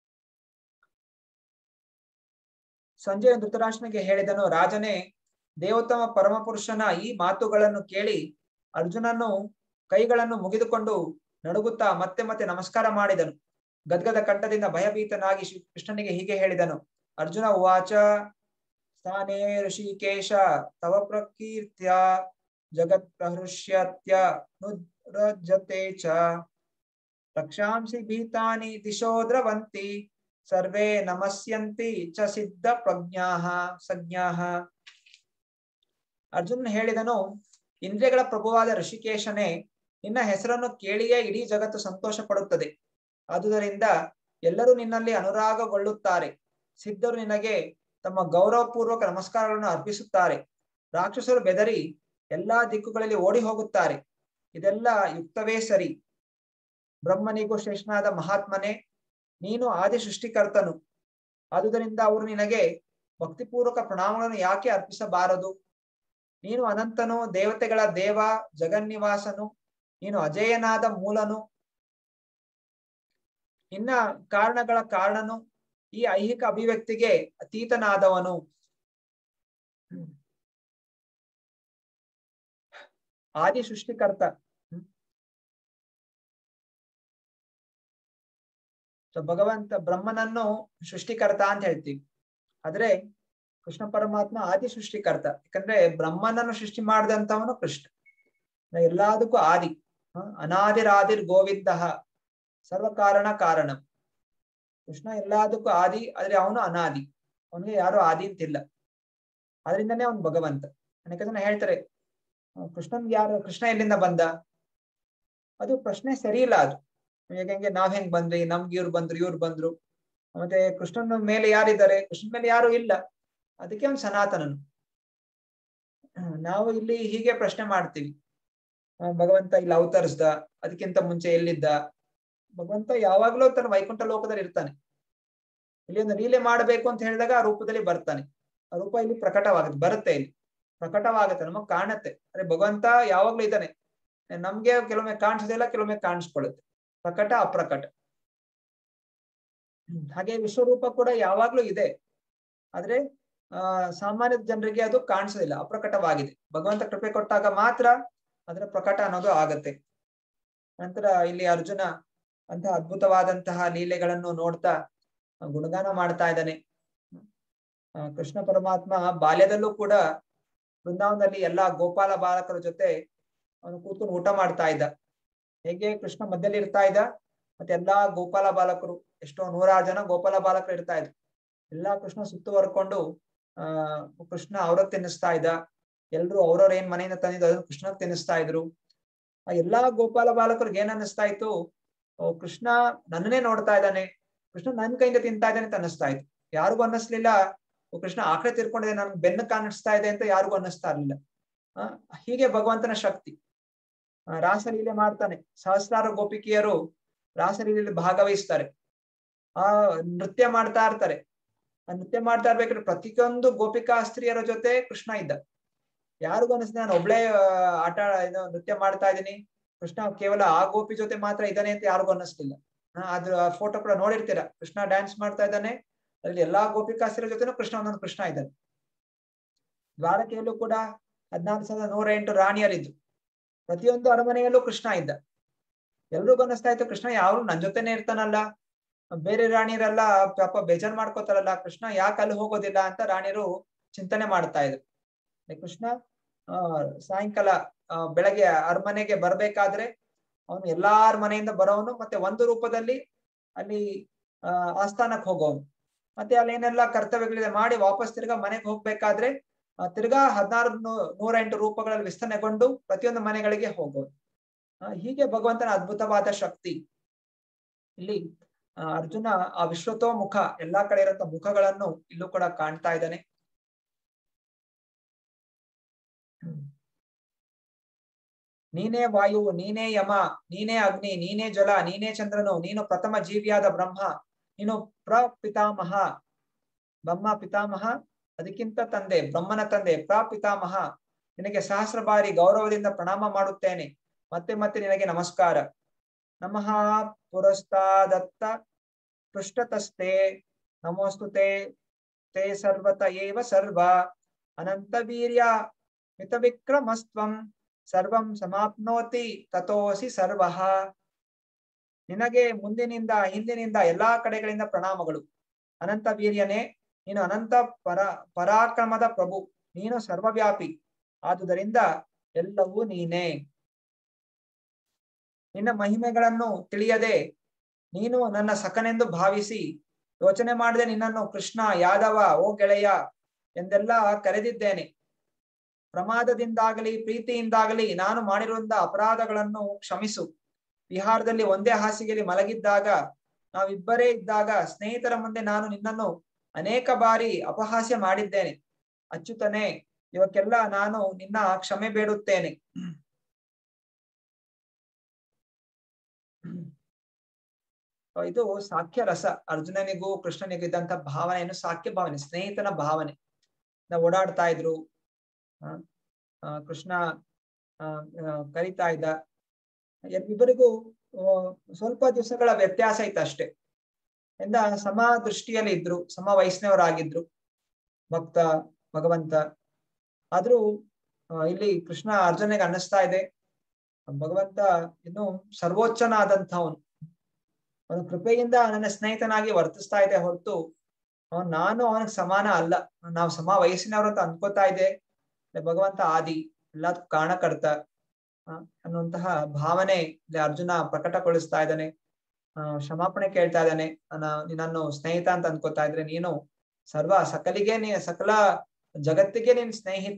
ಸಂಜಯ ಧೃತರಾಷ್ಟ್ರನಿಗೆ ಹೇಳಿದನು, ರಾಜನೇ, ದೇವೋತ್ತಮ ಪರಮಪುರುಷನ ಈ ಮಾತುಗಳನ್ನು ಕೇಳಿ ಅರ್ಜುನನು ಕೈಗಳನ್ನು ಮುಗಿದುಕೊಂಡು ನಡುಗುತ್ತಾ ಮತ್ತೆ ಮತ್ತೆ ನಮಸ್ಕಾರ ಮಾಡಿದನು. ಗದ್ಗದ ಕಂಠದಿಂದ ಭಯಭೀತನಾಗಿ ಕೃಷ್ಣನಿಗೆ ಹೀಗೆ ಹೇಳಿದನು. ಅರ್ಜುನ ಉವಾಚ, ಸ್ಥಾನೇ ಋಷಿಕೇಶ ತವ ಪ್ರಕೀರ್ತ್ಯ ಜಗತ್ ಪ್ರಹೃಷ್ಯತ್ಯ ನುರಜತೆ ಚ ರಕ್ಷಾಂಸಿ ಭೀತಾನಿ ದಿಶೋ ದ್ರವಂತಿ ಸರ್ವೇ ನಮಸ್ಯಂತಿ ಚ ಸಿದ್ಧ ಸಜ್ಞಾಃ. ಅರ್ಜುನ್ ಹೇಳಿದನು, ಇಂದ್ರಿಯಗಳ ಪ್ರಭುವಾದ ಋಷಿಕೇಶನೇ, ನಿನ್ನ ಹೆಸರನ್ನು ಕೇಳಿಯೇ ಇಡೀ ಜಗತ್ತು ಸಂತೋಷ ಪಡುತ್ತದೆ. ಆದುದರಿಂದ ಎಲ್ಲರೂ ನಿನ್ನಲ್ಲಿ ಅನುರಾಗಗೊಳ್ಳುತ್ತಾರೆ. ಸಿದ್ಧರು ನಿನಗೆ ತಮ್ಮ ಗೌರವಪೂರ್ವಕ ನಮಸ್ಕಾರಗಳನ್ನು ಅರ್ಪಿಸುತ್ತಾರೆ. ರಾಕ್ಷಸರು ಬೆದರಿ ಎಲ್ಲಾ ದಿಕ್ಕುಗಳಲ್ಲಿ ಓಡಿ ಹೋಗುತ್ತಾರೆ. ಇದೆಲ್ಲ ಯುಕ್ತವೇ ಸರಿ. ಬ್ರಹ್ಮನಿಗೂ ಶ್ರೇಷ್ಠನಾದ ಮಹಾತ್ಮನೇ, ನೀನು ಆದಿ ಸೃಷ್ಟಿಕರ್ತನು. ಆದುದರಿಂದ ಅವರು ನಿನಗೆ ಭಕ್ತಿಪೂರ್ವಕ ಪ್ರಣಾಮಗಳನ್ನು ಯಾಕೆ ಅರ್ಪಿಸಬಾರದು? ನೀನು ಅನಂತನು, ದೇವತೆಗಳ ದೇವ, ಜಗನ್ನಿವಾಸನು. ನೀನು ಅಜೇಯನಾದ ಮೂಲನು, ನಿನ್ನ ಕಾರಣಗಳ ಕಾರಣನು, ಈ ಐಹಿಕ ಅಭಿವ್ಯಕ್ತಿಗೆ ಅತೀತನಾದವನು. ಆದಿ ಸೃಷ್ಟಿಕರ್ತ. ಭಗವಂತ ಬ್ರಹ್ಮನನ್ನು ಸೃಷ್ಟಿಕರ್ತ ಅಂತ ಹೇಳ್ತೀವಿ. ಆದ್ರೆ ಕೃಷ್ಣ ಪರಮಾತ್ಮ ಆದಿ ಸೃಷ್ಟಿಕರ್ತ. ಯಾಕಂದ್ರೆ ಬ್ರಹ್ಮನನ್ನು ಸೃಷ್ಟಿ ಮಾಡಿದಂತವನು ಕೃಷ್ಣ. ಎಲ್ಲದಕ್ಕೂ ಆದಿ. ಅನಾದಿರಾದಿರ್ ಗೋವಿಂದ ಸರ್ವ ಕಾರಣ ಕಾರಣ. ಕೃಷ್ಣ ಎಲ್ಲದಕ್ಕೂ ಆದಿ, ಆದ್ರೆ ಅವನು ಅನಾದಿ. ಅವನಿಗೆ ಯಾರು ಆದಿ ಅಂತಿಲ್ಲ. ಆದ್ರಿಂದನೇ ಅವನು ಭಗವಂತ. ಅನೇಕ ಜನ ಹೇಳ್ತಾರೆ ಕೃಷ್ಣನ್ಗೆ ಯಾರು, ಕೃಷ್ಣ ಎಲ್ಲಿಂದ ಬಂದ? ಅದು ಪ್ರಶ್ನೆ ಸರಿ ಇಲ್ಲ. ಅದು ಹೇಗೆ ನಾವ್ ಹೆಂಗ್ ಬಂದ್ವಿ, ನಮ್ಗೆ ಇವ್ರು ಬಂದ್ರು, ಇವ್ರು ಬಂದ್ರು. ಮತ್ತೆ ಕೃಷ್ಣನ ಮೇಲೆ ಯಾರಿದ್ದಾರೆ? ಕೃಷ್ಣನ ಮೇಲೆ ಯಾರು ಇಲ್ಲ. ಅದಕ್ಕೆ ಅವ್ನು ಸನಾತನನು. ನಾವು ಇಲ್ಲಿ ಹೀಗೆ ಪ್ರಶ್ನೆ ಮಾಡ್ತೀವಿ, ಭಗವಂತ ಇಲ್ಲಿ ಅವತರಿಸ್ದ, ಅದಕ್ಕಿಂತ ಮುಂಚೆ ಎಲ್ಲಿದ್ದ? ಭಗವಂತ ಯಾವಾಗ್ಲೂ ತನ್ನ ವೈಕುಂಠ ಲೋಕದಲ್ಲಿ ಇರ್ತಾನೆ. ಇಲ್ಲಿ ಒಂದು ಲೀಲೆ ಮಾಡಬೇಕು ಅಂತ ಹೇಳಿದಾಗ ಆ ರೂಪದಲ್ಲಿ ಬರ್ತಾನೆ. ಆ ರೂಪ ಇಲ್ಲಿ ಪ್ರಕಟವಾಗುತ್ತೆ, ಬರುತ್ತೆ, ಇಲ್ಲಿ ಪ್ರಕಟವಾಗುತ್ತೆ, ನಮಗ್ ಕಾಣುತ್ತೆ. ಅರೆ ಭಗವಂತ ಯಾವಾಗ್ಲೂ ಇದ್ದಾನೆ. ನಮ್ಗೆ ಕೆಲವೊಮ್ಮೆ ಕಾಣಿಸೋದಿಲ್ಲ, ಕೆಲವೊಮ್ಮೆ ಕಾಣಿಸ್ಕೊಳ್ಳುತ್ತೆ. ಪ್ರಕಟ ಅಪ್ರಕಟ. ಹಾಗೆ ವಿಶ್ವರೂಪ ಕೂಡ ಯಾವಾಗ್ಲೂ ಇದೆ. ಆದ್ರೆ ಸಾಮಾನ್ಯ ಜನರಿಗೆ ಅದು ಕಾಣಿಸೋದಿಲ್ಲ, ಅಪ್ರಕಟವಾಗಿದೆ. ಭಗವಂತ ಕೃಪೆ ಕೊಟ್ಟಾಗ ಮಾತ್ರ ಅದರ ಪ್ರಕಟ ಅನ್ನೋದು ಆಗತ್ತೆ. ನಂತರ ಇಲ್ಲಿ ಅರ್ಜುನ ಅಂತಹ ಅದ್ಭುತವಾದಂತಹ ಲೀಲೆಗಳನ್ನು ನೋಡ್ತಾ ಗುಣಗಾನ ಮಾಡ್ತಾ ಇದ್ದಾನೆ. ಕೃಷ್ಣ ಪರಮಾತ್ಮ ಬಾಲ್ಯದಲ್ಲೂ ಕೂಡ ಬೃಂದಾವನದಲ್ಲಿ ಎಲ್ಲಾ ಗೋಪಾಲ ಬಾಲಕರ ಜೊತೆ ಅವನು ಕೂತ್ಕೊಂಡು ಊಟ ಮಾಡ್ತಾ ಇದ್ದ. ಹೇಗೆ ಕೃಷ್ಣ ಮಧ್ಯದಲ್ಲಿ ಇರ್ತಾ ಇದ್ದ, ಮತ್ತೆ ಎಲ್ಲಾ ಗೋಪಾಲ ಬಾಲಕರು, ಎಷ್ಟೋ 106 ಜನ ಗೋಪಾಲ ಬಾಲಕರು ಇರ್ತಾ ಇದ್ರು. ಎಲ್ಲಾ ಕೃಷ್ಣ ಸುತ್ತುವರ್ಕೊಂಡು ಕೃಷ್ಣ ಅವ್ರಗ್ ತಿನ್ನಿಸ್ತಾ ಇದ್ದ. ಎಲ್ರು ಅವ್ರವ್ರ ಏನ್ ಮನೆಯಿಂದ ತಂದಿದ್ದು ಅದನ್ನು ಕೃಷ್ಣಗ್ ತಿನ್ನಿಸ್ತಾ ಇದ್ರು. ಆ ಎಲ್ಲಾ ಗೋಪಾಲ ಬಾಲಕರಿಗೆ ಏನ್ ಅನ್ನಿಸ್ತಾ ಇತ್ತು, ಕೃಷ್ಣ ನನ್ನನ್ನೇ ನೋಡ್ತಾ ಇದ್ದಾನೆ, ಕೃಷ್ಣ ನನ್ ಕೈಯಿಂದ ತಿಂತಾ ಇದ್ದಾನೆ ಅಂತ ಅನ್ನಿಸ್ತಾ ಇತ್ತು. ಯಾರಿಗೂ ಅನ್ನಿಸ್ಲಿಲ್ಲ ಕೃಷ್ಣ ಆಕಡೆ ತಿರ್ಕೊಂಡಿದೆ, ನನ್ಗೆ ಬೆನ್ನು ಕಾಣಿಸ್ತಾ ಇದೆ ಅಂತ ಯಾರಿಗೂ ಅನ್ನಿಸ್ತಾ ಇರ್ಲಿಲ್ಲ. ಹೀಗೆ ಭಗವಂತನ ಶಕ್ತಿ. ರಾಸಲೀಲೆ ಮಾಡ್ತಾನೆ. ಸಹಸ್ರಾರು ಗೋಪಿಕೆಯರು ರಾಸಲೀಲೆಯಲ್ಲಿ ಭಾಗವಹಿಸ್ತಾರೆ. ನೃತ್ಯ ಮಾಡ್ತಾ ಇರ್ತಾರೆ. ನೃತ್ಯ ಮಾಡ್ತಾ ಇರ್ಬೇಕಾದ್ರೆ ಪ್ರತಿಯೊಂದು ಗೋಪಿಕಾ ಸ್ತ್ರೀಯರ ಜೊತೆ ಕೃಷ್ಣ ಇದ್ದ. ಯಾರಿಗೂ ಅನಿಸ್ತ ನಾನು ಒಬ್ಳೆ ನೃತ್ಯ ಮಾಡ್ತಾ ಇದ್ದೀನಿ, ಕೃಷ್ಣ ಕೇವಲ ಆ ಗೋಪಿ ಜೊತೆ ಮಾತ್ರ ಇದ್ದಾನೆ ಅಂತ ಯಾರಿಗೂ ಅನ್ನಿಸ್ಲಿಲ್ಲ. ಅದ್ರ ಫೋಟೋ ಕೂಡ ನೋಡಿರ್ತೀರ, ಕೃಷ್ಣ ಡ್ಯಾನ್ಸ್ ಮಾಡ್ತಾ ಇದ್ದಾನೆ, ಅದ್ರಲ್ಲಿ ಎಲ್ಲಾ ಗೋಪಿಕಾ ಸ್ತ್ರೀಯರ ಜೊತೆನೂ ಕೃಷ್ಣ ಒಂದೊಂದು ಕೃಷ್ಣ ಇದ್ದಾನೆ. ದ್ವಾರಕೆಯಲ್ಲೂ ಕೂಡ 14,108 ರಾಣಿಯರಿದ್ದು, ಪ್ರತಿಯೊಂದು ಅರಮನೆಯಲ್ಲೂ ಕೃಷ್ಣ ಇದ್ದ. ಎಲ್ರಿಗೂ ಅನ್ನಿಸ್ತಾ ಇತ್ತು ಕೃಷ್ಣ ಯಾರು ನನ್ ಜೊತೆನೆ ಇರ್ತಾನಲ್ಲ, ಬೇರೆ ರಾಣಿಯರೆಲ್ಲ ಪಾಪ ಬೇಜಾರ್ ಮಾಡ್ಕೋತಾರಲ್ಲ, ಕೃಷ್ಣ ಯಾಕೆ ಅಲ್ಲಿ ಹೋಗೋದಿಲ್ಲ ಅಂತ ರಾಣಿಯರು ಚಿಂತನೆ ಮಾಡ್ತಾ ಇದ್ರು. ಕೃಷ್ಣ ಸಾಯಂಕಾಲ ಬೆಳಗ್ಗೆ ಅರಮನೆಗೆ ಬರ್ಬೇಕಾದ್ರೆ ಅವನು ಎಲ್ಲಾರ ಮನೆಯಿಂದ ಬರೋವನು, ಮತ್ತೆ ಒಂದು ರೂಪದಲ್ಲಿ ಅಲ್ಲಿ ಆಸ್ಥಾನಕ್ಕೆ ಹೋಗೋನು. ಮತ್ತೆ ಅಲ್ಲೇನೆಲ್ಲ ಕರ್ತವ್ಯಗಳಿದೆ ಮಾಡಿ ವಾಪಸ್ ತಿರ್ಗಾ ಮನೆಗೆ ಹೋಗ್ಬೇಕಾದ್ರೆ ತಿರ್ಗಾ 1,608 ರೂಪಗಳಲ್ಲಿ ವಿಸ್ತರಣೆಗೊಂಡು ಪ್ರತಿಯೊಂದು ಮನೆಗಳಿಗೆ ಹೋಗೋದು. ಹೀಗೆ ಭಗವಂತನ ಅದ್ಭುತವಾದ ಶಕ್ತಿ. ಇಲ್ಲಿ ಅರ್ಜುನ ಆ ವಿಶ್ವತೋ ಮುಖ, ಎಲ್ಲಾ ಕಡೆ ಇರುವಂತ ಮುಖಗಳನ್ನು ಇಲ್ಲೂ ಕೂಡ ಕಾಣ್ತಾ ಇದ್ದಾನೆ. ನೀನೇ ವಾಯು, ನೀನೇ ಯಮ, ನೀನೇ ಅಗ್ನಿ, ನೀನೇ ಜಲ, ನೀನೇ ಚಂದ್ರನು, ನೀನು ಪ್ರಥಮ ಜೀವಿಯಾದ ಬ್ರಹ್ಮ, ನೀನು ಪ್ರಪಿತಾಮಹ. ಬ್ರಹ್ಮ ಪಿತಾಮಹ, ಅದಕ್ಕಿಂತ ತಂದೆ, ಬ್ರಹ್ಮನ ತಂದೆ ಪ್ರಪಿತಾಮಹ. ನಿನಗೆ ಸಹಸ್ರ ಬಾರಿ ಗೌರವದಿಂದ ಪ್ರಣಾಮ ಮಾಡುತ್ತೇನೆ. ಮತ್ತೆ ಮತ್ತೆ ನಿನಗೆ ನಮಸ್ಕಾರ. ನಮಃ ಪುರಸ್ತಾದತ್ತ ಪೃಷ್ಠತಸ್ತೆ ನಮೋಸ್ತುತೆ ತೇ ಸರ್ವತ ಏವ ಸರ್ವ ಅನಂತ ವೀರ್ಯ ಮಿತ ವಿಕ್ರಮಸ್ತ್ವಂ ಸರ್ವಂ ಸಮಾಪ್ನೋತಿ ತತೋಸಿ ಸರ್ವಃ. ನಿನಗೆ ಮುಂದಿನಿಂದ ಹಿಂದಿನಿಂದ ಎಲ್ಲಾ ಕಡೆಗಳಿಂದ ಪ್ರಣಾಮಗಳು. ಅನಂತ ವೀರ್ಯನೇ, ನೀನು ಅನಂತ ಪರಾಕ್ರಮದ ಪ್ರಭು, ನೀನು ಸರ್ವವ್ಯಾಪಿ, ಆದುದರಿಂದ ಎಲ್ಲವೂ ನೀನೇ. ನಿನ್ನ ಮಹಿಮೆಗಳನ್ನು ತಿಳಿಯದೆ ನೀನು ನನ್ನ ಸಖನೆಂದು ಭಾವಿಸಿ ಯೋಚನೆ ಮಾಡದೆ ನಿನ್ನನ್ನು ಕೃಷ್ಣ, ಯಾದವ, ಓ ಗೆಳೆಯ ಎಂದೆಲ್ಲ ಕರೆದಿದ್ದೇನೆ. ಪ್ರಮಾದದಿಂದಾಗಲಿ ಪ್ರೀತಿಯಿಂದಾಗಲಿ ನಾನು ಮಾಡಿರುವಂತ ಅಪರಾಧಗಳನ್ನು ಕ್ಷಮಿಸು. ವಿಹಾರದಲ್ಲಿ ಒಂದೇ ಹಾಸಿಗೆಯಲ್ಲಿ ಮಲಗಿದ್ದಾಗ, ನಾವಿಬ್ಬರೇ ಇದ್ದಾಗ ಸ್ನೇಹಿತರ ಮುಂದೆ ನಾನು ನಿನ್ನನ್ನು ಅನೇಕ ಬಾರಿ ಅಪಹಾಸ್ಯ ಮಾಡಿದ್ದೇನೆ. ಅಚ್ಯುತನೇ, ಇವಕ್ಕೆಲ್ಲ ನಾನು ನಿನ್ನ ಕ್ಷಮೆ ಬೇಡುತ್ತೇನೆ. ಇದು ಸಾಖ್ಯ ರಸ. ಅರ್ಜುನನಿಗೂ ಕೃಷ್ಣನಿಗೂ ಇದ್ದಂತ ಭಾವನೆಯನ್ನು ಸಾಖ್ಯ ಭಾವನೆ, ಸ್ನೇಹಿತನ ಭಾವನೆ. ನಾವು ಓಡಾಡ್ತಾ ಇದ್ರು, ಕೃಷ್ಣ ಕರೀತಾ ಇದ್ದ. ಇಬ್ಬರಿಗೂ ಸ್ವಲ್ಪ ದಿವಸಗಳ ವ್ಯತ್ಯಾಸ ಇತ್ತು ಅಷ್ಟೇ. ಎಂದ ಸಮ ದೃಷ್ಟಿಯಲ್ಲಿ ಇದ್ರು, ಸಮ ವಯಸ್ಸಿನವರಾಗಿದ್ರು ಭಕ್ತ ಭಗವಂತ. ಆದ್ರೂ ಇಲ್ಲಿ ಕೃಷ್ಣ ಅರ್ಜುನಿಗೆ ಅನ್ನಿಸ್ತಾ ಇದೆ, ಭಗವಂತ ಇನ್ನು ಸರ್ವೋಚ್ಚನಾದಂಥವನು, ಅವನ ಕೃಪೆಯಿಂದ ನನ್ನ ಸ್ನೇಹಿತನಾಗಿ ವರ್ತಿಸ್ತಾ ಇದೆ ಹೊರತು ನಾನು ಅವನಿಗೆ ಸಮಾನ ಅಲ್ಲ. ನಾವು ಸಮ ವಯಸ್ಸಿನವರು ಅಂತ ಅನ್ಕೋತಾ ಇದೆ. ಭಗವಂತ ಆದಿ, ಎಲ್ಲದಕ್ಕೂ ಕಾರಣಕರ್ತ ಅನ್ನುವಂತಹ ಭಾವನೆ ಇಲ್ಲಿ ಅರ್ಜುನ ಪ್ರಕಟಗೊಳಿಸ್ತಾ ಇದ್ದಾನೆ. ಕ್ಷಮಾಪಣೆ ಕೇಳ್ತಾ ಇದ್ದಾನೆ. ನಿನ್ನನ್ನು ಸ್ನೇಹಿತ ಅಂತ ಅನ್ಕೋತಾ ಇದ್ರೆ ನೀನು ಸಕಲ ಜಗತ್ತಿಗೆ ನೀನ್ ಸ್ನೇಹಿತ.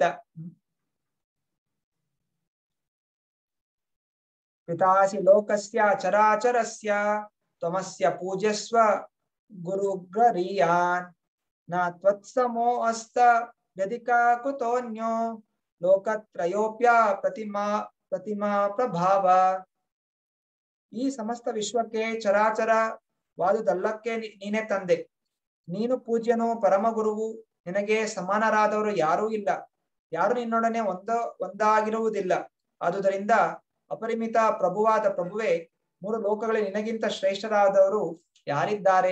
ಪಿತಾಸಿ ಲೋಕಸ್ಯ ಚರಾಚರಸ್ಯ ತ್ವಮಸ್ಯ ಪೂಜ್ಯಸ್ವ ಗುರುಗ್ರರೀಯಾನ್ ನ ತ್ವತ್ಸಮೋ ಅಸ್ತ ವ್ಯಧಿಕಾ ಕುತೋನ್ಯೋ ಲೋಕತ್ರಯೋಪ್ಯ ಪ್ರತಿಮಾ ಪ್ರಭಾವ. ಈ ಸಮಸ್ತ ವಿಶ್ವಕ್ಕೆ ಚರಾಚರವಾದುದಲ್ಲಕ್ಕೆ ನೀನೇ ತಂದೆ. ನೀನು ಪೂಜ್ಯನು, ಪರಮ ಗುರುವು. ನಿನಗೆ ಸಮಾನರಾದವರು ಯಾರೂ ಇಲ್ಲ. ಯಾರು ನಿನ್ನೊಡನೆ ಒಂದಾಗಿರುವುದಿಲ್ಲ. ಆದುದರಿಂದ ಅಪರಿಮಿತ ಪ್ರಭುವಾದ ಪ್ರಭುವೆ, ಮೂರು ಲೋಕಗಳಲ್ಲಿ ನಿನಗಿಂತ ಶ್ರೇಷ್ಠರಾದವರು ಯಾರಿದ್ದಾರೆ?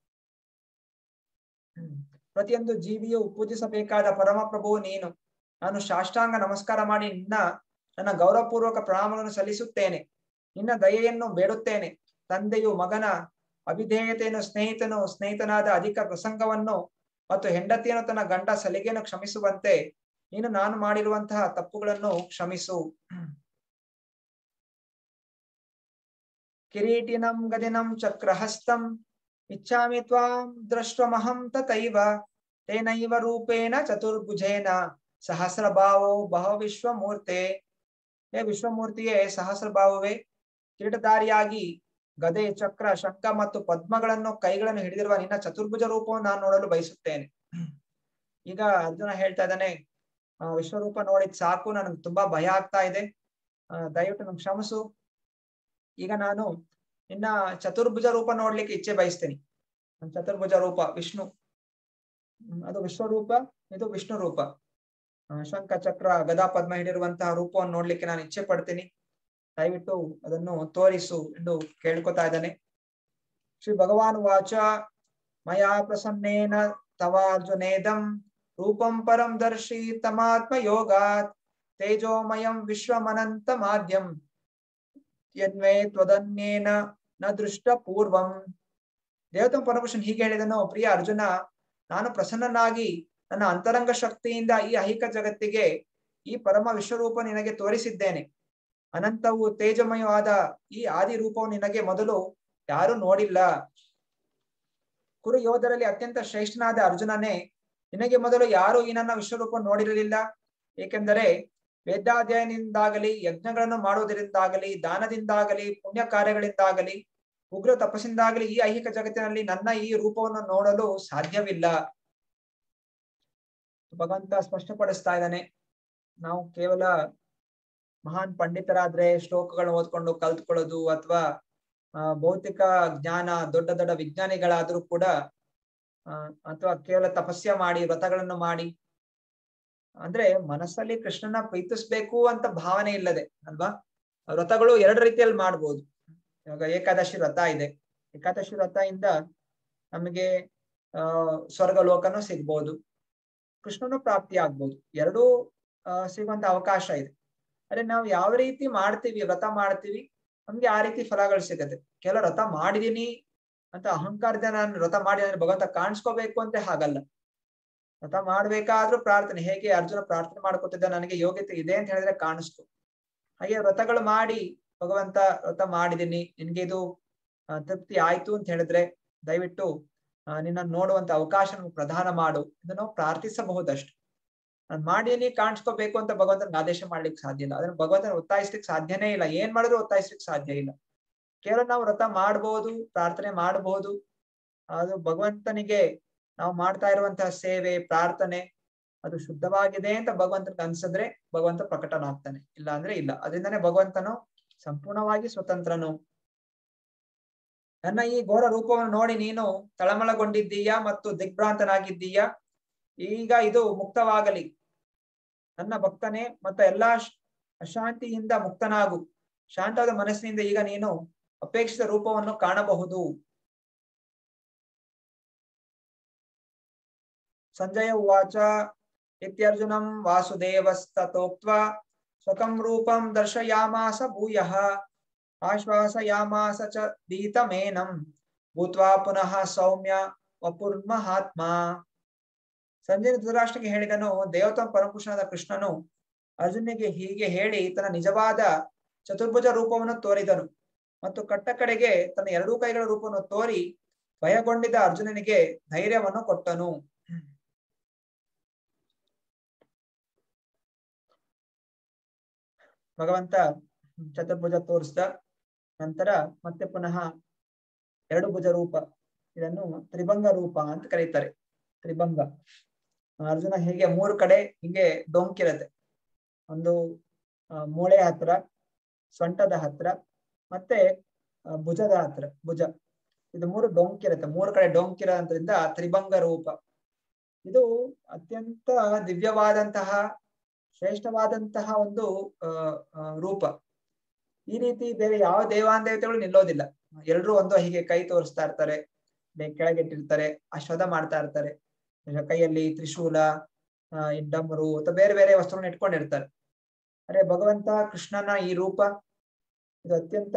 ಪ್ರತಿಯೊಂದು ಜೀವಿಯು ಪೂಜಿಸಬೇಕಾದ ಪರಮ ಪ್ರಭುವು ನೀನು. ನಾನು ಸಾಷ್ಟಾಂಗ ನಮಸ್ಕಾರ ಮಾಡಿ ನನ್ನ ಗೌರವಪೂರ್ವಕ ಪ್ರಣಾಮಗಳನ್ನು ಸಲ್ಲಿಸುತ್ತೇನೆ. ನಿನ್ನ ದಯೆಯನ್ನು ಬೇಡುತ್ತೇನೆ. ತಂದೆಯು ಮಗನ ಅವಿಧೇಯತೆಯನ್ನು, ಸ್ನೇಹಿತನಾದ ಅಧಿಕ ಪ್ರಸಂಗವನ್ನು ಮತ್ತು ಹೆಂಡತಿಯನ್ನು ತನ್ನ ಗಂಡ ಸಲಿಗೆಯನ್ನು ಕ್ಷಮಿಸುವಂತೆ ನೀನು ನಾನು ಮಾಡಿರುವಂತಹ ತಪ್ಪುಗಳನ್ನು ಕ್ಷಮಿಸು. ಕಿರೀಟಿನಂ ಗದಿನಂ ಚಕ್ರಹಸ್ತಂ ಇಚ್ಛಾಮಿ ತ್ವಾಂ ದ್ರಷ್ಟುಮಹಂ ತಥೈವ ತೇನೈವ ರೂಪೇಣ ಚತುರ್ಭುಜೇನ ಸಹಸ್ರಭಾವೋ ಬಹ ವಿಶ್ವಮೂರ್ತೆ. ಹೇ ವಿಶ್ವಮೂರ್ತಿಯೇ, ಸಹಸ್ರಭಾವವೇ, ಕಿರೀಟಧಾರಿಯಾಗಿ ಗದೆ, ಚಕ್ರ, ಶಂಖ ಮತ್ತು ಪದ್ಮಗಳನ್ನು ಕೈಗಳನ್ನು ಹಿಡಿದಿರುವ ನಿನ್ನ ಚತುರ್ಭುಜ ರೂಪವನ್ನು ನಾನು ನೋಡಲು ಬಯಸುತ್ತೇನೆ. ಈಗ ಅರ್ಜುನ ಹೇಳ್ತಾ ಇದ್ದಾನೆ, ವಿಶ್ವರೂಪ ನೋಡಿದ್ ಸಾಕು, ನನಗೆ ತುಂಬಾ ಭಯ ಆಗ್ತಾ ಇದೆ, ದಯವಿಟ್ಟು ನನ್ಗೆ ಕ್ಷಮಿಸು. ಈಗ ನಾನು ನಿನ್ನ ಚತುರ್ಭುಜ ರೂಪ ನೋಡ್ಲಿಕ್ಕೆ ಇಚ್ಛೆ ಬಯಸ್ತೇನೆ. ಚತುರ್ಭುಜ ರೂಪ ವಿಷ್ಣು, ಅದು ವಿಶ್ವರೂಪ, ಇದು ವಿಷ್ಣು ರೂಪ. ಶಂಖ, ಚಕ್ರ, ಗದಾ, ಪದ್ಮ ಹಿಡಿರುವಂತಹ ರೂಪವನ್ನು ನೋಡ್ಲಿಕ್ಕೆ ನಾನು ಇಚ್ಛೆ ಪಡ್ತೀನಿ. ದಯವಿಟ್ಟು ಅದನ್ನು ತೋರಿಸು ಎಂದು ಕೇಳ್ಕೊತಾ ಇದ್ದಾನೆ. ಶ್ರೀ ಭಗವಾನ್ ವಾಚ ಮಯಾ ಪ್ರಸನ್ನೇನ ತವಾರ್ಜುನೇದಂ ರೂಪಂ ಪರಂ ದರ್ಶಿ ತಮಾತ್ಮ ಯೋಗಾತ್ ತೇಜೋಮಯಂ ವಿಶ್ವಮನಂತ ಮಾಧ್ಯಂ ಯನ್ಮೇ ತ್ವದನ್ಯೇನ ನ ದೃಷ್ಟ ಪೂರ್ವಂ. ದೇವತಮ ಪರಮಪುರುಷನ್ ಹೀಗೆ ಹೇಳಿದನು, ಪ್ರಿಯ ಅರ್ಜುನ, ನಾನು ಪ್ರಸನ್ನನಾಗಿ ನನ್ನ ಅಂತರಂಗ ಶಕ್ತಿಯಿಂದ ಈ ಐಹಿಕ ಜಗತ್ತಿಗೆ ಈ ಪರಮ ವಿಶ್ವರೂಪ ನಿನಗೆ ತೋರಿಸಿದ್ದೇನೆ. ಅನಂತವು ತೇಜಮಯವಾದ ಈ ಆದಿ ರೂಪವು ನಿನಗೆ ಮೊದಲು ಯಾರು ನೋಡಿಲ್ಲ. ಕುರು ಯೋಧರಲ್ಲಿ ಅತ್ಯಂತ ಶ್ರೇಷ್ಠನಾದ ಅರ್ಜುನನೇ, ನಿನಗೆ ಮೊದಲು ಯಾರು ಈ ನನ್ನ ವಿಶ್ವರೂಪ ನೋಡಿರಲಿಲ್ಲ. ಏಕೆಂದರೆ ವೇದಾಧ್ಯಯನದಿಂದಾಗಲಿ, ಯಜ್ಞಗಳನ್ನು ಮಾಡುವುದರಿಂದಾಗಲಿ, ದಾನದಿಂದಾಗಲಿ, ಪುಣ್ಯ ಕಾರ್ಯಗಳಿಂದಾಗಲಿ, ಉಗ್ರ ತಪಸ್ಸಿಂದಾಗಲಿ ಈ ಐಹಿಕ ಜಗತ್ತಿನಲ್ಲಿ ನನ್ನ ಈ ರೂಪವನ್ನು ನೋಡಲು ಸಾಧ್ಯವಿಲ್ಲ. ಭಗವಂತ ಸ್ಪಷ್ಟಪಡಿಸ್ತಾ ಇದ್ದಾನೆ. ನಾವು ಕೇವಲ ಮಹಾನ್ ಪಂಡಿತರಾದ್ರೆ ಶ್ಲೋಕಗಳನ್ನು ಓದ್ಕೊಂಡು ಕಲ್ತ್ಕೊಳ್ಳೋದು, ಅಥವಾ ಭೌತಿಕ ಜ್ಞಾನ ದೊಡ್ಡ ದೊಡ್ಡ ವಿಜ್ಞಾನಿಗಳಾದ್ರೂ ಕೂಡ, ಅಥವಾ ಕೇವಲ ತಪಸ್ಯ ಮಾಡಿ ವ್ರತಗಳನ್ನು ಮಾಡಿ, ಅಂದ್ರೆ ಮನಸ್ಸಲ್ಲಿ ಕೃಷ್ಣನ ಪ್ರೀತಿಸ್ಬೇಕು ಅಂತ ಭಾವನೆ ಇಲ್ಲದೆ ಅಲ್ವಾ. ವ್ರತಗಳು ಎರಡು ರೀತಿಯಲ್ಲಿ ಮಾಡ್ಬೋದು. ಇವಾಗ ಏಕಾದಶಿ ವ್ರತ ಇದೆ. ಏಕಾದಶಿ ವ್ರತದಿಂದ ನಮಗೆ ಸ್ವರ್ಗ ಲೋಕನೂ ಸಿಗ್ಬೋದು, ಕೃಷ್ಣನು ಪ್ರಾಪ್ತಿ ಆಗ್ಬೋದು. ಎರಡೂ ಸಿಗುವಂತ ಅವಕಾಶ ಇದೆ. ಅದೇ ನಾವು ಯಾವ ರೀತಿ ಮಾಡ್ತೀವಿ, ವ್ರತ ಮಾಡ್ತೀವಿ, ನಮ್ಗೆ ಆ ರೀತಿ ಫಲಗಳು ಸಿಗತ್ತೆ. ಕೆಲ ವ್ರತ ಮಾಡಿದೀನಿ ಅಂತ ಅಹಂಕಾರದ ನಾನು ವ್ರತ ಮಾಡಿ ಭಗವಂತ ಕಾಣಿಸ್ಕೋಬೇಕು ಅಂತ ಹಾಗಲ್ಲ. ವ್ರತ ಮಾಡ್ಬೇಕಾದ್ರೂ ಪ್ರಾರ್ಥನೆ, ಹೇಗೆ ಅರ್ಜುನ ಪ್ರಾರ್ಥನೆ ಮಾಡ್ಕೊತಿದ್ದ, ನನಗೆ ಯೋಗ್ಯತೆ ಇದೆ ಅಂತ ಹೇಳಿದ್ರೆ ಕಾಣಿಸ್ತು. ಹಾಗೆ ವ್ರತಗಳು ಮಾಡಿ ಭಗವಂತ ವ್ರತ ಮಾಡಿದೀನಿ, ನಿನ್ಗೆ ಇದು ತೃಪ್ತಿ ಆಯ್ತು ಅಂತ ಹೇಳಿದ್ರೆ ದಯವಿಟ್ಟು ನಿನ್ನ ನೋಡುವಂತ ಅವಕಾಶ ಪ್ರದಾನ ಮಾಡು ಎಂದು ನಾವು ಪ್ರಾರ್ಥಿಸಬಹುದಷ್ಟು. ನಾನ್ ಮಾಡಿ ಕಾಣಿಸ್ಕೋಬೇಕು ಅಂತ ಭಗವಂತನ ಆದೇಶ ಮಾಡ್ಲಿಕ್ಕೆ ಸಾಧ್ಯ ಇಲ್ಲ. ಅದನ್ನ ಭಗವಂತನ ಒತ್ತಾಯಿಸ್ಲಿಕ್ಕೆ ಸಾಧ್ಯನೇ ಇಲ್ಲ. ಏನ್ ಮಾಡಿದ್ರು ಒತ್ತಾಯಿಸ್ಲಿಕ್ಕೆ ಸಾಧ್ಯ ಇಲ್ಲ. ಕೇವಲ ನಾವು ವ್ರತ ಮಾಡಬಹುದು, ಪ್ರಾರ್ಥನೆ ಮಾಡಬಹುದು. ಅದು ಭಗವಂತನಿಗೆ ನಾವು ಮಾಡ್ತಾ ಇರುವಂತಹ ಸೇವೆ, ಪ್ರಾರ್ಥನೆ ಅದು ಶುದ್ಧವಾಗಿದೆ ಅಂತ ಭಗವಂತನಿಗೆ ಅನ್ಸಿದ್ರೆ ಭಗವಂತ ಪ್ರಕಟನಾಗ್ತಾನೆ, ಇಲ್ಲ ಅಂದ್ರೆ ಇಲ್ಲ. ಅದರಿಂದಾನೇ ಭಗವಂತನು ಸಂಪೂರ್ಣವಾಗಿ ಸ್ವತಂತ್ರನು. ನನ್ನ ಈ ಘೋರ ರೂಪವನ್ನು ನೋಡಿ ನೀನು ತಳಮಳಗೊಂಡಿದ್ದೀಯಾ ಮತ್ತು ದಿಗ್ಭ್ರಾಂತನಾಗಿದ್ದೀಯಾ. ಈಗ ಇದು ಮುಕ್ತವಾಗಲಿ ನನ್ನ ಭಕ್ತನೇ, ಮತ್ತು ಎಲ್ಲಾ ಅಶಾಂತಿಯಿಂದ ಮುಕ್ತನಾಗು. ಶಾಂತವಾದ ಮನಸ್ಸಿನಿಂದ ಈಗ ನೀನು ಅಪೇಕ್ಷಿತ ರೂಪವನ್ನು ಕಾಣಬಹುದು. ಸಂಜಯ ಉವಾಚ ಇತ್ಯರ್ಜುನಂ ವಾಸುದೇವಸ್ತತೋಕ್ತ್ವಾ ಸ್ವಕಂ ರೂಪಂ ದರ್ಶಯಾಮಾಸ ಭೂಯಃ ಆಶ್ವಾಸಯಾಮಾಸ ಚ ದೀತಮೇನಂ ಭೂತ್ವಾ ಪುನಃ ಸೌಮ್ಯ ವಪುರ್ಮಹಾತ್ಮ. ಸಂಜಯನ ಧೃತರಾಷ್ಟ್ರನಿಗೆ ಹೇಳಿದನು, ದೇವೋತ್ತಮ ಪರಮಪುರುಷನಾದ ಕೃಷ್ಣನು ಅರ್ಜುನಿಗೆ ಹೀಗೆ ಹೇಳಿ ತನ್ನ ನಿಜವಾದ ಚತುರ್ಭುಜ ರೂಪವನ್ನು ತೋರಿದನು ಮತ್ತು ಕಟ್ಟ ಕಡೆಗೆ ತನ್ನ ಎರಡೂ ಕೈಗಳ ರೂಪವನ್ನು ತೋರಿ ಭಯಗೊಂಡಿದ್ದ ಅರ್ಜುನನಿಗೆ ಧೈರ್ಯವನ್ನು ಕೊಟ್ಟನು. ಭಗವಂತ ಚತುರ್ಭುಜ ತೋರಿಸಿದ ನಂತರ ಮತ್ತೆ ಪುನಃ ಎರಡು ಭುಜ ರೂಪ, ಇದನ್ನು ತ್ರಿಭಂಗ ರೂಪ ಅಂತ ಕರೀತಾರೆ. ತ್ರಿಭಂಗ, ಅರ್ಜುನ ಹೀಗೆ ಮೂರು ಕಡೆ ಹಿಂಗೆ ಡೊಂಕಿರತ್ತೆ. ಒಂದು ಮೂಳೆ ಹತ್ರ, ಸೊಂಟದ ಹತ್ರ, ಮತ್ತೆ ಭುಜದ ಹತ್ರ, ಭುಜ, ಇದು ಮೂರು ಡೊಂಕಿರತ್ತೆ. ಮೂರು ಕಡೆ ಡೊಂಕಿರೋದ್ರಿಂದ ತ್ರಿಭಂಗ ರೂಪ. ಇದು ಅತ್ಯಂತ ದಿವ್ಯವಾದಂತಹ ಶ್ರೇಷ್ಠವಾದಂತಹ ಒಂದು ರೂಪ. ಈ ರೀತಿ ಬೇರೆ ಯಾವ ದೇವಾಂದೇವತೆಗಳು ನಿಲ್ಲೋದಿಲ್ಲ. ಎಲ್ರೂ ಒಂದು ಹೀಗೆ ಕೈ ತೋರಿಸ್ತಾ ಇರ್ತಾರೆ, ಕೆಳಗಿಟ್ಟಿರ್ತಾರೆ, ಅಶ್ವದ ಮಾಡ್ತಾ ಇರ್ತಾರೆ, ಕೈಯಲ್ಲಿ ತ್ರಿಶೂಲ, ಡಮರು ಅಥವಾ ಬೇರೆ ಬೇರೆ ವಸ್ತುಗಳನ್ನ ಇಟ್ಕೊಂಡಿರ್ತಾರೆ. ಅರೆ ಭಗವಂತ ಕೃಷ್ಣನ ಈ ರೂಪ ಇದು ಅತ್ಯಂತ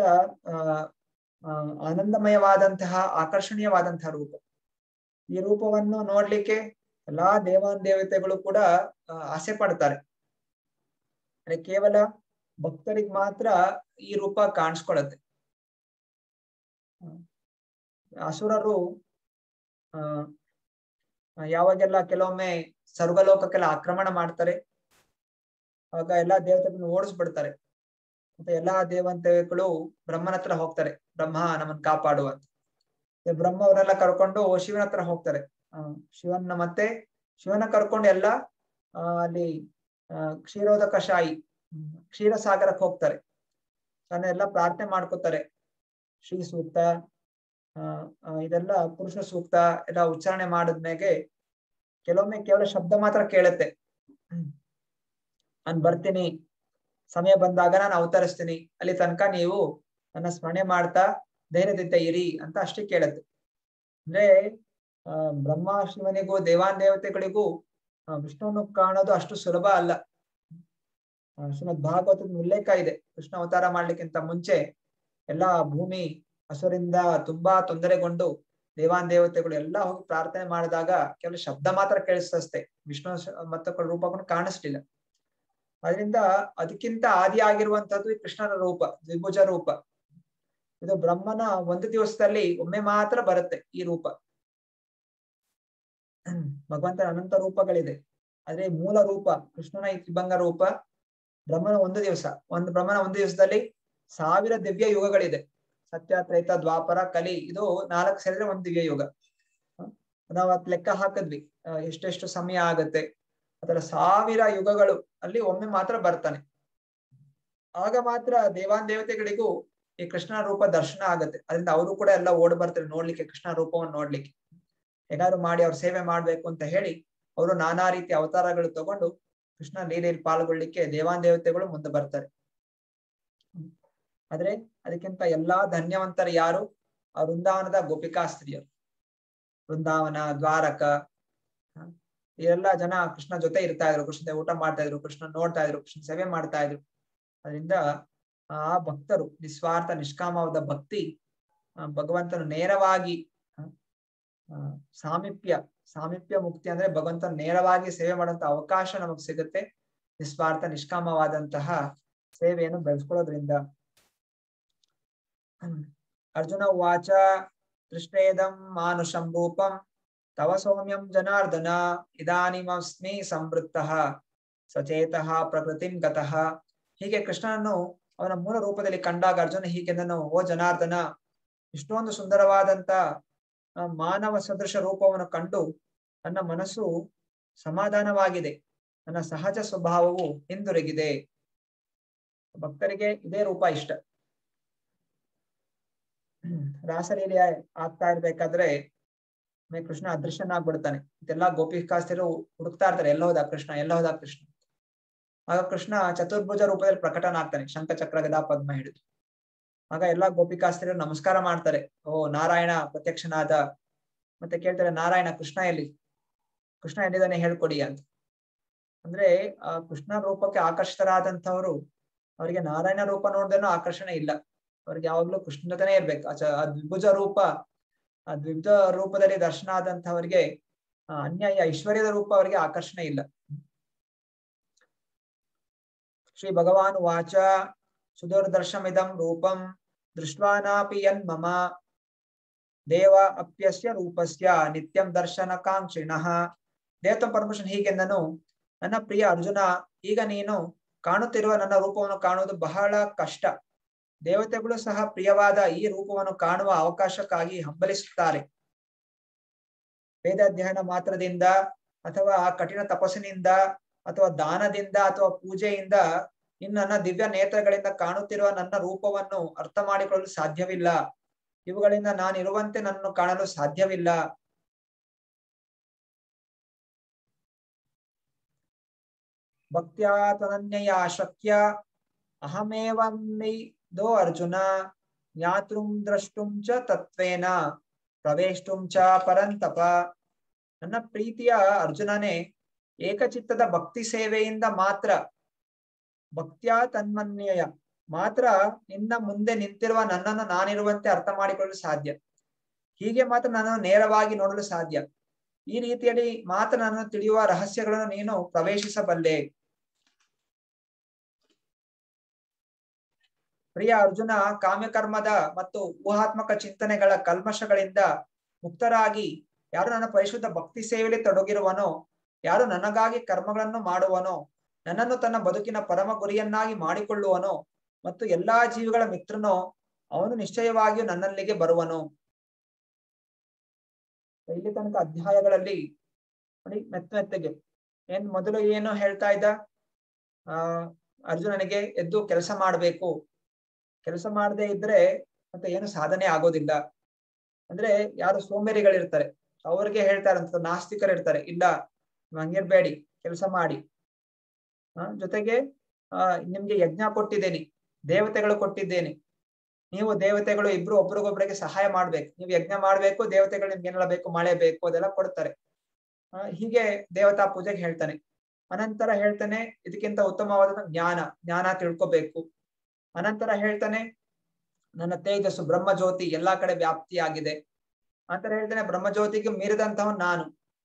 ಆನಂದಮಯವಾದಂತಹ ಆಕರ್ಷಣೀಯವಾದಂತಹ ರೂಪ. ಈ ರೂಪವನ್ನು ನೋಡ್ಲಿಕ್ಕೆ ಎಲ್ಲಾ ದೇವಾಂದೇವತೆಗಳು ಕೂಡ ಆಸೆ ಪಡ್ತಾರೆ. ಅಂದ್ರೆ ಕೇವಲ ಭಕ್ತರಿಗೆ ಮಾತ್ರ ಈ ರೂಪ ಕಾಣಿಸ್ಕೊಳತ್ತೆ. ಅಸುರರು ಯಾವಾಗೆಲ್ಲ ಕೆಲವೊಮ್ಮೆ ಸ್ವರ್ಗಲೋಕಕ್ಕೆಲ್ಲ ಆಕ್ರಮಣ ಮಾಡ್ತಾರೆ, ಆಗ ಎಲ್ಲಾ ದೇವತೆಗಳನ್ನು ಓಡಿಸ್ಬಿಡ್ತಾರೆ. ಮತ್ತೆ ಎಲ್ಲಾ ದೇವಂತೆಗಳು ಬ್ರಹ್ಮನ ಹತ್ರ ಹೋಗ್ತಾರೆ, ಬ್ರಹ್ಮ ನಮ್ಮನ್ನು ಕಾಪಾಡುವ. ಬ್ರಹ್ಮ ಅವರೆಲ್ಲ ಕರ್ಕೊಂಡು ಶಿವನ ಹತ್ರ ಹೋಗ್ತಾರೆ. ಶಿವನ ಕರ್ಕೊಂಡು ಎಲ್ಲ ಅಲ್ಲಿ ಕ್ಷೀರೋದಕಶಾಹಿ ಕ್ಷೀರಸಾಗರಕ್ಕೆ ಹೋಗ್ತಾರೆ. ಎಲ್ಲ ಪ್ರಾರ್ಥನೆ ಮಾಡ್ಕೋತಾರೆ. ಶ್ರೀ ಸೂಕ್ತ ಇದೆಲ್ಲ ಪುರುಷ ಸೂಕ್ತ ಎಲ್ಲ ಉಚ್ಚಾರಣೆ ಮಾಡಿದ್ಮೇಲೆ ಕೆಲವೊಮ್ಮೆ ಕೇವಲ ಶಬ್ದ ಮಾತ್ರ ಕೇಳುತ್ತೆ. ನಾನ್ ಬರ್ತೀನಿ, ಸಮಯ ಬಂದಾಗ ನಾನು ಅವತರಿಸ್ತೀನಿ, ಅಲ್ಲಿ ತನಕ ನೀವು ನನ್ನ ಸ್ಮರಣೆ ಮಾಡ್ತಾ ಧೈರ್ಯದಿಂದ ಇರಿ ಅಂತ ಅಷ್ಟೇ ಕೇಳುತ್ತೆ. ಅಂದ್ರೆ ಬ್ರಹ್ಮ ಶಿವನಿಗೂ ದೇವಾನ್ ದೇವತೆಗಳಿಗೂ ವಿಷ್ಣುವನ್ನು ಕಾಣೋದು ಅಷ್ಟು ಸುಲಭ ಅಲ್ಲ. ಶ್ರೀಮದ್ ಭಾಗವತದ ಉಲ್ಲೇಖ ಇದೆ, ಕೃಷ್ಣ ಅವತಾರ ಮಾಡ್ಲಿಕ್ಕಿಂತ ಮುಂಚೆ ಎಲ್ಲಾ ಭೂಮಿ ಹಸುರಿಂದ ತುಂಬಾ ತೊಂದರೆಗೊಂಡು ದೇವಾನ್ ದೇವತೆಗಳು ಎಲ್ಲ ಹೋಗಿ ಪ್ರಾರ್ಥನೆ ಮಾಡಿದಾಗ ಕೆಲವು ಶಬ್ದ ಮಾತ್ರ ಕೇಳಿಸ್ತಷ್ಟೇ, ವಿಷ್ಣು ಮತ್ತೊಬ್ಬರ ರೂಪವನ್ನು ಕಾಣಿಸ್ಲಿಲ್ಲ. ಅದರಿಂದ ಅದಕ್ಕಿಂತ ಆದಿ ಆಗಿರುವಂತದ್ದು ಈ ಕೃಷ್ಣನ ರೂಪ, ದ್ವಿಭುಜ ರೂಪ. ಇದು ಬ್ರಹ್ಮನ ಒಂದು ದಿವಸದಲ್ಲಿ ಒಮ್ಮೆ ಮಾತ್ರ ಬರುತ್ತೆ ಈ ರೂಪ. ಭಗವಂತನ ಅನಂತ ರೂಪಗಳಿದೆ, ಆದ್ರೆ ಮೂಲ ರೂಪ ಕೃಷ್ಣನ ಈ ತ್ರಿಭಂಗ ರೂಪ ಬ್ರಹ್ಮನ ಒಂದು ದಿವಸದಲ್ಲಿ 1000 ದಿವ್ಯ ಯುಗಗಳಿದೆ. ಸತ್ಯ, ತ್ರೈತ, ದ್ವಾಪರ, ಕಲಿ, ಇದು 4 ಸೇರಿದ್ರೆ ಒಂದು ದಿವ್ಯ ಯುಗ. ನಾವು ಲೆಕ್ಕ ಹಾಕಿದ್ವಿ ಎಷ್ಟೆಷ್ಟು ಸಮಯ ಆಗತ್ತೆ. ಅದರ 1000 ಯುಗಗಳು ಅಲ್ಲಿ ಒಮ್ಮೆ ಮಾತ್ರ ಬರ್ತಾನೆ. ಆಗ ಮಾತ್ರ ದೇವಾನ್ ದೇವತೆಗಳಿಗೂ ಈ ಕೃಷ್ಣನ ರೂಪ ದರ್ಶನ ಆಗತ್ತೆ. ಅದರಿಂದ ಅವರು ಕೂಡ ಎಲ್ಲ ಓಡ್ ಬರ್ತಾರೆ ನೋಡ್ಲಿಕ್ಕೆ, ಕೃಷ್ಣ ರೂಪವನ್ನು ನೋಡ್ಲಿಕ್ಕೆ. ಏನಾದ್ರು ಮಾಡಿ ಅವ್ರ ಸೇವೆ ಮಾಡ್ಬೇಕು ಅಂತ ಹೇಳಿ ಅವರು ನಾನಾ ರೀತಿಯ ಅವತಾರಗಳು ತಗೊಂಡು ಕೃಷ್ಣ ಲೀಲೆಯಲ್ಲಿ ಪಾಲ್ಗೊಳ್ಳಿಕ್ಕೆ ದೇವಾನ್ ದೇವತೆಗಳು ಮುಂದೆ ಬರ್ತಾರೆ. ಆದ್ರೆ ಅದಕ್ಕಿಂತ ಎಲ್ಲಾ ಧನ್ಯವಂತರು ಯಾರು? ಆ ವೃಂದಾವನದ ಗೋಪಿಕಾಸ್ತ್ರೀಯರು. ವೃಂದಾವನ, ದ್ವಾರಕ, ಇದೆಲ್ಲ ಜನ ಕೃಷ್ಣ ಜೊತೆ ಇರ್ತಾ ಇದ್ರು, ಕೃಷ್ಣ ಊಟ ಮಾಡ್ತಾ ಇದ್ರು, ಕೃಷ್ಣ ನೋಡ್ತಾ ಇದ್ರು, ಕೃಷ್ಣ ಸೇವೆ ಮಾಡ್ತಾ ಇದ್ರು. ಅದರಿಂದ ಆ ಭಕ್ತರು ನಿಸ್ವಾರ್ಥ ನಿಷ್ಕಾಮವಾದ ಭಕ್ತಿ ಭಗವಂತನು ನೇರವಾಗಿ ಸಾಮೀಪ್ಯ ಮುಕ್ತಿ ಅಂದ್ರೆ ಭಗವಂತನ ನೇರವಾಗಿ ಸೇವೆ ಮಾಡುವಂತ ಅವಕಾಶ ನಮಗ್ ಸಿಗುತ್ತೆ ನಿಸ್ವಾರ್ಥ ನಿಷ್ಕಾಮವಾದಂತಹ ಸೇವೆಯನ್ನು ಬೆಳೆಸ್ಕೊಳ್ಳೋದ್ರಿಂದ. ಅರ್ಜುನ ವಾಚ ದೃಷ್ಟೇದಂ ಮಾನುಷಂ ರೂಪಂ ತವ ಸೌಮ್ಯಂ ಜನಾರ್ದನ ಇದಾನಿಮಸ್ಮಿ ಸಂವೃತ್ತಃ ಸಚೇತಃ ಪ್ರಕೃತಿಂ ಗತಃ. ಹೀಗೆ ಕೃಷ್ಣನನ್ನು ಅವನ ಮೂಲ ರೂಪದಲ್ಲಿ ಕಂಡಾಗ ಅರ್ಜುನ ಹೀಗೆಂದನು, ಓ ಜನಾರ್ದನ, ಇಷ್ಟೊಂದು ಸುಂದರವಾದಂತ ಮಾನವ ಸದೃಶ ರೂಪವನ್ನು ಕಂಡು ನನ್ನ ಮನಸ್ಸು ಸಮಾಧಾನವಾಗಿದೆ, ನನ್ನ ಸಹಜ ಸ್ವಭಾವವು ಹಿಂದಿರುಗಿದೆ. ಭಕ್ತರಿಗೆ ಇದೇ ರೂಪ ಇಷ್ಟ. ರಾಸಲೀಲೆ ಆಗ್ತಾ ಇರ್ಬೇಕಾದ್ರೆ ಕೃಷ್ಣ ಅದೃಶ್ಯನಾಗ್ಬಿಡ್ತಾನೆ. ಇದೆಲ್ಲಾ ಗೋಪಿಕಾಸ್ತಿರು ಹುಡುಕ್ತಾ ಇರ್ತಾರೆ, ಎಲ್ಲ ಹೋದ ಕೃಷ್ಣ, ಎಲ್ಲ ಹೋದ ಕೃಷ್ಣ. ಆಗ ಕೃಷ್ಣ ಚತುರ್ಭುಜ ರೂಪದಲ್ಲಿ ಪ್ರಕಟನಾಗ್ತಾನೆ, ಶಂಖ ಚಕ್ರ ಗದಾ ಪದ್ಮ ಹಿಡಿದು. ಆಗ ಎಲ್ಲಾ ಗೋಪಿಕಾಸ್ತಿರು ನಮಸ್ಕಾರ ಮಾಡ್ತಾರೆ, ಓ ನಾರಾಯಣ ಪ್ರತ್ಯಕ್ಷನಾದ. ಮತ್ತೆ ಕೇಳ್ತಾರೆ, ನಾರಾಯಣ ಕೃಷ್ಣ ಎಲ್ಲಿ, ಕೃಷ್ಣ ಎಲ್ಲಿದ್ದಾನೆ ಹೇಳ್ಕೊಡಿ ಅಂತ. ಅಂದ್ರೆ ಆ ಕೃಷ್ಣ ರೂಪಕ್ಕೆ ಆಕರ್ಷಿತರಾದಂಥವ್ರು ಅವರಿಗೆ ನಾರಾಯಣ ರೂಪ ನೋಡ್ದೇನೋ ಆಕರ್ಷಣೆ ಇಲ್ಲ, ಅವ್ರಿಗೆ ಯಾವಾಗ್ಲೂ ಕೃಷ್ಣ ಜೊತೆನೇ ಇರ್ಬೇಕು. ಆ ದ್ವಿಭುಜ ರೂಪ, ಆ ದ್ವಿಭುಜ ರೂಪದಲ್ಲಿ ದರ್ಶನ ಆದಂಥವ್ರಿಗೆ ಅನ್ಯ ಐಶ್ವರ್ಯದ ರೂಪ ಅವರಿಗೆ ಆಕರ್ಷಣೆ ಇಲ್ಲ. ಶ್ರೀ ಭಗವಾನ್ ವಾಚ ಸುದೂರದರ್ಶಮಿದಂ ರೂಪಂ ದೃಷ್ಟ್ವಾನಾಪಿ ಯನ್ ಮಮ ದೇವ ಅಪ್ಯಸ್ಯ ರೂಪಸ್ಯ ನಿತ್ಯಂ ದರ್ಶನ ಕಾಂಕ್ಷಿಣಃ. ದೇವತ ಪರಮೇಶ್ವರನ್ ಹೀಗೆಂದನು, ನನ್ನ ಪ್ರಿಯ ಅರ್ಜುನ, ಈಗ ನೀನು ಕಾಣುತ್ತಿರುವ ನನ್ನ ರೂಪವನ್ನು ಕಾಣುವುದು ಬಹಳ ಕಷ್ಟ. ದೇವತೆಗಳು ಸಹ ಪ್ರಿಯವಾದ ಈ ರೂಪವನ್ನು ಕಾಣುವ ಅವಕಾಶಕ್ಕಾಗಿ ಹಂಬಲಿಸುತ್ತಾರೆ. ವೇದ ಅಧ್ಯಯನ ಮಾತ್ರದಿಂದ ಅಥವಾ ಕಠಿಣ ತಪಸ್ಸಿನಿಂದ ಅಥವಾ ದಾನದಿಂದ ಅಥವಾ ಪೂಜೆಯಿಂದ ನನ್ನ ದಿವ್ಯ ನೇತ್ರಗಳಿಂದ ಕಾಣುತ್ತಿರುವ ನನ್ನ ರೂಪವನ್ನು ಅರ್ಥ ಮಾಡಿಕೊಳ್ಳಲು ಸಾಧ್ಯವಿಲ್ಲ. ಇವುಗಳಿಂದ ನಾನಿರುವಂತೆ ನನ್ನನ್ನು ಕಾಣಲು ಸಾಧ್ಯವಿಲ್ಲ. ಭಕ್ತ್ಯಾ ತನನ್ಯಯ ಶಕ್ಯ ಅಹಮೇವಮಿದೋ ಅರ್ಜುನ ಜ್ಞಾತೃಂ ದ್ರಷ್ಟುಂ ಚ ತತ್ವೇನ ಪ್ರವೇಷ್ಟುಂ ಚ ಪರಂತಪ. ನನ್ನ ಪ್ರೀತಿಯ ಅರ್ಜುನನೇ, ಏಕಚಿತ್ತದ ಭಕ್ತಿ ಸೇವೆಯಿಂದ ಮಾತ್ರ, ಭಕ್ತ್ಯಾ ತನ್ಮನ್ಯಯ ಮಾತ್ರ ನಿನ್ನ ಮುಂದೆ ನಿಂತಿರುವ ನನ್ನನ್ನು ನಾನಿರುವಂತೆ ಅರ್ಥ ಮಾಡಿಕೊಳ್ಳಲು ಸಾಧ್ಯ. ಹೀಗೆ ಮಾತ್ರ ನನ್ನನ್ನು ನೇರವಾಗಿ ನೋಡಲು ಸಾಧ್ಯ. ಈ ರೀತಿಯಲ್ಲಿ ಮಾತ್ರ ನನ್ನನ್ನು ತಿಳಿಯುವ ರಹಸ್ಯಗಳನ್ನು ನೀನು ಪ್ರವೇಶಿಸಬಲ್ಲೆ. ಪ್ರಿಯ ಅರ್ಜುನ, ಕಾಮ್ಯಕರ್ಮದ ಮತ್ತು ಊಹಾತ್ಮಕ ಚಿಂತನೆಗಳ ಕಲ್ಮಶಗಳಿಂದ ಮುಕ್ತರಾಗಿ ಯಾರು ನನ್ನ ಪರಿಶುದ್ಧ ಭಕ್ತಿ ಸೇವೆಯಲ್ಲಿ ತೊಡಗಿರುವನೋ, ಯಾರು ನನಗಾಗಿ ಕರ್ಮಗಳನ್ನು ಮಾಡುವನೋ, ನನ್ನನ್ನು ತನ್ನ ಬದುಕಿನ ಪರಮ ಗುರಿಯನ್ನಾಗಿ ಮಾಡಿಕೊಳ್ಳುವನೋ ಮತ್ತು ಎಲ್ಲಾ ಜೀವಿಗಳ ಮಿತ್ರನೋ, ಅವನು ನಿಶ್ಚಯವಾಗಿಯೂ ನನ್ನಲ್ಲಿಗೆ ಬರುವನು. ಇಲ್ಲಿ ತನಕ ಅಧ್ಯಾಯಗಳಲ್ಲಿ ನೋಡಿ ಮೆತ್ತಗೆ ಮೊದಲು ಏನು ಹೇಳ್ತಾ ಇದ್ದ, ಅರ್ಜುನನಿಗೆ ಎದ್ದು ಕೆಲಸ ಮಾಡ್ಬೇಕು, ಕೆಲಸ ಮಾಡದೇ ಇದ್ರೆ ಮತ್ತೆ ಏನು ಸಾಧನೆ ಆಗೋದಿಲ್ಲ. ಅಂದ್ರೆ ಯಾರು ಸೋಂಬೇರಿಗಳಿರ್ತಾರೆ ಅವ್ರಿಗೆ ಹೇಳ್ತಾರೆ ಅಂತ, ನಾಸ್ತಿಕರು ಇರ್ತಾರೆ, ಇಲ್ಲ ಹಂಗಿರ್ಬೇಡಿ, ಕೆಲಸ ಮಾಡಿ. ಜೊತೆಗೆ ನಿಮ್ಗೆ ಯಜ್ಞ ಕೊಟ್ಟಿದ್ದೇನೆ, ದೇವತೆಗಳು ಕೊಟ್ಟಿದ್ದೇನೆ, ನೀವು ದೇವತೆಗಳು ಇಬ್ರು ಒಬ್ರಿಗೊಬ್ರಿಗೆ ಸಹಾಯ ಮಾಡ್ಬೇಕು, ನೀವು ಯಜ್ಞ ಮಾಡ್ಬೇಕು, ದೇವತೆಗಳು ನಿಮ್ಗೆ ಏನೆಲ್ಲ ಬೇಕು, ಮಳೆ ಬೇಕು, ಅದೆಲ್ಲ ಕೊಡ್ತಾರೆ. ಹೀಗೆ ದೇವತಾ ಪೂಜೆಗೆ ಹೇಳ್ತಾನೆ. ಅನಂತರ ಹೇಳ್ತಾನೆ, ಇದಕ್ಕಿಂತ ಉತ್ತಮವಾದ ಜ್ಞಾನ ತಿಳ್ಕೊಬೇಕು. ಅನಂತರ ಹೇಳ್ತಾನೆ, ನನ್ನ ತೇಜಸ್ಸು ಬ್ರಹ್ಮಜ್ಯೋತಿ ಎಲ್ಲಾ ಕಡೆ ವ್ಯಾಪ್ತಿಯಾಗಿದೆ. ಅಂತರ ಹೇಳ್ತಾನೆ, ಬ್ರಹ್ಮಜ್ಯೋತಿಗೆ ಮೀರಿದಂತಹ ನಾನು.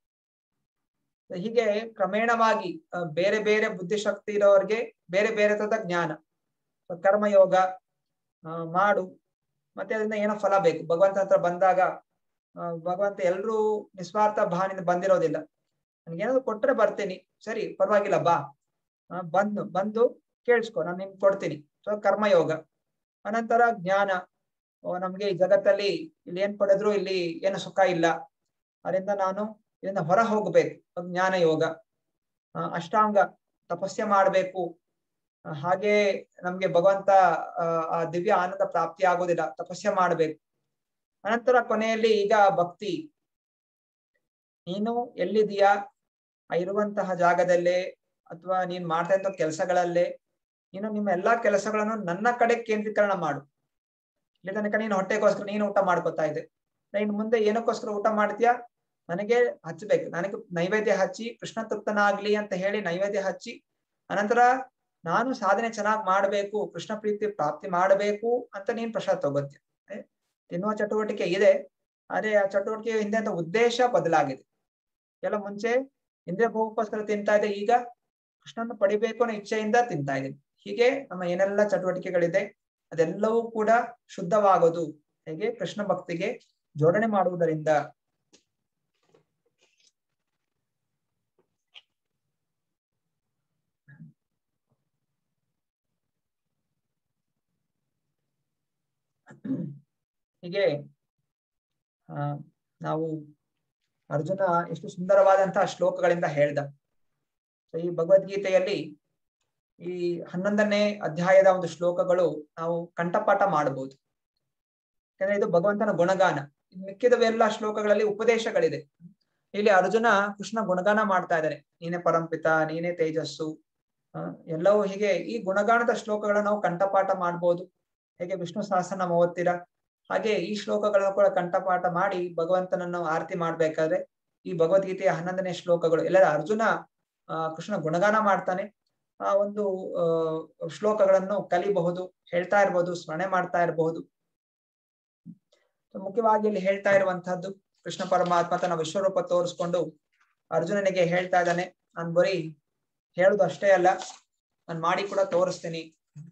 ಹೀಗೆ ಕ್ರಮೇಣವಾಗಿ ಬೇರೆ ಬೇರೆ ಬುದ್ಧಿಶಕ್ತಿ ಇರೋರಿಗೆ ಬೇರೆ ಬೇರೆ ತರದ ಜ್ಞಾನ. ಕರ್ಮಯೋಗ ಮಾಡು, ಮತ್ತೆ ಅದರಿಂದ ಏನೋ ಫಲ ಬೇಕು. ಭಗವಂತ ಹತ್ರ ಬಂದಾಗ ಭಗವಂತ ಎಲ್ರೂ ನಿಸ್ವಾರ್ಥ ಭಾವನೆಯಿಂದ ಬಂದಿರೋದಿಲ್ಲ. ನನ್ಗೇನಾದ್ರು ಕೊಟ್ರೆ ಬರ್ತೀನಿ, ಸರಿ ಪರವಾಗಿಲ್ಲ ಬಾ, ಬಂದು ಕೇಳಿಸ್ಕೊ, ನಾನು ನಿಮ್ಗೆ ಕೊಡ್ತೀನಿ. ಸೊ ಕರ್ಮಯೋಗ. ಅನಂತರ ಜ್ಞಾನ, ನಮ್ಗೆ ಈ ಜಗತ್ತಲ್ಲಿ ಇಲ್ಲಿ ಏನ್ ಪಡೆದ್ರು ಇಲ್ಲಿ ಏನು ಸುಖ ಇಲ್ಲ, ಅದರಿಂದ ನಾನು ಇದರಿಂದ ಹೊರ ಹೋಗ್ಬೇಕು, ಜ್ಞಾನ ಯೋಗ. ಅಷ್ಟಾಂಗ ತಪಸ್ಯ ಮಾಡ್ಬೇಕು, ಹಾಗೆ ನಮ್ಗೆ ಭಗವಂತ ಆ ದಿವ್ಯ ಆನಂದ ಪ್ರಾಪ್ತಿ ಆಗೋದಿಲ್ಲ, ತಪಸ್ಯ ಮಾಡ್ಬೇಕು. ಅನಂತರ ಕೊನೆಯಲ್ಲಿ ಈಗ ಭಕ್ತಿ. ನೀನು ಎಲ್ಲಿದೀಯಾ, ಇರುವಂತಹ ಜಾಗದಲ್ಲೇ ಅಥವಾ ನೀನ್ ಮಾಡ್ತಾ ಇದ್ದ ಕೆಲಸಗಳಲ್ಲೇ ನೀನು ನಿಮ್ಮ ಎಲ್ಲಾ ಕೆಲಸಗಳನ್ನು ನನ್ನ ಕಡೆ ಕೇಂದ್ರೀಕರಣ ಮಾಡು. ಇಲ್ಲಿ ತನಕ ನೀನು ಹೊಟ್ಟೆಗೋಸ್ಕರ ನೀನು ಊಟ ಮಾಡ್ಕೊತಾ ಇದ್ದೆ, ಇನ್ನು ಮುಂದೆ ಏನಕ್ಕೋಸ್ಕರ ಊಟ ಮಾಡ್ತೀಯಾ, ನನಗೆ ಹಚ್ಚಬೇಕು, ನನಗೆ ನೈವೇದ್ಯ ಹಚ್ಚಿ ಕೃಷ್ಣ ತೃಪ್ತನಾಗ್ಲಿ ಅಂತ ಹೇಳಿ ನೈವೇದ್ಯ ಹಚ್ಚಿ, ಅನಂತರ ನಾನು ಸಾಧನೆ ಚೆನ್ನಾಗಿ ಮಾಡ್ಬೇಕು, ಕೃಷ್ಣ ಪ್ರೀತಿ ಪ್ರಾಪ್ತಿ ಮಾಡಬೇಕು ಅಂತ ನೀನ್ ಪ್ರಸಾದ ತಗೋತೀಯ. ತಿನ್ನುವ ಚಟುವಟಿಕೆ ಇದೆ, ಆದ್ರೆ ಆ ಚಟುವಟಿಕೆ ಹಿಂದೆ ಅಂತ ಉದ್ದೇಶ ಬದಲಾಗಿದೆ. ಎಲ್ಲ ಮುಂಚೆ ಇಂದ್ರಿಯ ಭೋಗಕ್ಕೋಸ್ಕರ ತಿಂತಾ ಇದೆ, ಈಗ ಕೃಷ್ಣನ ಪಡಿಬೇಕು ಅನ್ನೋ ಇಚ್ಛೆಯಿಂದ ತಿಂತಾ ಇದ್ದೀನಿ. ಹೀಗೆ ನಮ್ಮ ಏನೆಲ್ಲ ಚಟುವಟಿಕೆಗಳಿದೆ ಅದೆಲ್ಲವೂ ಕೂಡ ಶುದ್ಧವಾಗೋದು ಹೇಗೆ, ಕೃಷ್ಣ ಭಕ್ತಿಗೆ ಜೋಡಣೆ ಮಾಡುವುದರಿಂದ. ಹೀಗೆ ನಾವು ಅರ್ಜುನ ಎಷ್ಟು ಸುಂದರವಾದಂತಹ ಶ್ಲೋಕಗಳಿಂದ ಹೇಳ್ದ. ಈ ಭಗವದ್ಗೀತೆಯಲ್ಲಿ ಈ 11ನೇ ಅಧ್ಯಾಯದ ಒಂದು ಶ್ಲೋಕಗಳು ನಾವು ಕಂಠಪಾಠ ಮಾಡಬಹುದು. ಯಾಕಂದ್ರೆ ಇದು ಭಗವಂತನ ಗುಣಗಾನ. ಮಿಕ್ಕಿದವೆಲ್ಲ ಶ್ಲೋಕಗಳಲ್ಲಿ ಉಪದೇಶಗಳಿದೆ. ಇಲ್ಲಿ ಅರ್ಜುನ ಕೃಷ್ಣ ಗುಣಗಾನ ಮಾಡ್ತಾ ಇದ್ದಾನೆ. ನೀನೇ ಪರಂಪಿತ, ನೀನೇ ತೇಜಸ್ಸು, ಎಲ್ಲವೂ ಹೀಗೆ ಈ ಗುಣಗಾನದ ಶ್ಲೋಕಗಳನ್ನ ನಾವು ಕಂಠಪಾಠ ಮಾಡ್ಬೋದು. ಹೇಗೆ ವಿಷ್ಣು ಸಹಸ್ರನಾಮ ಓದ್ತೀರಾ ಹಾಗೆ ಈ ಶ್ಲೋಕಗಳನ್ನು ಕೂಡ ಕಂಠಪಾಠ ಮಾಡಿ ಭಗವಂತನನ್ನು ಆರತಿ ಮಾಡ್ಬೇಕಾದ್ರೆ ಈ ಭಗವದ್ಗೀತೆಯ 11ನೇ ಶ್ಲೋಕಗಳು ಎಲ್ಲರ ಅರ್ಜುನ ಕೃಷ್ಣ ಗುಣಗಾನ ಮಾಡ್ತಾನೆ. ಆ ಒಂದು ಶ್ಲೋಕಗಳನ್ನು ಕಲಿಬಹುದು, ಹೇಳ್ತಾ ಇರ್ಬೋದು, ಸ್ಮರಣೆ ಮಾಡ್ತಾ ಇರಬಹುದು. ಮುಖ್ಯವಾಗಿ ಇಲ್ಲಿ ಹೇಳ್ತಾ ಇರುವಂತಹದ್ದು ಕೃಷ್ಣ ಪರಮಾತ್ಮ ತನ್ನ ವಿಶ್ವರೂಪ ತೋರಿಸ್ಕೊಂಡು ಅರ್ಜುನನಿಗೆ ಹೇಳ್ತಾ ಇದ್ದಾನೆ, ನಾನ್ ಬರೀ ಹೇಳುದು ಅಷ್ಟೇ ಅಲ್ಲ, ನಾನ್ ಮಾಡಿ ಕೂಡ ತೋರಿಸ್ತೀನಿ.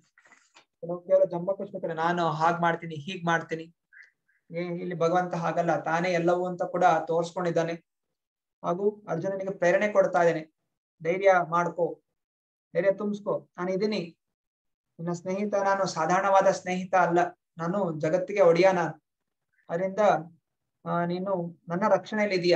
ಕೇವಲ ಜಂಬಕೃಷ್ಣ ನಾನು ಹಾಗ್ ಮಾಡ್ತೀನಿ ಹೀಗ್ ಮಾಡ್ತೀನಿ, ಇಲ್ಲಿ ಭಗವಂತ ಹಾಗಲ್ಲ, ತಾನೇ ಎಲ್ಲವೂ ಅಂತ ಕೂಡ ತೋರ್ಸ್ಕೊಂಡಿದ್ದಾನೆ. ಹಾಗೂ ಅರ್ಜುನನಿಗೆ ಪ್ರೇರಣೆ ಕೊಡ್ತಾ ಇದ್ದೇನೆ, ಧೈರ್ಯ ಮಾಡ್ಕೋ, ಧೈರ್ಯ ತುಂಬಿಸ್ಕೋ, ನಾನು ಇದೀನಿ, ನಿನ್ನ ಸ್ನೇಹಿತ ನಾನು ಸಾಧಾರಣವಾದ ಸ್ನೇಹಿತ ಅಲ್ಲ, ನಾನು ಜಗತ್ತಿಗೆ ಒಡೆಯ ನಾನು. ಅದರಿಂದ ನೀನು ನನ್ನ ರಕ್ಷಣೆಯಲ್ಲಿ ಇದೀಯ.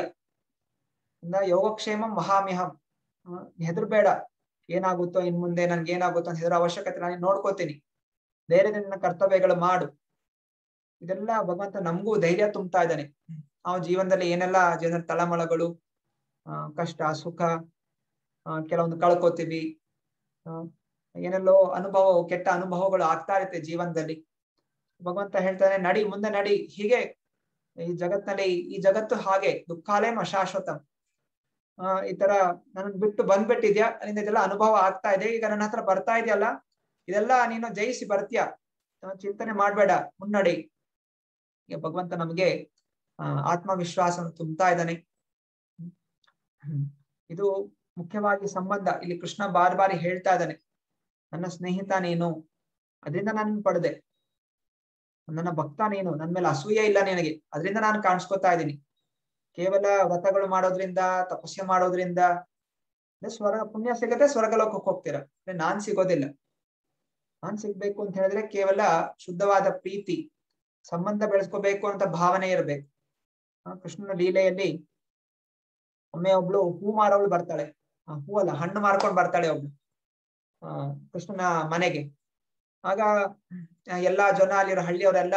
ಯೋಗಕ್ಷೇಮಂ ಮಹಾಮ್ಯಹಂ, ಹೆದರ್ಬೇಡ, ಏನಾಗುತ್ತೋ ಇನ್ ಮುಂದೆ ನನ್ಗೆ ಏನಾಗುತ್ತೋ ಅಂತ ಹೆದರ ಅವಶ್ಯಕತೆ, ನಾನು ನೋಡ್ಕೋತೀನಿ, ಧೈರ್ಯದಿಂದ ಕರ್ತವ್ಯಗಳು ಮಾಡು. ಇದೆಲ್ಲ ಭಗವಂತ ನಮಗೂ ಧೈರ್ಯ ತುಂಬ್ತಾ ಇದ್ದಾನೆ. ನಾವು ಜೀವನದಲ್ಲಿ ಏನೆಲ್ಲ ಜೀವನದ ತಳಮಳಗಳು, ಕಷ್ಟ ಸುಖ, ಕೆಲವೊಂದು ಕಳ್ಕೋತೀವಿ, ಏನೆಲ್ಲೋ ಅನುಭವ, ಕೆಟ್ಟ ಅನುಭವಗಳು ಆಗ್ತಾ ಇರುತ್ತೆ ಜೀವನದಲ್ಲಿ. ಭಗವಂತ ಹೇಳ್ತಾನೆ, ನಡಿ ಮುಂದೆ ನಡಿ. ಹೀಗೆ ಈ ಜಗತ್ತಿನಲ್ಲಿ, ಈ ಜಗತ್ತು ಹಾಗೆ ದುಃಖಾಲಯಂ ಅಶಾಶ್ವತಂ. ಈ ತರ ನನ್ನ ಬಿಟ್ಟು ಬಂದ್ಬಿಟ್ಟಿದ್ಯಾ, ಅಲ್ಲಿಂದ ಇದೆಲ್ಲ ಅನುಭವ ಆಗ್ತಾ ಇದೆ, ಈಗ ನನ್ನ ಹತ್ರ ಬರ್ತಾ ಇದೆಯಲ್ಲ, ಇದೆಲ್ಲ ನೀನು ಜಯಿಸಿ ಬರ್ತೀಯ, ಚಿಂತನೆ ಮಾಡ್ಬೇಡ, ಮುನ್ನಡಿ. ಈಗ ಭಗವಂತ ನಮಗೆ ಆತ್ಮವಿಶ್ವಾಸ ತುಂಬ್ತಾ ಇದ್ದಾನೆ. ಇದು ಮುಖ್ಯವಾಗಿ ಸಂಬಂಧ. ಇಲ್ಲಿ ಕೃಷ್ಣ ಬಾರಿ ಬಾರಿ ಹೇಳ್ತಾ ಇದ್ದಾನೆ, ನನ್ನ ಸ್ನೇಹಿತ ನೀನು, ಅದರಿಂದ ನಾನು ಪಡೆದೆ, ನನ್ನ ಭಕ್ತ ನೀನು, ನನ್ ಮೇಲೆ ಅಸೂಯೆ ಇಲ್ಲ ನಿನಗೆ, ಅದರಿಂದ ನಾನು ಕಾಣಿಸ್ಕೊತಾ ಇದ್ದೀನಿ. ಕೇವಲ ವ್ರತಗಳು ಮಾಡೋದ್ರಿಂದ, ತಪಸ್ಸೆ ಮಾಡೋದ್ರಿಂದ ಸ್ವರ್ಗ ಪುಣ್ಯ ಸಿಗತ್ತೆ, ಸ್ವರ್ಗಲೋಕಕ್ಕೆ ಹೋಗ್ತೀರಾ, ನಾನ್ ಸಿಗೋದಿಲ್ಲ. ನಾನ್ ಸಿಗ್ಬೇಕು ಅಂತ ಹೇಳಿದ್ರೆ ಕೇವಲ ಶುದ್ಧವಾದ ಪ್ರೀತಿ, ಸಂಬಂಧ ಬೆಳೆಸ್ಕೋಬೇಕು ಅಂತ ಭಾವನೆ ಇರ್ಬೇಕು. ಕೃಷ್ಣನ ಲೀಲೆಯಲ್ಲಿ ಒಮ್ಮೆ ಒಬ್ಳು ಹೂ ಮಾರೋಳು ಬರ್ತಾಳೆ, ಹೂ ಅಲ್ಲ ಹಣ್ಣು ಮಾರ್ಕೊಂಡು ಬರ್ತಾಳೆ ಒಬ್ಳು ಕೃಷ್ಣನ ಮನೆಗೆ. ಆಗ ಎಲ್ಲಾ ಜನ ಅಲ್ಲಿರೋ ಹಳ್ಳಿಯವರೆಲ್ಲ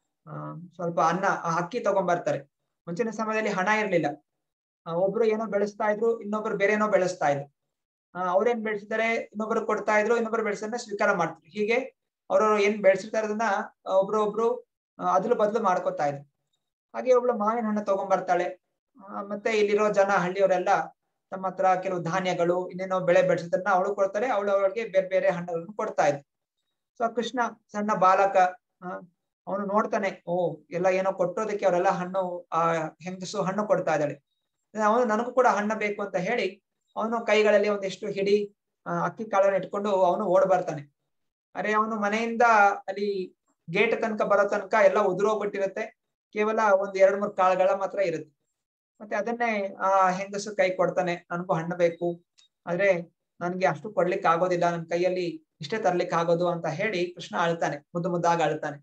ಸ್ವಲ್ಪ ಅಕ್ಕಿ ತಗೊಂಡ್ಬರ್ತಾರೆ. ಮುಂಚಿನ ಸಮಯದಲ್ಲಿ ಹಣ ಇರ್ಲಿಲ್ಲ, ಒಬ್ರು ಏನೋ ಬೆಳೆಸ್ತಾ ಇದ್ರು, ಇನ್ನೊಬ್ರು ಬೇರೆ ಏನೋ ಬೆಳೆಸ್ತಾ ಇದ್ರು. ಅವ್ರೇನ್ ಬೆಳೆಸಿದ್ದಾರೆ ಇನ್ನೊಬ್ರು ಕೊಡ್ತಾ ಇದ್ರು, ಇನ್ನೊಬ್ರು ಬೆಳೆಸನ್ನ ಸ್ವೀಕಾರ ಮಾಡ್ತಿದ್ರು. ಹೀಗೆ ಅವ್ರವ್ರು ಏನ್ ಬೆಳೆಸಿರ್ತಾ ಇರೋದನ್ನ ಒಬ್ರು ಅದ್ಲು ಬದ್ಲು ಮಾಡ್ಕೊತಾ ಇದ್ರು. ಹಾಗೆ ಒಬ್ಳು ಮಾವಿನ ಹಣ್ಣು ತಗೊಂಡ್ಬರ್ತಾಳೆ. ಮತ್ತೆ ಇಲ್ಲಿರೋ ಜನ ಹಳ್ಳಿಯವರೆಲ್ಲ ತಮ್ಮ ಹತ್ರ ಕೆಲವು ಧಾನ್ಯಗಳು, ಇನ್ನೇನೋ ಬೆಳೆ ಬೆಳೆಸಿದ್ರನ್ನ ಅವಳು ಕೊಡ್ತಾರೆ, ಅವಳಿಗೆ ಬೇರೆ ಬೇರೆ ಹಣ್ಣುಗಳನ್ನು ಕೊಡ್ತಾ ಇದ್ರು. ಸೊ ಕೃಷ್ಣ ಸಣ್ಣ ಬಾಲಕ, ಅವನು ನೋಡ್ತಾನೆ, ಎಲ್ಲ ಏನೋ ಕೊಟ್ಟೋದಕ್ಕೆ ಅವರೆಲ್ಲ ಹಣ್ಣು, ಹೆಂಗಸು ಹಣ್ಣು ಕೊಡ್ತಾ ಇದ್ದಾಳೆ, ಅವನು ನನಗೂ ಕೂಡ ಹಣ್ಣು ಬೇಕು ಅಂತ ಹೇಳಿ ಅವನು ಕೈಗಳಲ್ಲಿ ಒಂದಿಷ್ಟು ಹಿಡಿ ಅಕ್ಕಿ ಕಾಳನ್ನು ಇಟ್ಕೊಂಡು ಅವನು ಓಡ್ ಬರ್ತಾನೆ. ಅರೆ ಅವನು ಮನೆಯಿಂದ ಅಲ್ಲಿ ಗೇಟ್ ತನಕ ಬರೋ ತನಕ ಎಲ್ಲ ಉದುರೋಗ್ಬಿಟ್ಟಿರುತ್ತೆ, ಕೇವಲ ಒಂದ್ 2-3 ಕಾಳುಗಳ ಮಾತ್ರ ಇರುತ್ತೆ. ಮತ್ತೆ ಅದನ್ನೇ ಹೆಂಗಸು ಕೈ ಕೊಡ್ತಾನೆ, ನನಗೂ ಹಣ್ಣು ಬೇಕು, ಆದ್ರೆ ನನ್ಗೆ ಅಷ್ಟು ಕೊಡ್ಲಿಕ್ಕೆ ಆಗೋದಿಲ್ಲ, ನನ್ ಕೈಯಲ್ಲಿ ಇಷ್ಟೇ ತರ್ಲಿಕ್ಕೆ ಆಗೋದು ಅಂತ ಹೇಳಿ ಕೃಷ್ಣ ಅಳ್ತಾನೆ, ಮುದ್ದಾಗಿ ಅಳ್ತಾನೆ.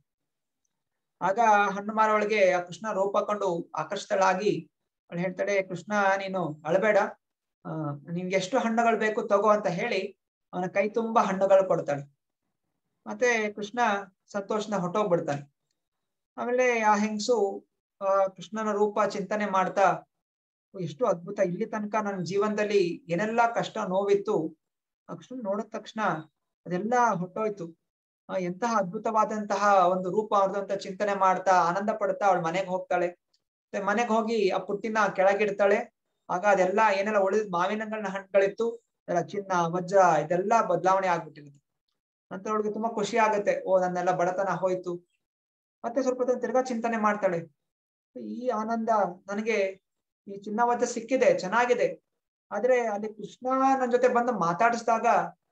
ಆಗ ಹಣ್ಣು ಮಾರೋಳಿಗೆ ಆ ಕೃಷ್ಣ ರೂಪ ಕೊಂಡು ಆಕರ್ಷಿತಳಾಗಿ ಅವಳು ಹೇಳ್ತಾಳೆ, ಕೃಷ್ಣ ನೀನು ಅಳಬೇಡ, ನಿನ್ಗೆ ಎಷ್ಟು ಹಣ್ಣುಗಳು ಬೇಕು ತಗೋ ಅಂತ ಹೇಳಿ ಅವನ ಕೈ ತುಂಬಾ ಹಣ್ಣುಗಳು ಕೊಡ್ತಾಳೆ. ಮತ್ತೆ ಕೃಷ್ಣ ಸಂತೋಷನ ಹೊಟ್ಟೋಗ್ಬಿಡ್ತಾನೆ. ಆಮೇಲೆ ಆ ಹೆಂಗಸು ಕೃಷ್ಣನ ರೂಪ ಚಿಂತನೆ ಮಾಡ್ತಾ, ಎಷ್ಟು ಅದ್ಭುತ, ಇಲ್ಲಿ ತನಕ ನನ್ನ ಜೀವನದಲ್ಲಿ ಏನೆಲ್ಲಾ ಕಷ್ಟ ನೋವಿತ್ತು, ಕೃಷ್ಣ ನೋಡಿದ ತಕ್ಷಣ ಅದೆಲ್ಲ ಹೊಟ್ಟೋಯ್ತು, ಎಂತಹ ಅದ್ಭುತವಾದಂತಹ ಒಂದು ರೂಪ ಅವ್ರದ್ದು ಅಂತ ಚಿಂತನೆ ಮಾಡ್ತಾ ಆನಂದ ಪಡ್ತಾ ಅವಳ ಮನೆಗೆ ಹೋಗ್ತಾಳೆ. ಮತ್ತೆ ಮನೆಗೆ ಹೋಗಿ ಆ ಪುಟ್ಟಿನ ಕೆಳಗಿಡ್ತಾಳೆ. ಆಗ ಅದೆಲ್ಲ ಏನೆಲ್ಲ ಉಳಿದ ಮಾವಿನಗಳ ಹಣ್ಣುಗಳಿತ್ತು, ಎಲ್ಲ ಚಿನ್ನ ವಜ್ರ ಇದೆಲ್ಲ ಬದಲಾವಣೆ ಆಗ್ಬಿಟ್ಟಿರುತ್ತೆ. ನಂತರ ಅವಳಿಗೆ ತುಂಬಾ ಖುಷಿ ಆಗುತ್ತೆ, ನನ್ನೆಲ್ಲ ಬಡತನ ಹೋಯ್ತು. ಮತ್ತೆ ಸ್ವಲ್ಪ ಹೊತ್ತು ತಿರ್ಗಾ ಚಿಂತನೆ ಮಾಡ್ತಾಳೆ, ಈ ಆನಂದ ನನಗೆ, ಈ ಚಿನ್ನ ವಜ್ರ ಸಿಕ್ಕಿದೆ, ಚೆನ್ನಾಗಿದೆ, ಆದ್ರೆ ಅಲ್ಲಿ ಕೃಷ್ಣ ನನ್ನ ಜೊತೆ ಬಂದು ಮಾತಾಡಿಸಿದಾಗ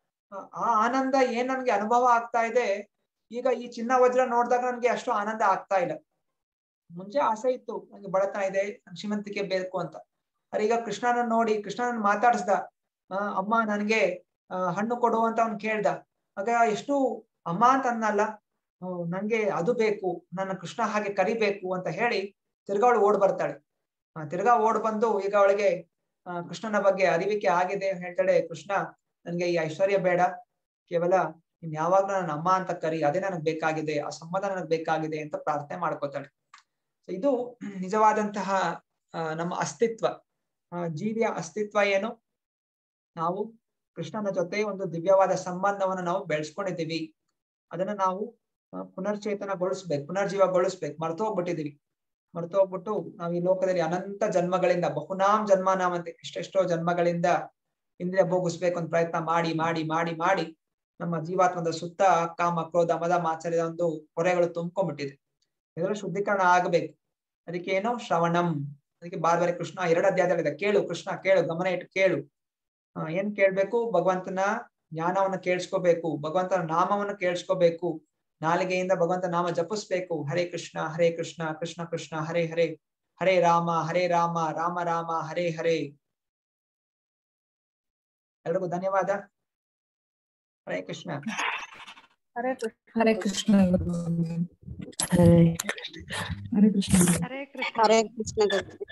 ಆ ಆನಂದ ಏನ್ ನನ್ಗೆ ಅನುಭವ ಆಗ್ತಾ ಇದೆ, ಈಗ ಈ ಚಿನ್ನ ವಜ್ರ ನೋಡಿದಾಗ ನನ್ಗೆ ಅಷ್ಟು ಆನಂದ ಆಗ್ತಾ ಇಲ್ಲ. ಮುಂಚೆ ಆಸೆ ಇತ್ತು, ನಂಗೆ ಬಡತನ ಇದೆ, ನನ್ ಶ್ರೀಮಂತಿಕೆ ಬೇಕು ಅಂತ. ಆದ್ರೆ ಈಗ ಕೃಷ್ಣನ ನೋಡಿ, ಕೃಷ್ಣನ ಮಾತಾಡಿಸ್ದ, ಅಮ್ಮ ನನ್ಗೆ ಹಣ್ಣು ಕೊಡು ಅಂತ ಅವ್ನು ಕೇಳ್ದ. ಆಗ ಎಷ್ಟು ಅಮ್ಮ ಅಂತ ಅನ್ನಲ್ಲ, ನಂಗೆ ಅದು ಬೇಕು, ನನ್ನ ಕೃಷ್ಣ ಹಾಗೆ ಕರಿಬೇಕು ಅಂತ ಹೇಳಿ ತಿರ್ಗಾ ಅವಳು ಓಡ್ ಬರ್ತಾಳೆ. ತಿರ್ಗಾ ಓಡ್ ಬಂದು ಈಗ ಅವಳಿಗೆ ಕೃಷ್ಣನ ಬಗ್ಗೆ ಅರಿವಿಕೆ ಆಗಿದೆ. ಹೇಳ್ತಾಳೆ, ಕೃಷ್ಣ ನನ್ಗೆ ಈ ಐಶ್ವರ್ಯ ಬೇಡ, ಕೇವಲ ಇನ್ ಯಾವಾಗ್ಲೂ ನನ್ನ ಅಮ್ಮ ಅಂತ ಕರಿ, ಅದೇ ನನಗ್ ಬೇಕಾಗಿದೆ, ಆ ಸಂಬಂಧ ನನಗ್ ಬೇಕಾಗಿದೆ ಅಂತ ಪ್ರಾರ್ಥನೆ ಮಾಡ್ಕೋತಾಳೆ. ಇದು ನಿಜವಾದಂತಹ ನಮ್ಮ ಅಸ್ತಿತ್ವ, ಜೀವಿಯ ಅಸ್ತಿತ್ವ ಏನು, ನಾವು ಕೃಷ್ಣನ ಜೊತೆ ಒಂದು ದಿವ್ಯವಾದ ಸಂಬಂಧವನ್ನು ನಾವು ಬೆಳೆಸ್ಕೊಂಡಿದ್ದೀವಿ. ಅದನ್ನ ನಾವು ಪುನರ್ಚೇತನಗೊಳಿಸ್ಬೇಕು, ಪುನರ್ಜೀವಗೊಳಿಸ್ಬೇಕು. ಮರ್ತೋಗ್ಬಿಟ್ಟಿದೀವಿ. ಮರ್ತೋಗ್ಬಿಟ್ಟು ನಾವು ಈ ಲೋಕದಲ್ಲಿ ಅನಂತ ಜನ್ಮಗಳಿಂದ, ಬಹುನಾಮ್ ಜನ್ಮನಾಮ್ ಅಂತ ಎಷ್ಟೆಷ್ಟೋ ಜನ್ಮಗಳಿಂದ ಇಂದ್ರಿಯ ಭೋಗಿಸ್ಬೇಕು ಅಂತ ಪ್ರಯತ್ನ ಮಾಡಿ ಮಾಡಿ ಮಾಡಿ ಮಾಡಿ ನಮ್ಮ ಜೀವಾತ್ಮದ ಸುತ್ತ ಕಾಮ, ಕ್ರೋಧ, ಮದ, ಮಾತ್ಸರ್ಯದ ಒಂದು ಹೊರೆಗಳು ತುಂಬ್ಕೊಂಡ್ಬಿಟ್ಟಿದೆ. ಇದೆಲ್ಲ ಶುದ್ಧೀಕರಣ ಆಗಬೇಕು. ಅದಕ್ಕೆ ಏನೋ ಶ್ರವಣಂ, ಅದಕ್ಕೆ ಬಾರ್ಬಾರಿ ಕೃಷ್ಣ 2 ಅಧ್ಯಾಯದಲ್ಲಿದೆ. ಕೇಳು ಕೃಷ್ಣ ಕೇಳು, ಗಮನ ಇಟ್ಟು ಕೇಳು. ಏನ್ ಕೇಳ್ಬೇಕು? ಭಗವಂತನ ಜ್ಞಾನವನ್ನು ಕೇಳಿಸ್ಕೋಬೇಕು, ಭಗವಂತನ ನಾಮವನ್ನು ಕೇಳಿಸ್ಕೋಬೇಕು, ನಾಲಿಗೆಯಿಂದ ಭಗವಂತ ನಾಮ ಜಪಿಸ್ಬೇಕು. ಹರೇ ಕೃಷ್ಣ ಕೃಷ್ಣ ಕೃಷ್ಣ ಹರೇ ಹರೇ, ಹರೇ ರಾಮ ರಾಮ ರಾಮ ಹರೇ ಹರೇ. ಎಲ್ರಿಗೂ ಧನ್ಯವಾದ. ಹರೇ ಕೃಷ್ಣ. ಹರೇ ಕೃಷ್ಣ. ಹರೇ ಕೃಷ್ಣ. ಹರೇ ಕೃಷ್ಣ. ಹರೇ ಕೃಷ್ಣ. ಹರೇ ಕೃಷ್ಣ.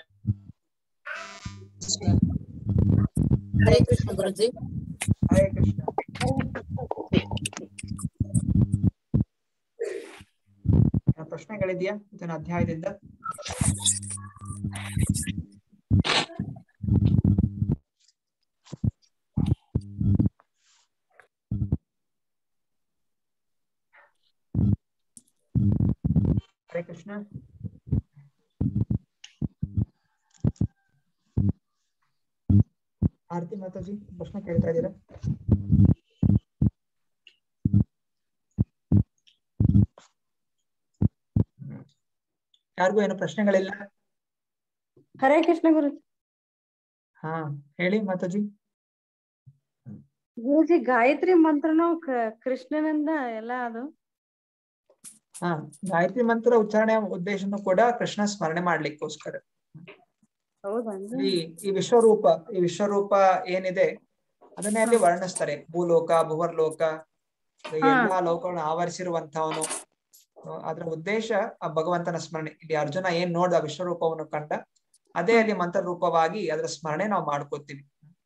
ಹರೇ ಕೃಷ್ಣ ಗುರುಜಿ. ಹರೇ ಕೃಷ್ಣ. ಪ್ರಶ್ನೆಗಳಿದೆಯಾ ಇದನ್ನ ಅಧ್ಯಾಯದಿಂದ? ಹರೇ ಕೃಷ್ಣ. ಆರತಿ ಮಾತಾಜಿ ಪ್ರಶ್ನೆ ಕೇಳ್ತಾ ಇದ್ದೀರಾ? ಯಾರಿಗೂ ಏನು ಪ್ರಶ್ನೆಗಳಿಲ್ಲ? ಹರೇ ಕೃಷ್ಣ ಗುರುಜಿ. ಹಾ ಹೇಳಿ ಮಾತಾಜಿ. ಗುರುಜಿ, ಗಾಯತ್ರಿ ಮಂತ್ರನು ಕೃಷ್ಣನಿಂದ ಎಲ್ಲ ಅದು? ಗಾಯತ್ರಿ ಮಂತ್ರ ಉಚ್ಚಾರಣೆಯ ಉದ್ದೇಶನು ಕೂಡ ಕೃಷ್ಣ ಸ್ಮರಣೆ ಮಾಡ್ಲಿಕ್ಕೋಸ್ಕರ. ಈ ವಿಶ್ವರೂಪ ಏನಿದೆ ಅದನ್ನೇ ಅಲ್ಲಿ ವರ್ಣಿಸ್ತಾರೆ. ಭೂಲೋಕ, ಭುವರ್ಲೋಕ, ಎಲ್ಲಾ ಲೋಕಗಳನ್ನ ಆವರಿಸಿರುವಂತವನು. ಅದ್ರ ಉದ್ದೇಶ ಆ ಭಗವಂತನ ಸ್ಮರಣೆ. ಇಲ್ಲಿ ಅರ್ಜುನ ಏನ್ ನೋಡ್ದ ವಿಶ್ವರೂಪವನ್ನು ಕಂಡ, ಅದೇ ಅಲ್ಲಿ ಮಂತ್ರ ರೂಪವಾಗಿ ಅದರ ಸ್ಮರಣೆ ನಾವು ಮಾಡ್ಕೋತೀವಿ.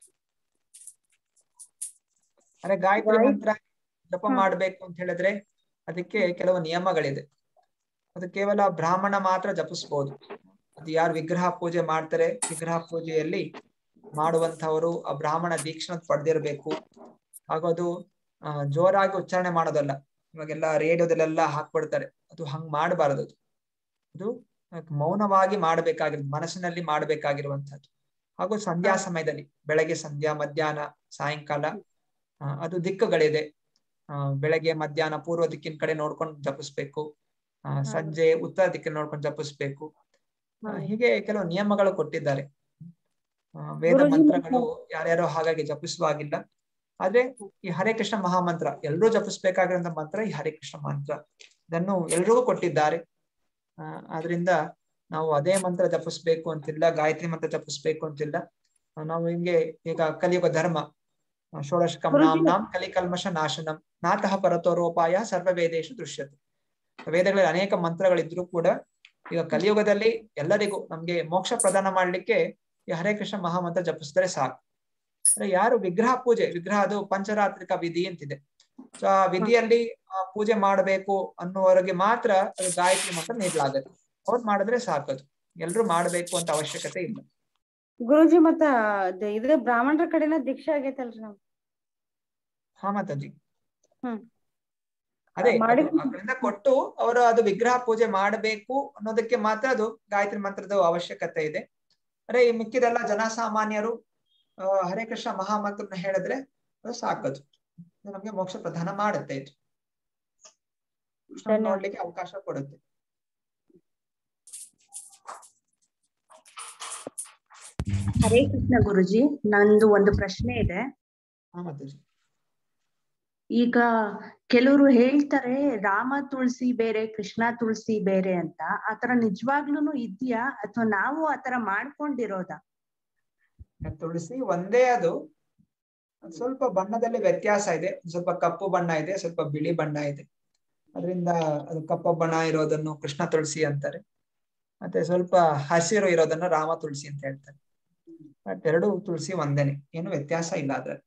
ಅರೆ ಗಾಯತ್ರಿ ಮಂತ್ರ ಜಪ ಮಾಡ್ಬೇಕು ಅಂತ ಹೇಳಿದ್ರೆ ಅದಕ್ಕೆ ಕೆಲವು ನಿಯಮಗಳಿದೆ. ಅದು ಕೇವಲ ಬ್ರಾಹ್ಮಣ ಮಾತ್ರ ಜಪಿಸ್ಬೋದು. ಅದು ಯಾರು ವಿಗ್ರಹ ಪೂಜೆ ಮಾಡ್ತಾರೆ, ವಿಗ್ರಹ ಪೂಜೆಯಲ್ಲಿ ಮಾಡುವಂತವರು ಆ ಬ್ರಾಹ್ಮಣ ದೀಕ್ಷಣ ಪಡೆದಿರ್ಬೇಕು. ಹಾಗೂ ಅದು ಜೋರಾಗಿ ಉಚ್ಚಾರಣೆ ಮಾಡೋದಲ್ಲ. ಇವಾಗೆಲ್ಲ ರೇಡಿಯೋದಲ್ಲೆಲ್ಲ ಹಾಕ್ಬಿಡ್ತಾರೆ, ಅದು ಹಂಗ್ ಮಾಡಬಾರದು. ಅದು ಮೌನವಾಗಿ ಮಾಡ್ಬೇಕಾಗಿರೋದು, ಮನಸ್ಸಿನಲ್ಲಿ ಮಾಡ್ಬೇಕಾಗಿರುವಂತಹದ್ದು. ಹಾಗೂ ಸಂಧ್ಯಾ ಸಮಯದಲ್ಲಿ, ಬೆಳಗ್ಗೆ ಸಂಧ್ಯಾ, ಮಧ್ಯಾಹ್ನ, ಸಾಯಂಕಾಲ ಅದು ದಿಕ್ಕುಗಳಿದೆ. ಬೆಳಗ್ಗೆ ಮಧ್ಯಾಹ್ನ ಪೂರ್ವ ದಿಕ್ಕಿನ ಕಡೆ ನೋಡ್ಕೊಂಡು ಜಪಿಸ್ಬೇಕು, ಸಂಜೆ ಉತ್ತರ ದಿಕ್ಕಿನ ನೋಡ್ಕೊಂಡು ಜಪಿಸ್ಬೇಕು. ಹೀಗೆ ಕೆಲವು ನಿಯಮಗಳು ಕೊಟ್ಟಿದ್ದಾರೆ. ವೇದ ಮಂತ್ರಗಳು ಯಾರ್ಯಾರೋ ಹಾಗಾಗಿ ಜಪಿಸುವಾಗಿಲ್ಲ. ಆದ್ರೆ ಈ ಹರೇ ಕೃಷ್ಣ ಮಹಾಮಂತ್ರ ಎಲ್ರೂ ಜಪಿಸ್ಬೇಕಾಗಿರುವಂತ ಮಂತ್ರ ಈ ಹರೇ ಕೃಷ್ಣ ಮಂತ್ರ. ಇದನ್ನು ಎಲ್ರಿಗೂ ಕೊಟ್ಟಿದ್ದಾರೆ. ಆದ್ರಿಂದ ನಾವು ಅದೇ ಮಂತ್ರ ಜಪಿಸ್ಬೇಕು ಅಂತಿಲ್ಲ, ಗಾಯತ್ರಿ ಮಂತ್ರ ಜಪಿಸ್ಬೇಕು ಅಂತಿಲ್ಲ. ನಾವು ಹಿಂಗೆ ಈಗ ಕಲಿಯುಗ ಧರ್ಮ ಷೋಡಶಕಂ ನಾಂ ಕಲಿಕಲ್ಮಶ ನಾಶನಂ ನಾತಃ ಪರತೋರೋಪಾಯ ಸರ್ವ ವೇದೇಶು ದೃಶ್ಯತೆ. ವೇದಗಳಲ್ಲಿ ಅನೇಕ ಮಂತ್ರಗಳಿದ್ರು ಕೂಡ ಈಗ ಕಲಿಯುಗದಲ್ಲಿ ಎಲ್ಲರಿಗೂ ನಮ್ಗೆ ಮೋಕ್ಷ ಪ್ರದಾನ ಮಾಡ್ಲಿಕ್ಕೆ ಈ ಹರೇ ಕೃಷ್ಣ ಮಹಾಮಂತ್ರ ಜಪಿಸಿದ್ರೆ ಸಾಕು. ಅಂದ್ರೆ ಯಾರು ವಿಗ್ರಹ ಪೂಜೆ, ವಿಗ್ರಹ ಅದು ಪಂಚರಾತ್ರಿಕ ವಿಧಿ ಅಂತಿದೆ. ಸೊ ಆ ವಿಧಿಯಲ್ಲಿ ಪೂಜೆ ಮಾಡಬೇಕು ಅನ್ನುವವರಿಗೆ ಮಾತ್ರ ಅದು ಗಾಯತ್ರಿ ಮಂತ್ರ ನೀಡಲಾಗತ್ತೆ. ಅವ್ರು ಮಾಡಿದ್ರೆ ಸಾಕದು, ಎಲ್ರು ಮಾಡ್ಬೇಕು ಅಂತ ಅವಶ್ಯಕತೆ ಇಲ್ಲ. ಗುರುಜಿ, ಮತ್ತ ಇದು ಬ್ರಾಹ್ಮಣರ ಕಡೆನ ದೀಕ್ಷೆ ಆಗೈತಲ್ರಿ ನಾವು? ಹಾ ಮಾತಾಜಿ, ಅದೇ ಅದರಿಂದ ಕೊಟ್ಟು ಅವರು ಅದು ವಿಗ್ರಹ ಪೂಜೆ ಮಾಡಬೇಕು ಅನ್ನೋದಕ್ಕೆ ಮಾತ್ರ ಅದು ಗಾಯತ್ರಿ ಮಂತ್ರದ ಅವಶ್ಯಕತೆ ಇದೆ. ಅರೆ ಈ ಮಿಕ್ಕಿದೆಲ್ಲ ಜನಸಾಮಾನ್ಯರು ಹರೇ ಕೃಷ್ಣ ಮಹಾಮಂತ್ರನ ಹೇಳಿದ್ರೆ ಅದು ಸಾಕದು, ನಮ್ಗೆ ಮೋಕ್ಷ ಪ್ರದಾನ ಮಾಡುತ್ತೆ. ಇದು ನೋಡ್ಲಿಕ್ಕೆ ಅವಕಾಶ ಕೊಡುತ್ತೆ. ಹರೇ ಕೃಷ್ಣ ಗುರುಜಿ, ನಂದು ಒಂದು ಪ್ರಶ್ನೆ ಇದೆ. ಈಗ ಕೆಲವರು ಹೇಳ್ತಾರೆ ರಾಮ ತುಳಸಿ ಬೇರೆ, ಕೃಷ್ಣ ತುಳಸಿ ಬೇರೆ ಅಂತ. ಆತರ ನಿಜವಾಗ್ಲೂನು ಇದ್ಯಾ ಅಥವಾ ನಾವು ಆತರ ಮಾಡ್ಕೊಂಡಿರೋದಾ? ತುಳಸಿ ಒಂದೇ, ಅದು ಸ್ವಲ್ಪ ಬಣ್ಣದಲ್ಲಿ ವ್ಯತ್ಯಾಸ ಇದೆ. ಸ್ವಲ್ಪ ಕಪ್ಪು ಬಣ್ಣ ಇದೆ, ಸ್ವಲ್ಪ ಬಿಳಿ ಬಣ್ಣ ಇದೆ. ಅದರಿಂದ ಅದು ಕಪ್ಪ ಬಣ ಇರೋದನ್ನು ಕೃಷ್ಣ ತುಳಸಿ ಅಂತಾರೆ, ಮತ್ತೆ ಸ್ವಲ್ಪ ಹಸಿರು ಇರೋದನ್ನ ರಾಮ ತುಳಸಿ ಅಂತ ಹೇಳ್ತಾರೆ. ಬಟ್ ಎರಡು ತುಳಸಿ ಒಂದೇನೆ, ಏನು ವ್ಯತ್ಯಾಸ ಇಲ್ಲ ಅದ್ರಲ್ಲಿ.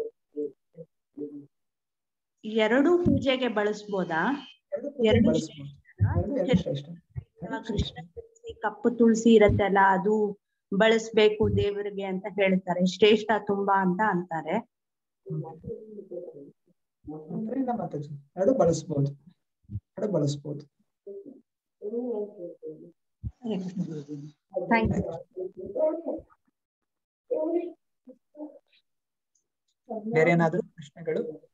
ಎರಡು ಪೂಜೆಗೆ ಬಳಸ್ಬೋದಾ? ಎರಡು ಪೂಜೆಗೆ ಎರಡು ಬಳಸ್ಬೋದು. ಎರಡು ಶ್ರೇಷ್ಠ. ಕೃಷ್ಣ ತುಳಸಿ ಕಪ್ಪು ತುಳಸಿ ಇರತ್ತಲ್ಲ, ಅದು ಬಳಸ್ಬೇಕು ದೇವರಿಗೆ ಅಂತ ಹೇಳ್ತಾರೆ, ಶ್ರೇಷ್ಠ ತುಂಬಾ ಅಂತ ಅಂತಾರೆ. ಎರಡು ಬಳಸ್ಬೋದು, ಎರಡು ಬಳಸ್ಬೋದು. Thank you. ಬೇರೆ ಏನಾದ್ರು ಪ್ರಶ್ನೆಗಳು?